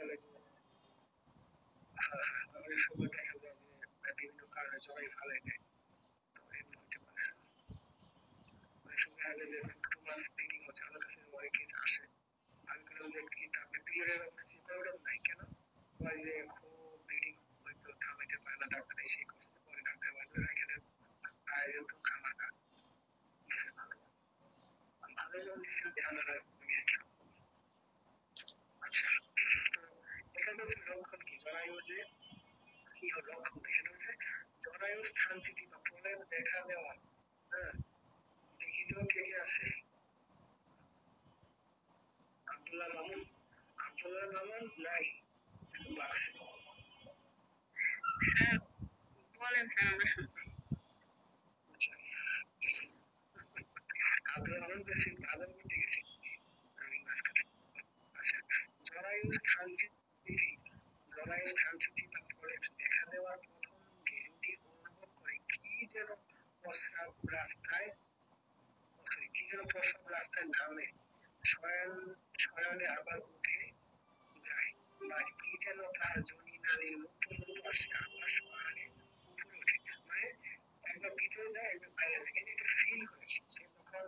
অনেক সময় দেখা যায় যে বিভিন্ন কারণে জবাই ফেলাই দেয়, তো এগুলো হতে পারে। অনেক সময় দেখা যায় যে টু মাস ব্লিডিং হচ্ছে, আমার কাছে অনেক কেস আসে, আমি বললাম যে কি আপনি পিরিয়ডের অবস্থা প্রবলেম নাই কেন, ওই যে খুব ব্লিডিং হয়তো থামাইতে পারে না, ডাক্তার এসে করছে, পরে ডাক্তার বলবে এখানে আয়োজন তো খামাখা যেমন দিচ্ছেন ধ্যান আমি আর কি। আচ্ছা, তো এখানে হচ্ছে লক্ষণ কি জরায়ু যে কি হলো লক্ষণ, এখানে হচ্ছে জরায়ু স্থানচ্যুতি বা প্রলেপ দেখা দেওয়া। হ্যাঁ, দেখি তো কে কে আছে। আব্দুল্লাহ মামুন, আব্দুল্লাহ মামুন নাই লাগছে। স্যার বলেন স্যার, আমরা শুনছি। আব্দুল্লাহ মামুন বেশি ভালো করতে গেছি আমি মাঝখানে। আচ্ছা, জরায়ু স্থানচ্যুতি, জরায়ু স্থানচ্যুতি বা প্রলেপ দেখা দেওয়ার প্রথম রোগী অনুভব করে কি যেন প্রস্রাব রাস্তায়, কি যেন প্রস্রাব রাস্তায় নামে, শয়ন শয়নে আবার উঠে যায়, বা কি যেন তার যোনি নালীর মুখ পর্যন্ত আসে, আবার শয়নে উপরে ওঠে। মানে একবার ভিতরে যায় একবার বাইরে যায়, এটা একটা ফিল করে সে তখন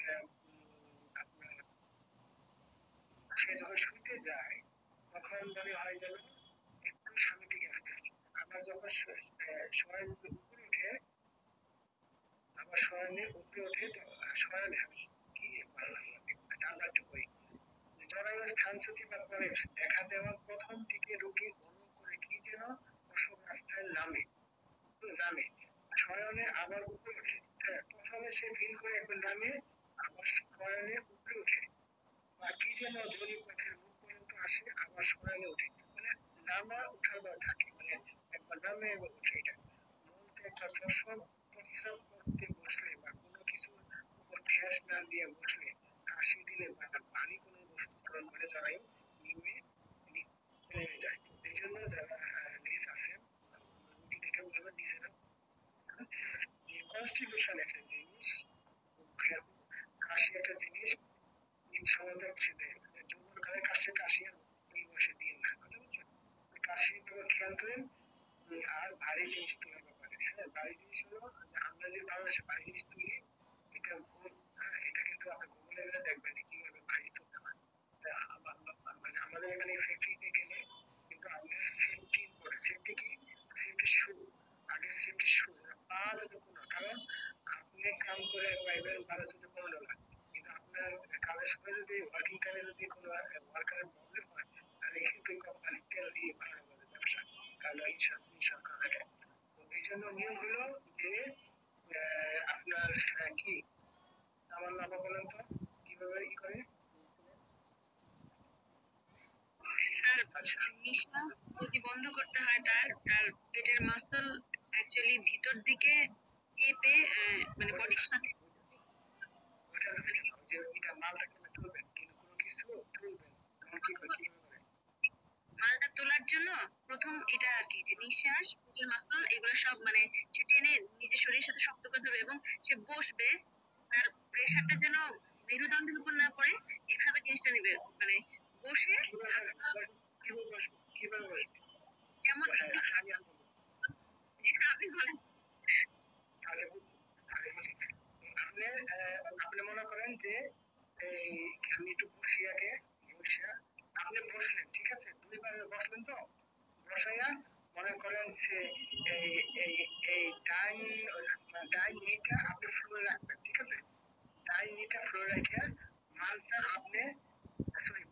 আপনার সে যখন শুতে যায় তখন মনে হয় যেন একটু সামনে দিকে আসতেছে। আবার যখন শয়ন উপরে উঠে, আবার শয়নের উপরে ওঠে শয়নে কি ভালো লাগলো। আচ্ছা আমরা একটু করি। জরায়ু স্থানচ্যুতি বা প্রলেপ দেখা দেওয়ার প্রথম দিকে রোগী অনুভব করে কি যেন প্রসব রাস্তায় নামে, নামে শয়নে আবার উপরে ওঠে। হ্যাঁ, প্রথমে সে ফিল করে একবার নামে, আবার শয়নে উপরে ওঠে, বা কি যেন জড়ি পথের মুখ পর্যন্ত আসে, আবার শয়নে ওঠে। মানে নামা উঠার বা থাকে, মানে একবার নামে একবার উঠে। এটা বলতে একটা প্রসব প্রস্রাব করতে বসলে বা কোনো কিছুর উপর ঠেস না দিয়ে বসলে, কাশি দিলে বা ভারী কোনো বস্তু গ্রহণ করে জরায়ু নিমে নেমে যায়। এই জন্য যারা নিচ আছেন রুগী থেকে বলবেন নিজেরা যে কনস্টিপেশন একটা জিনিস, কাশি একটা জিনিস স্বাভাবিক ছেলে যৌবন কালে কাশি কাশি আর এই বয়সে দিয়ে না, কথা বুঝছেন? কাশি তোমার খেয়াল করেন। আর ভারী জিনিস তোলার ব্যাপারে, হ্যাঁ ভারী জিনিস হলো যে আমরা যে বাংলাদেশে ভারী জিনিস তুলি এটা ভুল। হ্যাঁ, এটা কিন্তু আপনি গুগলে গেলে দেখবেন যে কিভাবে ভারী তুলতে হয়। আমাদের এখানে ফ্যাক্টরিতে গেলে কিন্তু আমাদের সেফটি করে, সেফটি কি, সেফটি শু, আগে সেফটি শু পা যাতে কোনো, কারণ আপনি কাম করে পাইবেন 12-15 টাকা, কিন্তু আপনার কাজের সময় যদি ওয়ার্কিং টাইমে যদি কোনো ওয়ার্কারের প্রবলেম হয় তাহলে কিন্তু কোম্পানির তেল দিয়ে বাড়ানো যাবে ব্যবসা, কারণ ইনশাল্লাহ করা লাগে। তো এই জন্য নিয়ম হলো যে আপনার কি আমার নাম বলেন তো কিভাবে ই করে। স্যার নিঃশ্বাস যদি বন্ধ করতে হয় তার তার পেটের মাসল অ্যাকচুয়ালি ভিতর দিকে চেপে মানে বডির সাথে ওটা কেন যে এটা মালটা কেন তুলবেন, কিন্তু কোনো কিছু তুলবেন তখন কি করে কিভাবে করে। মালটা তোলার জন্য প্রথম এটা আর কি যে নিঃশ্বাস পেটের মাসল এগুলো সব মানে সে টেনে নিজের শরীরের সাথে শক্ত করে ধরবে এবং সে বসবে, তার প্রেশারটা যেন মেরুদণ্ডের উপর না পড়ে এভাবে জিনিসটা নেবে, মানে বসে কিভাবে বসবে, কিভাবে বসবে। যেমন হ্যাঁ আমি বলবো। জি স্যার আপনি বলেন। আচ্ছা আগে বলছি আপনি আপনি মনে করেন যে এই আমি একটু বসি আগে, বসিয়া আপনি বসলেন ঠিক আছে, 2 বার বসলেন তো, বসাইয়া মনে করেন যে এই এই এই ডাইন ডাইন নিটা আপনি ফ্লোরে রাখবেন ঠিক আছে, ডাইন নিটা ফ্লোরে রেখে মালটা আপনি সরি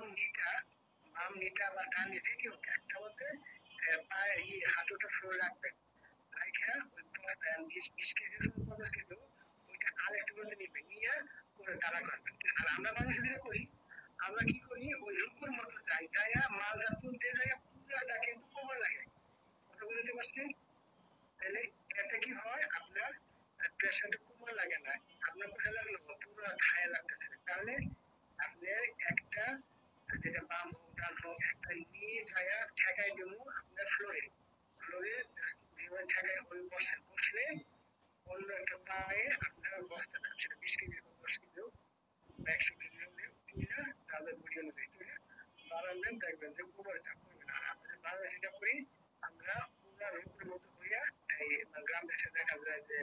বাম নিটা বা ডান নিচে কি হোক একটা মধ্যে পায়ে হাঁটুটা ফ্লোরে রাখবেন, রাইখা ওই বস্তা 20 কেজি 50 কেজি ওইটা আরেকটু মধ্যে নিবে, নিয়ে ওরা দাঁড়া করবেন। আর আমরা বাংলাদেশে যেটা করি, আমরা কি করি ওই রূপের মতো যাই, যাইয়া মালটা তুলতে যাইয়া পুরাটা কিন্তু কোমর লাগে, কথা বুঝতে পারছি। তাহলে এতে কি হয় আপনার প্রেশারটা কোমর লাগে না, আপনার কোথায় লাগলো পুরো খায় লাগতেছে, তাহলে আপনার একটা যেটা বাম হোক ডান হোক একটা নিয়ে যাইয়া ঠেকাই দেবো আপনার ফ্লোরে, ফ্লোরে যেভাবে ঠেকাই ওই বসে বসলে অন্য একটা পায়ে আপনার বসতে না, সেটা 20 কেজি হোক 10 কেজি হোক বা 100 কেজি হলে তুইলা যাদের বডি অনুযায়ী তুইলা বাড়ালেন, দেখবেন যে কোমরে চাপ পড়বে না। আর আমরা যে বাংলাদেশে এটা করি, আমরা পুরা রোগের মতো হইয়া এই গ্রাম দেশে দেখা যায় যে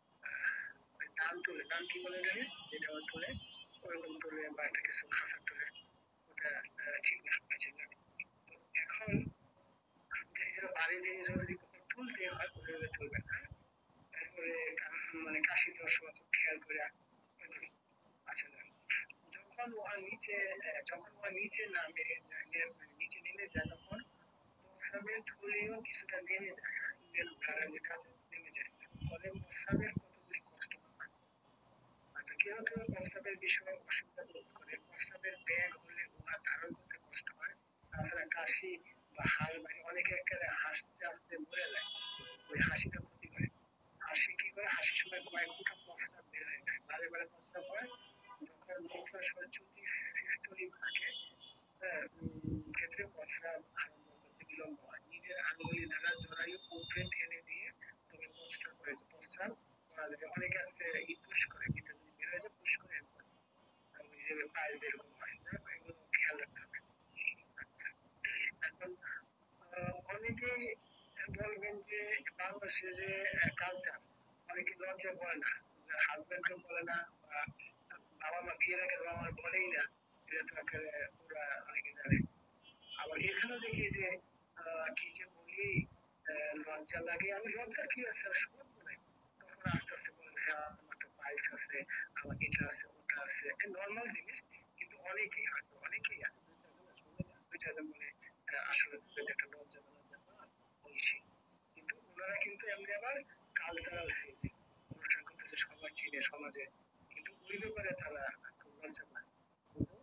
ধান তুলে, ধান কি বলে জানি যেটা তুলে ওরকম তুলে বা একটা কিছু খাসা তুলে, ওটা ঠিক না আছে জানি। তো এখন এই যে ভারী জিনিস যদি কখনো তুলতে হয় ওইভাবে তুলবেন। হ্যাঁ, তারপরে মানে কাশি দেওয়ার সময় খুব খেয়াল করে। আচ্ছা যখন ও নিচে নামে যায়, নিচে নেমে যায়, তখন প্রস্রাবের থলিও কিছুটা নেমে যায়, হ্যাঁ, ইন্ডিয়ান ব্লাডারের কাছে নেমে যায়, ফলে প্রস্রাবের কতগুলি কষ্ট হয়। আচ্ছা, কেউ কেউ প্রস্রাবের বিষয়ে অসুবিধা বোধ করে, প্রস্রাবের ব্যাগ হলে উহা ধারণ করতে কষ্ট হয়। তাছাড়া কাশি বা হাল, মানে অনেকে একেবারে হাসতে হাসতে মরে যায়, ওই হাসিটা ক্ষতি করে। হাসি কি করে, হাসির সময় কয়েক ফুটা প্রস্রাব বের হয়ে যায়, বারে বারে প্রস্রাব হয়, যখন মূত্রাশয় চ্যুতি সিস্টোলিক থাকে, ক্ষেত্রে প্রস্রাব আরম্ভ করতে বিলম্ব হয়। নিজের আঙ্গুলি দ্বারা জরায়ু উপরে টেনে দিয়ে তবে প্রস্রাব করা যাবে। অনেকে আছে পুশ করে, ভিতরে যদি বের হয়ে যায় পুশ করে এরপর ওই যে পায়ের যেরকম হয়, এগুলো খেয়াল রাখতে হবে। আচ্ছা, এখন অনেকেই বলবেন যে বাংলাদেশে যে কালচার, অনেকে লজ্জা করে না, হাজবেন্ডকে বলে না, বা বাবা মা বিয়ের আগে বাবা মা বলেই না, এটা তো একেবারে ওরা অনেকে জানে। আবার এখানে দেখি যে কি যে বলি, লজ্জা লাগে, আমি লজ্জা কি আছে আর শুনবো না, তখন আস্তে আস্তে বলে হ্যাঁ আমার তো পাইলস আছে, আমার এটা আছে ওটা আছে, নর্মাল জিনিস। কিন্তু অনেকেই হয়তো অনেকেই আছে, দুই চারজন আছে, দুই চারজন বলে আসলে একটা লজ্জা বলার ব্যাপার ওই সেই। কিন্তু ওনারা কিন্তু এমনি আবার কালচারাল ফেজ অনুষ্ঠান করতেছে, সবাই চিনে সমাজে, কিন্তু ওই ব্যাপারে তারা খুব লজ্জা পায়। কিন্তু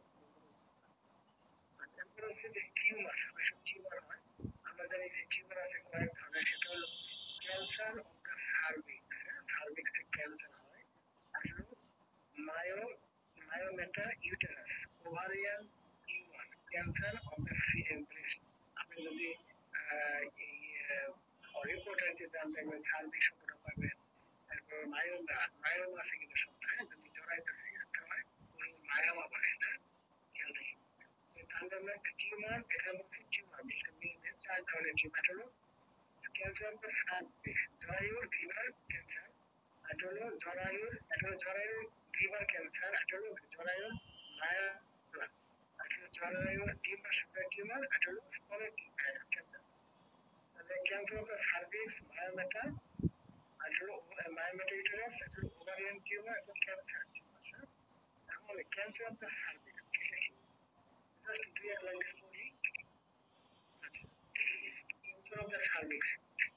আচ্ছা, এরপর হচ্ছে যে টিউমার, এসব টিউমার হয়, আমরা জানি যে টিউমার আছে কয়েক ধরনের, সেটা হলো ক্যান্সার অফ দ্য সার্ভিক্স, সার্ভিক্সে ক্যান্সার হয়, আর হলো মায়ো myomata uterus ovarian tumour, cancer of the breast. আপনি যদি এই রিপোর্টার যে জানতে পারবেন সার্ভিক্স শব্দটা পাবেন, তারপর মায়োমা, মায়োমা আছে কিনা শব্দ, হ্যাঁ, যদি জরায়ুতে সিস্ট হয় ওই মায়োমা বলে, হ্যাঁ, খেয়াল রাখি। তাহলে আমরা একটা টিউমার, এটা হচ্ছে টিউমার, বিশেষ করে মেয়েদের 4 ধরনের টিউমার হলো ক্যান্সার অফ দ্য সার্ভিক্স, জরায়ুর লিভার ক্যান্সার, এটা হলো জরায়ুর, এটা হলো জরায়ুর লিভার ক্যান্সার, এটা হলো জরায়ুর মায়োমা, এটা হলো জরায়ুর টিউমার, সুগার টিউমার, এটা হলো স্তনের ক্যান্সার। তাহলে cancer of the cervix, myomata, এটা হলো মায়োমেটা ইউটেরাস, এটা হলো ওভারিয়ান টিউমার, এটা ক্যান্সার টিউমার। এখন ক্যান্সার অফ দ্য সার্ভিক্স কি লিখি, জাস্ট দুই এক লাইনের পড়ি। আচ্ছা, ক্যান্সার অফ দ্য সার্ভিক্স,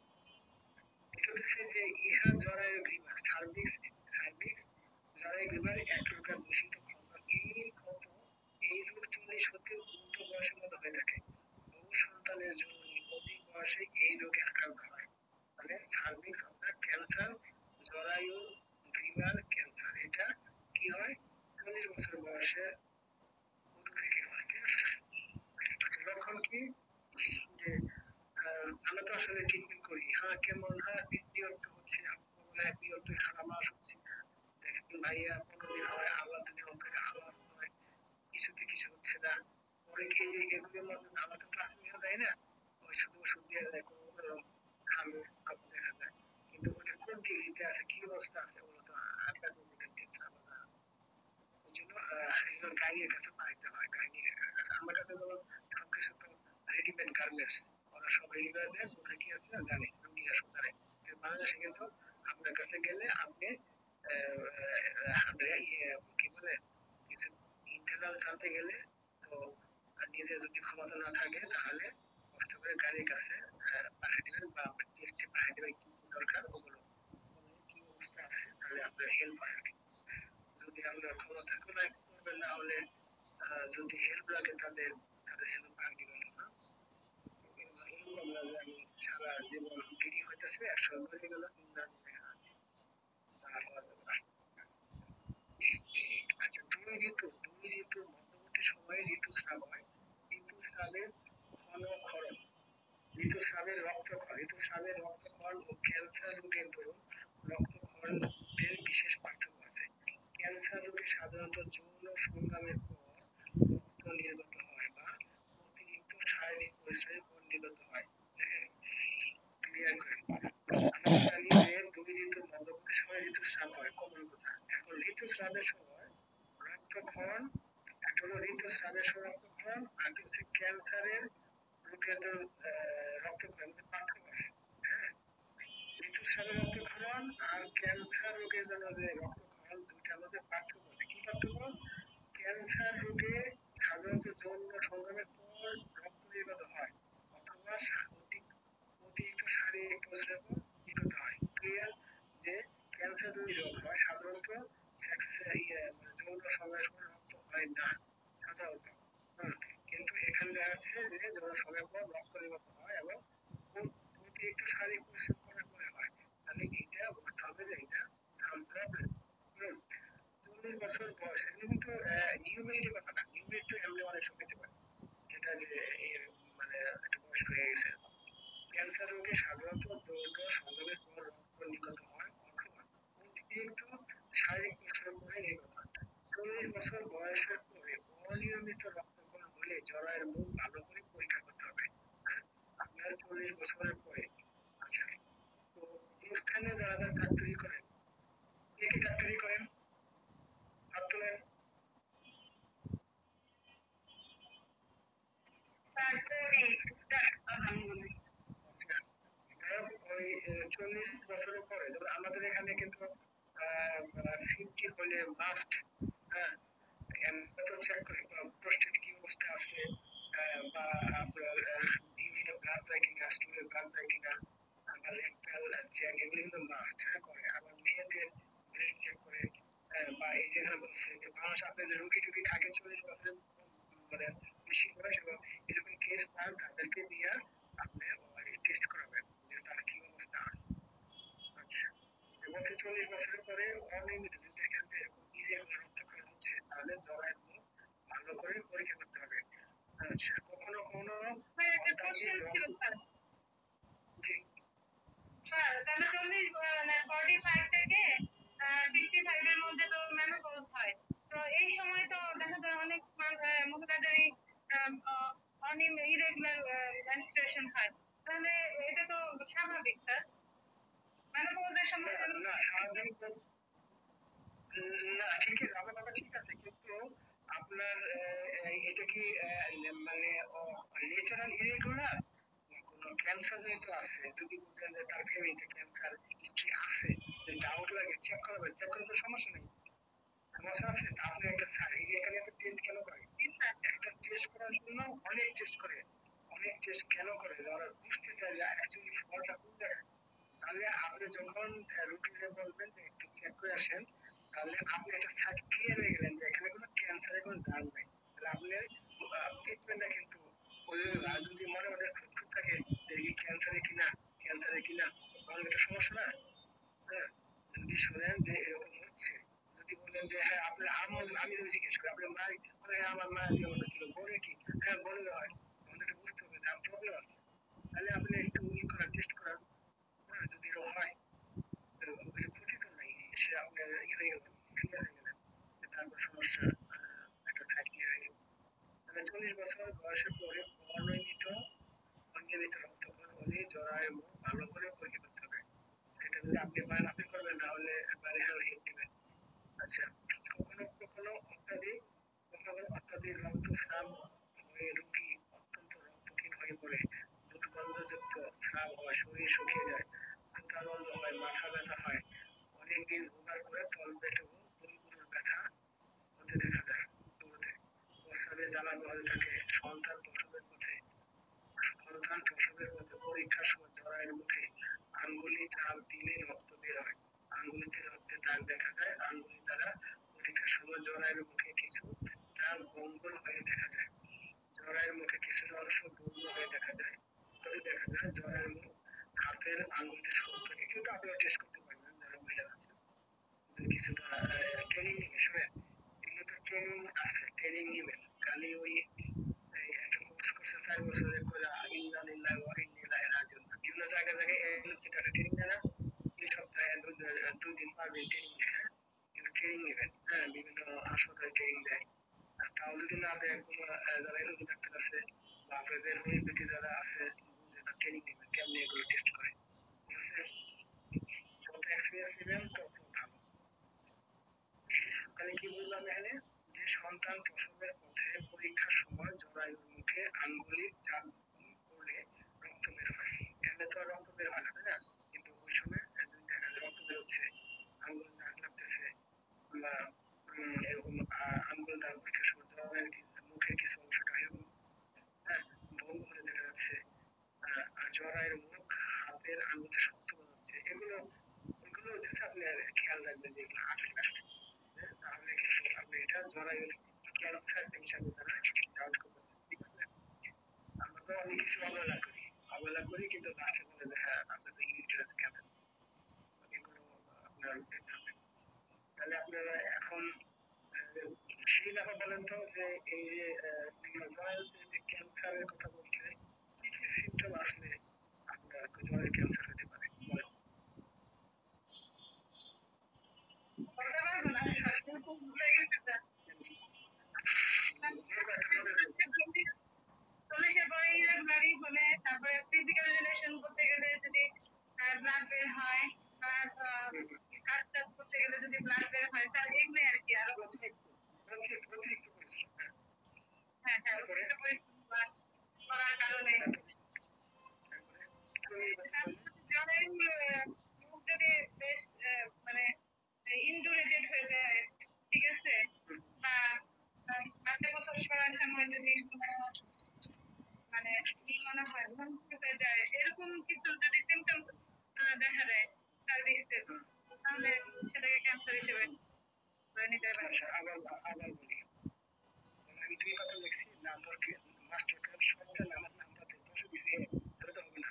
এটা হচ্ছে যে ইহা জরায়ু গ্রীবা, সার্ভিক্স, সার্ভিক্স জরায়ু গ্রীবার এক প্রকার দূষিত খন্ড। এই ক্ষত, এই রোগ 40 হতে ঊর্ধ্ব বয়সের মধ্যে হয়ে থাকে। বহু সন্তানের জন্য অধিক বয়সে এই রোগে আক্রান্ত হয়। মানে সার্ভিক্স অফ দ্য ক্যান্সার, জরায়ু গ্রীবার ক্যান্সার, এটা কি হয় 40 বছর বয়সে থেকে হয়, ঠিক আছে। লক্ষণ কি, যে আমরা তো আসলে ট্রিটমেন্ট করি, হ্যাঁ কেমন, হ্যাঁ বিরক্ত হচ্ছে, বিরক্ত, সারা মাস হচ্ছে, দেখেন ভাইয়া 15 দিন হয়, আবার 2 দিন করে আবার হয়, কিছুতে কিছু হচ্ছে না। পরে কি যে এগুলোর মধ্যে আমরা তো ক্লাস নিয়ে যায় না, ওই শুধু ওষুধ দেওয়া যায়, কোনো ভালো কাপড় দেখা যায়, কিন্তু ওটা কোন ডিগ্রিতে আছে, কি অবস্থা আছে, ওগুলো তো আপনার টিপস আমরা, ওই জন্য এগুলো গাইয়ের কাছে পাঠাতে হয়, গাইয়ের কাছে। আমার কাছে যেমন সবকিছু তো রেডিমেড গার্মেন্টস, ওরা সব রেডিমেড দেয়, কোথায় কি আছে জানে, রুগীরা সব জানে। বাংলাদেশে কিন্তু আপনার কাছে গেলে আপনি কি বলে কিছু ইন্টারনাল জানতে গেলে তো নিজের যদি ক্ষমতা না থাকে তাহলে কষ্ট করে গাড়ির কাছে পাঠিয়ে দেবেন, বা আপনার টেস্টে পাঠিয়ে দেবেন কি কি দরকার, ওগুলো কি অবস্থা আছে, তাহলে আপনার হেল্প হয় আর কি। যদি আমরা ক্ষমতা করবেন না হলে যদি হেল্প লাগে তাদের, তাদের হেল্প ভাগ দিবেন না। এরকম আমরা যে আমি সারা জীবন ডিগ্রি হইতেছে 100 হয়ে গেল, তা হওয়া যাবে না। আচ্ছা, দুই ঋতুর মধ্যবর্তী সময়ে ঋতুস্রাব হয়। ঋতুস্রাবের ক্ষরণ, ঋতুস্রাবের রক্তক্ষরণ, ঋতুস্রাবের রক্তক্ষরণ ও ক্যান্সার রোগের দরুন রক্তক্ষরণের বিশেষ পার্থক্য আছে। ক্যান্সার রোগে সাধারণত যৌন সংগ্রামের পর রক্ত নির্গত হয় বা অতিরিক্ত শারীরিক পরিশ্রমে নির্গত হয়। ক্লিয়ার করে আমরা জানি যে 2 ঋতুর মধ্যবর্তী সময় ঋতুস্রাব হয়, কমন কথা। এখন ঋতুস্রাবের সময় রক্তক্ষরণ, একটা হলো ঋতুস্রাবের সময় রক্তক্ষরণ, আর হচ্ছে ক্যান্সারের রোগের রক্তক্ষরণ, পার্থক্য আছে, হ্যাঁ। ঋতুস্রাবের রক্তক্ষরণ আর ক্যান্সার রোগের জন্য যে রক্তক্ষরণ, দুইটার মধ্যে পার্থক্য আছে। কি পার্থক্য, ক্যান্সার ক্যান্সার রোগে সাধারণত যৌন সংগ্রামের পর রক্ত নির্গত হয় অথবা অতিরিক্ত শারীরিক পরিশ্রম নির্গত হয়। ক্লিয়ার? যে ক্যান্সার যদি রোগ হয় সাধারণত সেক্স যৌন সংগ্রামের সময় রক্ত হয় না সাধারণত। হুম, কিন্তু এখানে দেখা যাচ্ছে যে যৌন সংগ্রামের পর রক্ত নির্গত হয় এবং অতিরিক্ত শারীরিক পরিশ্রম করার পরে হয়। তাহলে এটা বুঝতে হবে যে এটা সাম প্রবলেম। 40 বছর বয়স এগুলো কিন্তু নিউমেরিটি কথা না, নিউমেরিটি তো এমনি অনেক সময় হতে পারে যেটা যে মানে একটা বয়স হয়ে গেছে। ক্যান্সার রোগে সাধারণত যৌন সংগ্রামের পর রক্ত নির্গত হয় অথবা অতিরিক্ত শারীরিক পরিশ্রম করে নির্গত হয়। 40 বছর বয়সের পরে অনিয়মিত রক্তক্ষরণ হলে জরায়ের মুখ ভালো করে পরীক্ষা করতে হবে। হ্যাঁ, আপনার 40 বছরের পরে। আচ্ছা, তো এখানে যারা যারা ডাক্তারি করেন, কে কে ডাক্তারি করেন হাত তোলেন। স্যার করি আলহামদুলিল্লাহ। যাই হোক, ওই 40 বছরের পরে যেমন আমাদের এখানে কিন্তু 50 হলে মাস্ট, হ্যাঁ, চেক করে প্রস্টেট কি অবস্থা আছে, বা আপনার ইউরিনে ব্লাড যায় কিনা, স্টুলে ব্লাড যায় কিনা, বা রেকটাল চেক, এগুলো কিন্তু মাস্ট করে। আবার মেয়েদের ব্রেস্ট চেক করে, বা এই যে বলছে যে মানুষ আপনার যে রুগী টুগী থাকে 40 বছরের মানে বেশি বয়স এবং এরকম কেস পান তাদেরকে দিয়ে আপনি টেস্ট করাবেন যে তার কি অবস্থা আছে। আচ্ছা, এবং 40 বছরের পরে অনিয়মিত যদি দেখেন যে এরকম ইরেগুলার রক্তক্ষরণ হচ্ছে তাহলে জরায়ু ভালো করে পরীক্ষা করতে হবে। আচ্ছা, কখনো কখনো স্যার একটা কোশ্চেন ছিল স্যার। জি, স্যার তাহলে 40 মানে 45 থেকে 55 এর মধ্যে তো মেনোপজ হয়। তো এই সময় তো দেখা যায় অনেক মহিলাদেরই ইরেগুলার মেনস্ট্রুয়েশন হয়। তাহলে এটা তো স্বাভাবিক স্যার। মেনোপজের সময় না স্বাভাবিক না, ঠিক আছে, আমার কথা ঠিক আছে, কিন্তু আপনার এটা কি মানে ন্যাচারাল ইরেগুলার কোনো ক্যান্সার যেহেতু আছে, যদি বুঝেন যে তার ফ্যামিলিতে ক্যান্সার হিস্ট্রি আছে, ডাউট লাগে, চেক করাবেন, চেক করলে তো সমস্যা নেই। সমস্যা আছে, আপনি একটা স্যার এই যে এখানে একটা টেস্ট কেন করে, একটা টেস্ট করার জন্য অনেক টেস্ট করে, অনেক টেস্ট কেন করে যে ওরা বুঝতে চায় যে অ্যাকচুয়ালি ফলটা কোন জায়গায়। তাহলে আপনি যখন রুগীকে বলবেন যে একটু চেক করে আসেন, তাহলে আপনি একটা সাইড ক্লিয়ার হয়ে গেলেন যে এখানে কোনো ক্যান্সারের কোনো জার্ম নেই। তাহলে আপনার ট্রিটমেন্টটা কিন্তু ওই যদি মনে মনে খুঁতখুত থাকে দেখি ক্যান্সারে কিনা, ক্যান্সারে কিনা, তাহলে একটা সমস্যা না। হ্যাঁ, যদি শুনেন যে এরকম হচ্ছে, যদি বলেন যে হ্যাঁ আপনার আমি যদি জিজ্ঞেস করি আপনার মায়ের, হ্যাঁ আমার মায়ের কি অবস্থা ছিল, বোনের কি, হ্যাঁ বোনের হয়, আমাদের একটু বুঝতে হবে যে আমার প্রবলেম আছে, তাহলে আপনি একটু করার টেস্ট করার। হ্যাঁ, যদি এরকম হয় ক্ষতি তো নাই, সে আপনার হয়ে গেলেন, ক্লিয়ার হয়ে গেলেন, তারপর সমস্যা একটা সাইড ক্লিয়ার হয়ে গেল। মানে 40 বছর বয়সের পরে অনিয়মিত রক্তক্ষরণ হলে জরায়ু ভালো করে পরীক্ষা করতে হবে। সেটা যদি আপনি পারেন আপনি করবেন, না হলে একবারে হেল্প নেবেন। আচ্ছা, কখনো কখনো অত্যাধিক রক্তস্রাব হয়ে রোগী অত্যন্ত রক্তহীন হয়ে পড়ে, দুর্গন্ধযুক্ত স্রাব হয়, শরীর শুকিয়ে যায়, হালকা বন্ধ হয়, মাথা ব্যথা হয়, অনেকদিন ভোগার পরে তলপেট ও দড়িগুলোর ব্যথা হতে দেখা যায়। প্রস্রাবে জ্বালা বহাল থাকে, সন্তান প্রসবের পথে পরীক্ষার সময় জরায়ের মুখে আঙ্গুলি চাপ দিলে রক্ত বের হয়, আঙ্গুলিতে রক্তের দাগ দেখা যায়, আঙ্গুলি দ্বারা পরীক্ষার সময় জরায়ের মুখে কিছু দাগ বঙ্গল হয়ে দেখা যায়, জরায়ের মুখে কিছুটা অংশ বঙ্গ হয়ে দেখা যায়, তবে দেখা যায় জরায়ের মুখ হাতের আঙ্গুলতে শক্ত, কিন্তু আপনারা টেস্ট করতে পারবেন যারা মহিলা আছে যে কিছুটা ট্রেনিং নিবে, শুনেন এগুলো তো ট্রেনিং আছে, ট্রেনিং নিবেন, খালি ওই একটা কোর্স করছে 4 বছরের করে ইন্না লিল্লাহি ওয়া ইন্না ইলাইহি রাজিউন, বিভিন্ন জায়গায় জায়গায় যেটা ট্রেনিং দেয় না, এই সপ্তাহে 2 দিন 5 দিন ট্রেনিং দেয়, হ্যাঁ, ট্রেনিং নেবেন, হ্যাঁ, বিভিন্ন হাসপাতালে ট্রেনিং দেয়। আর তাও যদি না দেয়, কোনো যারা এলোপি ডাক্তার আছে বা আপনাদের হোমিওপ্যাথি যারা আছে বুঝে তার ট্রেনিং নেবেন কেমনি এগুলো টেস্ট করে, ঠিক আছে, যত এক্সপিরিয়েন্স নেবেন তত ভালো। তাহলে কি বুঝলাম এখানে, যে সন্তান প্রসবের পথে পরীক্ষার সময় জরায়ুর মুখে আঙ্গুলির চাপ পড়লে রক্ত বের হয়, এখানে তো আর রক্ত বের হয় না, তাই না, কিন্তু ওই সময় যদি দেখা যায় রক্ত বের হচ্ছে, আঙ্গুল দাগ লাগতেছে, বা এরকম আঙ্গুল তারপর জ্বরের মুখের কিছু অংশটা এরকম বন্ধ হয়ে দেখা যাচ্ছে, আর জরায়ের মুখ, হাতের আঙুলটা শক্ত মনে হচ্ছে, এগুলো হচ্ছে আপনি খেয়াল রাখবেন যে এগুলো আছে কিনা। তাহলে কিন্তু আপনি এটা জরায়ুর ক্যান্সার হিসাবে তারা কাউন্ট করতেছে, ঠিক আছে? আমরা তো অনেক কিছু অবহেলা করি কিন্তু লাস্টে বলে যে হ্যাঁ আপনার তো ইউটেরাস ক্যান্সার, এগুলো আপনার দেখতে হবে। তাহলে আপনারা এখন সেই ব্যাপার বলেন তো যে এই যে জরায়ুতে যে ক্যান্সারের কথা বলছে, কি কি সিমটম আসলে আপনার জরায়ুর ক্যান্সার হতে পারে বলেন? বলতে পারবো না, খুব ভুলে গেছে স্যার। যে কয়েকটা মনে হয়। চল্লিশের পরে ইরেগুলারই হলে, তারপরে ফিজিক্যাল রিলেশন করতে গেলে যদি ব্লাড বের হয়, বা কাজ টাজ করতে গেলে যদি ব্লাড বের হয়, তার এগুলোই আর কি। আরো অতিরিক্ত পরিশ্রম, হ্যাঁ হ্যাঁ অতিরিক্ত পরিশ্রম করার কারণে জলের মুখ যদি বেশ মানে ইনডুরেটেড হয়ে যায়, ঠিক আছে, বা বাচ্চা প্রসব করার সময় যদি মানে কি মনে হয় ধ্বংস হয়ে যায়, এরকম কিছু যদি সিমটমস দেখা দেয় সার্ভিক্সের, তাহলে সেটাকে ক্যান্সার হিসেবে ধরে নিতে পারে। আচ্ছা, আবার বলি, আমি দুই কথা লিখছি, নাম্বার মাস্টার কার্ড সবটা আমার নাম্বার দিতে দিছে, তাহলে তো হবে না।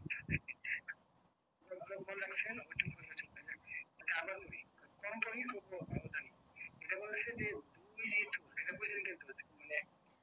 মনে রাখছেন ওইটুকু হলে চলবে। আবার বলি, কম পড়ি করবো জানি, এটা বলেছে যে 2 ঋতু, এটা বুঝলেন কিন্তু মানে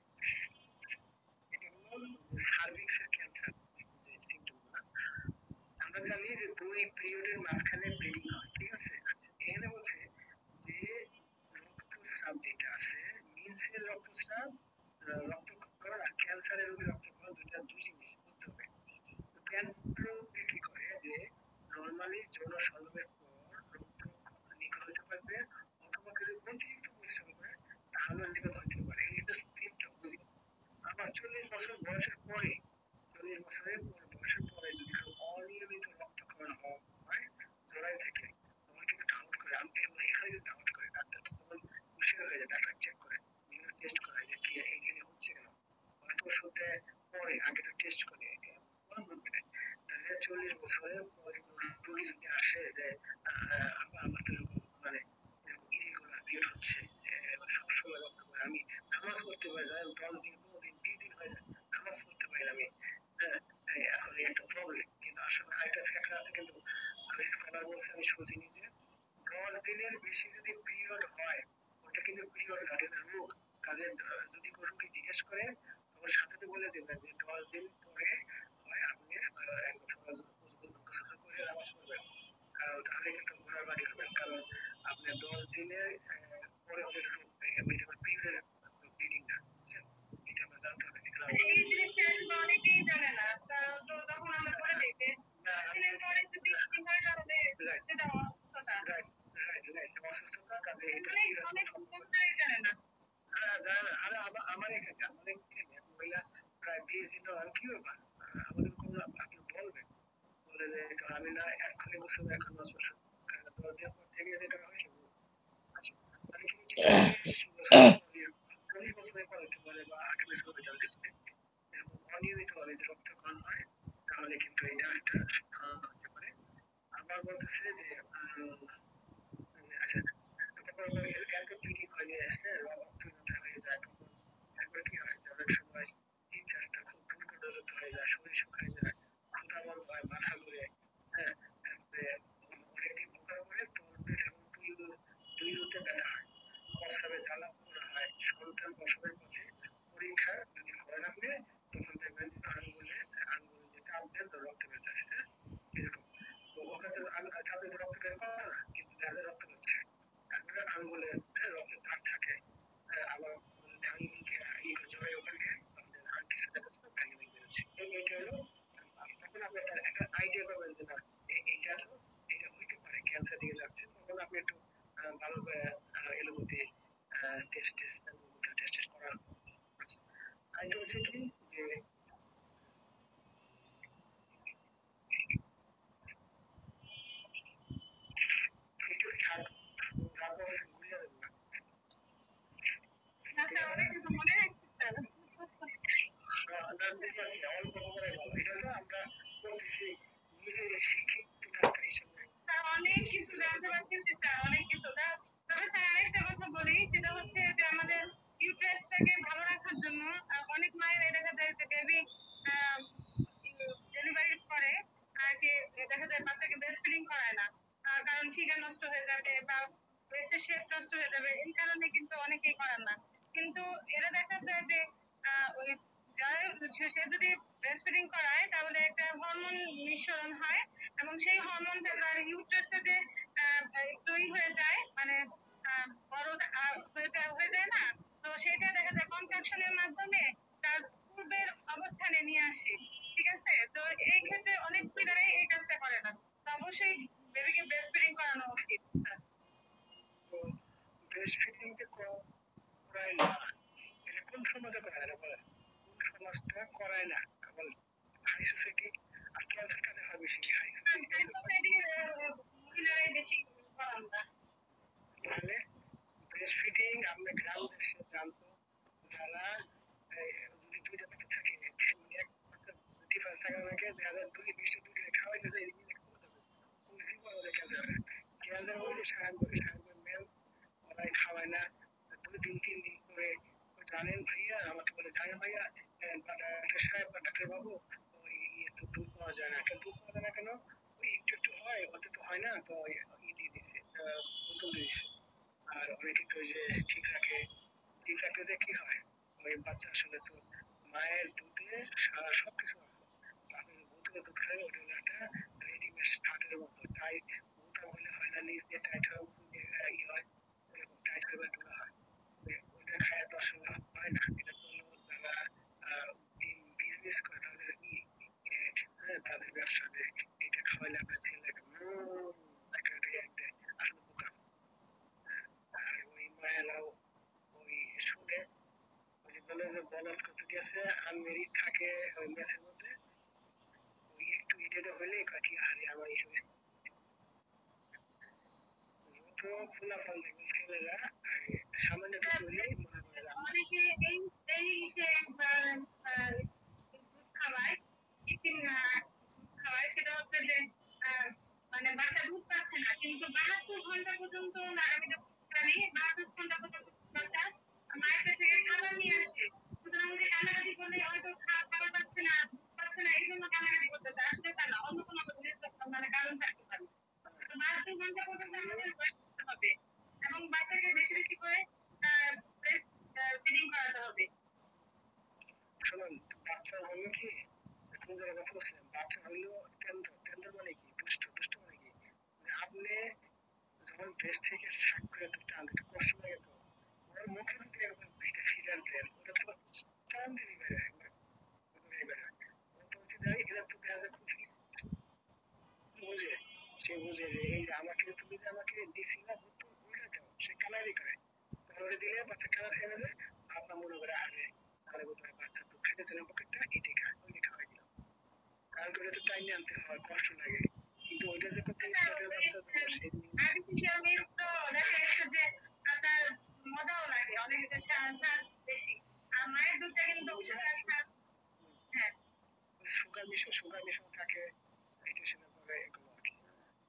এটা হলো সার্ভিক্সের ক্যান্সার যে সিমটম গুলো, আমরা জানি যে 2 পিরিয়ডের মাঝখানে ব্লিডিং হয়, ঠিক আছে? আচ্ছা, এখানে বলছে যে রক্তস্রাব যেটা আছে, মিন্সের রক্তস্রাব, রক্তক্ষরণ আর ক্যান্সারের রোগী রক্তক্ষরণ দুই জিনিস বুঝতে হবে। ক্যান্সার রোগী কি করে যে নরমালি যৌন সঙ্গমের পর রক্ত নির্গত হতে পারবে, অথবা কেউ অতিরিক্ত পরিশ্রম করে তাহলে নির্গত হতে পারে, এটা সিমটম, বুঝলেন? আবার 40 বছর বয়সের পরে, 40 বছরের বয়সের পরে যদি কারো অনিয়মিত রক্তক্ষরণ হয় জরায়ু থেকে, তখন কিন্তু ডাউট করে, আমি এখানে কিন্তু ডাউট করে ডাক্তার, তখন হুঁশিয়ার হয়ে যায়, ডাক্তার চেক করে, বিভিন্ন টেস্ট করায় যে কি এখানে হচ্ছে কেন, হয়তো ওষুধ দেয় পরে, আগে তো টেস্ট করে কোনো বলবে না। তাহলে 40 বছরের পরে রোগী যদি আসে যে আমার তো এরকম মানে ইরেগুলার পিরিয়ড হচ্ছে, সবসময় রক্ত করে, আমি নামাজ পড়তে পারি না, 10 দিন 15 দিন 20 দিন হয়ে যায় নামাজ পড়তে পারি না আমি, এখন এই একটা প্রবলেম। কিন্তু আসলে আরেকটা ফ্যাক্টর আছে, কিন্তু আমি স্কলার বলছে আমি শুনছি যে 10 দিনের বেশি যদি পিরিয়ড হয় ওটা কিন্তু পিরিয়ড না, এটা রোগ। কাজে যদি কোনো রোগী জিজ্ঞেস করে তখন সাথে সাথে বলে দেবেন যে 10 দিন পরে হয় আপনি করে নামাজ পড়বেন, কারণ তাহলে কিন্তু ঘোড়ার বাড়ি হবেন, কারণ আপনি 10 দিনের পরে হলে পিরিয়ডের ব্লিডিং না, বুঝছেন? এটা আমরা জানতে হবে। এই জিনিসটা আসলে অনেকেই জানে না, তো তখন আমরা বলে দিই যে 10 দিনের পরে যদি হয় তাহলে সেটা অসুস্থতা, অসুস্থতা, কাজে এটা অনেক লোকজনই জানে না। জানে না। আরে আমার এখানে মহিলা প্রায় 20 দিন আমি কি ব্যাপার, আমাদের কোনো আপনি বলবেন, বলে যে আমি না এক্ষুনি বছর এখন 10 বছর, 10 দিন পর থেকে যেটা হয় সেগুলো। আচ্ছা, তাহলে কি 40 বছরের পর হতে পারে বা 8 বছর হতে পারে, এরকম অনিয়মিত ভাবে যে রক্তক্ষরণ হয়, তাহলে কিন্তু এটা একটা কারণ হতে পারে। আবার বলতেছে যে আচ্ছা, তারপর এত ব্লিডিং হয় যে রক্তহীনতা হয়ে যায়, তখন একবার কি হয় যে অনেক সময় টিচার্সটা খুব দুর্গন্ধযুক্ত হয়ে যায়, শরীর শুকায় যায়, ক্ষুধা বন্ধ হয়, মাথা ঘুরে, তারপরে অনেকদিন ভোগার পরে তলপেট এবং দুই রুতে ব্যথা হয়, প্রস্রাবে জ্বালা পোড়া হয়, সন্তান প্রসবের পথে পরীক্ষা যদি করেন আপনি, তখন দেখবেন যে আঙ্গুলে যে চাপ দেন তো রক্ত বেরোতেছে, এরকম। তো ওখানে চাপে রক্ত বের করা না, কিন্তু দেখা যায় রক্ত বেরোচ্ছে, তারপরে আঙ্গুলে রক্তের দাগ থাকে, আবার যদি আঙ্গুলকে জড়াই ওখানে আর কিছু দেখাচ্ছে না, ভেঙে ভেঙে বেরোচ্ছে, এটা হলো। তখন আপনি একটা আইডিয়া পাবেন যে না এইটা তো এটা হইতে পারে ক্যান্সার দিকে যাচ্ছে, তখন আপনি একটু ভালোভাবে এলোপ্যাথি টেস্ট টেস্ট করার। আরেকটা হচ্ছে কি যে একটু যা বলছেন ঘুরিয়ে দেবেন না, নষ্ট হয়ে যাবে এই কারণে কিন্তু অনেকেই করেন না কিন্তু এরা দেখা যায় যে ওই সে যদি ব্রেস্ট ফিডিং করায় তাহলে একটা হরমোন নিঃসরণ হয় এবং সেই হরমোনটা তার ইউট্রাসে যে তৈরি হয়ে যায় মানে বড় হয়ে যায় না তো সেটা দেখা যায় কন্ট্রাকশনের মাধ্যমে তার পূর্বের অবস্থানে নিয়ে আসে ঠিক আছে তো এই ক্ষেত্রে অনেক মহিলারাই এই কাজটা করে না তো অবশ্যই বেবিকে ব্রেস্ট ফিডিং করানো উচিত তো ব্রেস্ট ফিডিং যে করায় না, এটা কোন সমাজে করায় না বলেন? কোন সমাজটা করায় না? বলেন হাই সোসাইটি। আর ক্যান্সার কাদের হয় বেশি? High society. মহিলারাই বেশি করান না তাহলে ব্রেস্ট ফিডিং আমরা গ্রাম দেশে জানতো যারা যদি দুইটা বাচ্চা থাকে এক বাচ্চা ডিফারেন্স থাকা লাগে দেখা যায় দুই বিশটা দুইটা খাওয়াইতে যায় জীবন ওদের ক্যান্সার হয়। ক্যান্সার ওই যে সাহায্য মেল ওরাই খাওয়ায় না 2-3 দিন করে জানেন ভাইয়া আমাকে বলে জানেন ভাইয়া ডাক্তার সাহেব বা ডাক্তার বাবু ওই তো দুধ পাওয়া যায় না কেন দুধ পাওয়া যায় না কেন ওই একটু একটু হয় অত তো হয় না তো ই দিয়ে দিচ্ছে বোতল দিয়ে দিচ্ছে আর অনেকে তো যে ঠিক রাখে ঠিক রাখলে যে কি হয় ওই বাচ্চা আসলে তো মায়ের দুধে সারা সবকিছু আছে আপনি বোতলে দুধ খাবেন ওটা হলো একটা রেডিমেড স্টার্টের মতো টাইট ওটা হলে হয় না নিচ দিয়ে টাইট হয় উপর দিয়ে ই হয় এরকম টাইট করে ঢোকা হয় ওটা খায় তো আসলে হয় না এটা তো হলো যারা বিজনেস করে তাদের তাদের ব্যবসা যে এটা খাওয়াইলে আপনার ছেলেকে আসলে বোকাস আর ওই মায়েরাও ওই শুনে ওই যে বলে যে বলদ কত গেছে আনমেরিড থাকে ওই মেসের মধ্যে ওই একটু ইডেটা হইলে কাটি হারি আমার এই যত ফুলাফল দেখবে ছেলেরা সামান্য কিছু হইলেই মনে করে যে অনেকে এই সে দুধ খাওয়ায় টিফিন খাওয়ায় সেটা হচ্ছে যে মানে বাচ্চা দুধ পাচ্ছে না কিন্তু 72 ঘন্টা পর্যন্ত আমি তো জানি 72 ঘন্টা পর্যন্ত বাচ্চা মায়ের কাছ থেকে খাবার নিয়ে আসে সুতরাং যে কান্নাকাটি করলে হয়তো খাবার পাচ্ছে না এই জন্য কান্নাকাটি করতেছে আসলে তা না অন্য কোনো মানে কারণ থাকতে পারে 72 ঘন্টা পর্যন্ত আমাদের ওয়েট করতে হবে এবং বাচ্চাকে বেশি বেশি করে ফিডিং করাতে হবে শুনুন বাচ্চা হলো কি কোন জায়গায় পড়ছিলাম বাচ্চা হইলো টেন্ডার টেন্ডার মানে কি দুষ্ট দুষ্ট মানে কি যে আপনি যখন ব্রেস্ট থেকে শাক করে দুধটা আনতে কষ্ট লাগে তো ওর মুখে যদি এরকম দুইটা সিরিয়াল দেন ওটা তো টান দিবি বেড়ে ও তো হচ্ছে যাই এরা তো দেখা যায় খুশি বুঝে সে বুঝে যে এই যে আমাকে তুমি যে আমাকে দিছি না বুঝতো উল্টা দাও সে কালারি করে তাহলে দিলে বাচ্চা কালার খেয়ে যায় আপনার মনে করে আরে তাহলে বোধহয় বাচ্চা দুধ খেতেছে না পকেটটা এটাই খা ওইটা খাওয়াই দিলাম কারণ করে তো টাইম আনতে হয় কষ্ট লাগে কিন্তু ওইটা যে কত বাচ্চা জন্য সেই জিনিস আর্টিফিশিয়াল মিল্ক তো দেখা গেছে যে আপনার মজাও লাগে অনেক স্বাদ বেশি আর মায়ের দুধটা কিন্তু স্বাদ হ্যাঁ সুগার মিশন থাকে এটা সেটা করে এগুলো আর কি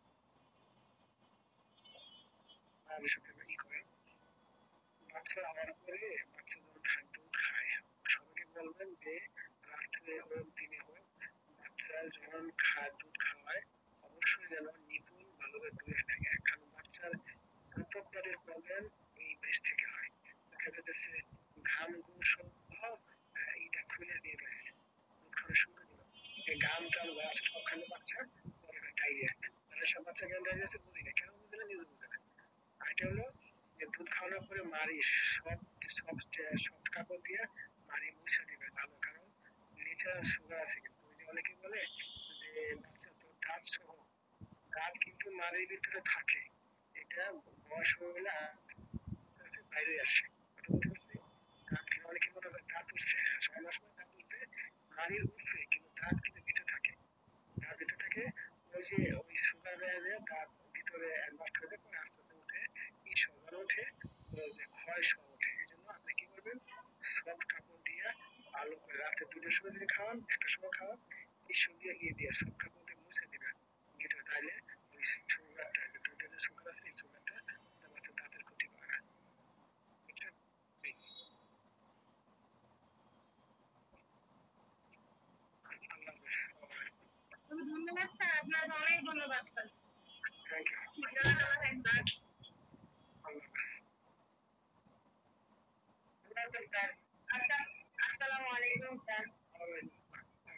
আর সাথে ই করে বাচ্চা হওয়ার পরে বাচ্চা যখন খাদ্য খায় সবাইকে বলবেন যে রাত্রে হোক দিনে হোক বাচ্চা যখন দুধ খাওয়ায় অবশ্যই যেন নিপুণ ভালোভাবে ধুয়ে থাকে কারণ বাচ্চার যত পেটের প্রবলেম এই ব্রেস্ট থেকে হয় দেখা যাচ্ছে ঘাম গুম সহ এটা খুলে দিয়ে গেছে দুধ খাওয়া শুরু করে দিল এই ঘাম টাম যা আছে সব খালে বাচ্চা পরে ডায়রিয়া তাহলে সব বাচ্চা কেন ডায়রিয়া আছে বুঝি না কেন বুঝে না নিজে বুঝে না আর এটা হলো যে দুধ খাওয়ানোর পরে মারি সব কাপড় দিয়ে মারি মুছে দিবে ভালো কারণ নিচে সুগার আছে কিন্তু ওই যে অনেকে বলে যে বাচ্চা তো দাঁত সহ দাঁত কিন্তু মারির ভিতরে থাকে এটা বয়স হলে বাইরে আসে কথা বলতে পারছি দাঁত কিন্তু অনেকে মনে করে দাঁত উঠছে হ্যাঁ 6 মাস পরে দাঁত উঠবে মারির উঠবে কিন্তু দাঁত কিন্তু ভিতরে থাকে দাঁত ভিতরে থাকে ওই যে ওই সুগার যায় যে দাঁত ভিতরে নষ্ট হয়ে যায় পরে আস্তে আস্তে উঠে এই সবার ওঠে যে ক্ষয় সহ ওঠে এই জন্য আপনি কি করবেন সফট কাপড় দিয়ে ভালো করে রাতে 2টার সময় যদি খাওয়ান 1টার সময় খাওয়ান টিস্যু দিয়ে দিয়ে সফট কাপড় দিয়ে মুছে দিবেন ভিতরে তাইলে ওই সুগারটা যে দুধে যে সুগার আছে এই সুগারটা বাচ্চার দাঁতের ক্ষতি করে না বুঝছেন আল্লাহ হাফেজ খুবই ধন্যবাদ স্যার আপনার অনেক ধন্যবাদ স্যার থ্যাংক ইউ ধন্যবাদ স্যার আল্লাহ হাফেজ স্বাগতম স্যার। আচ্ছা, আসসালামু আলাইকুম স্যার।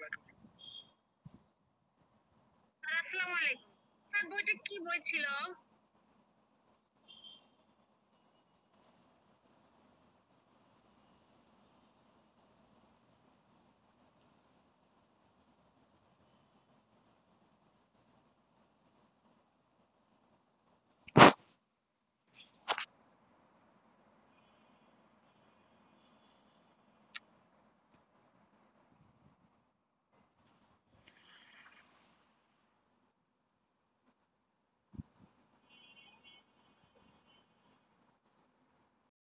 আসসালামু আলাইকুম। স্যার বইটা কি বই ছিল?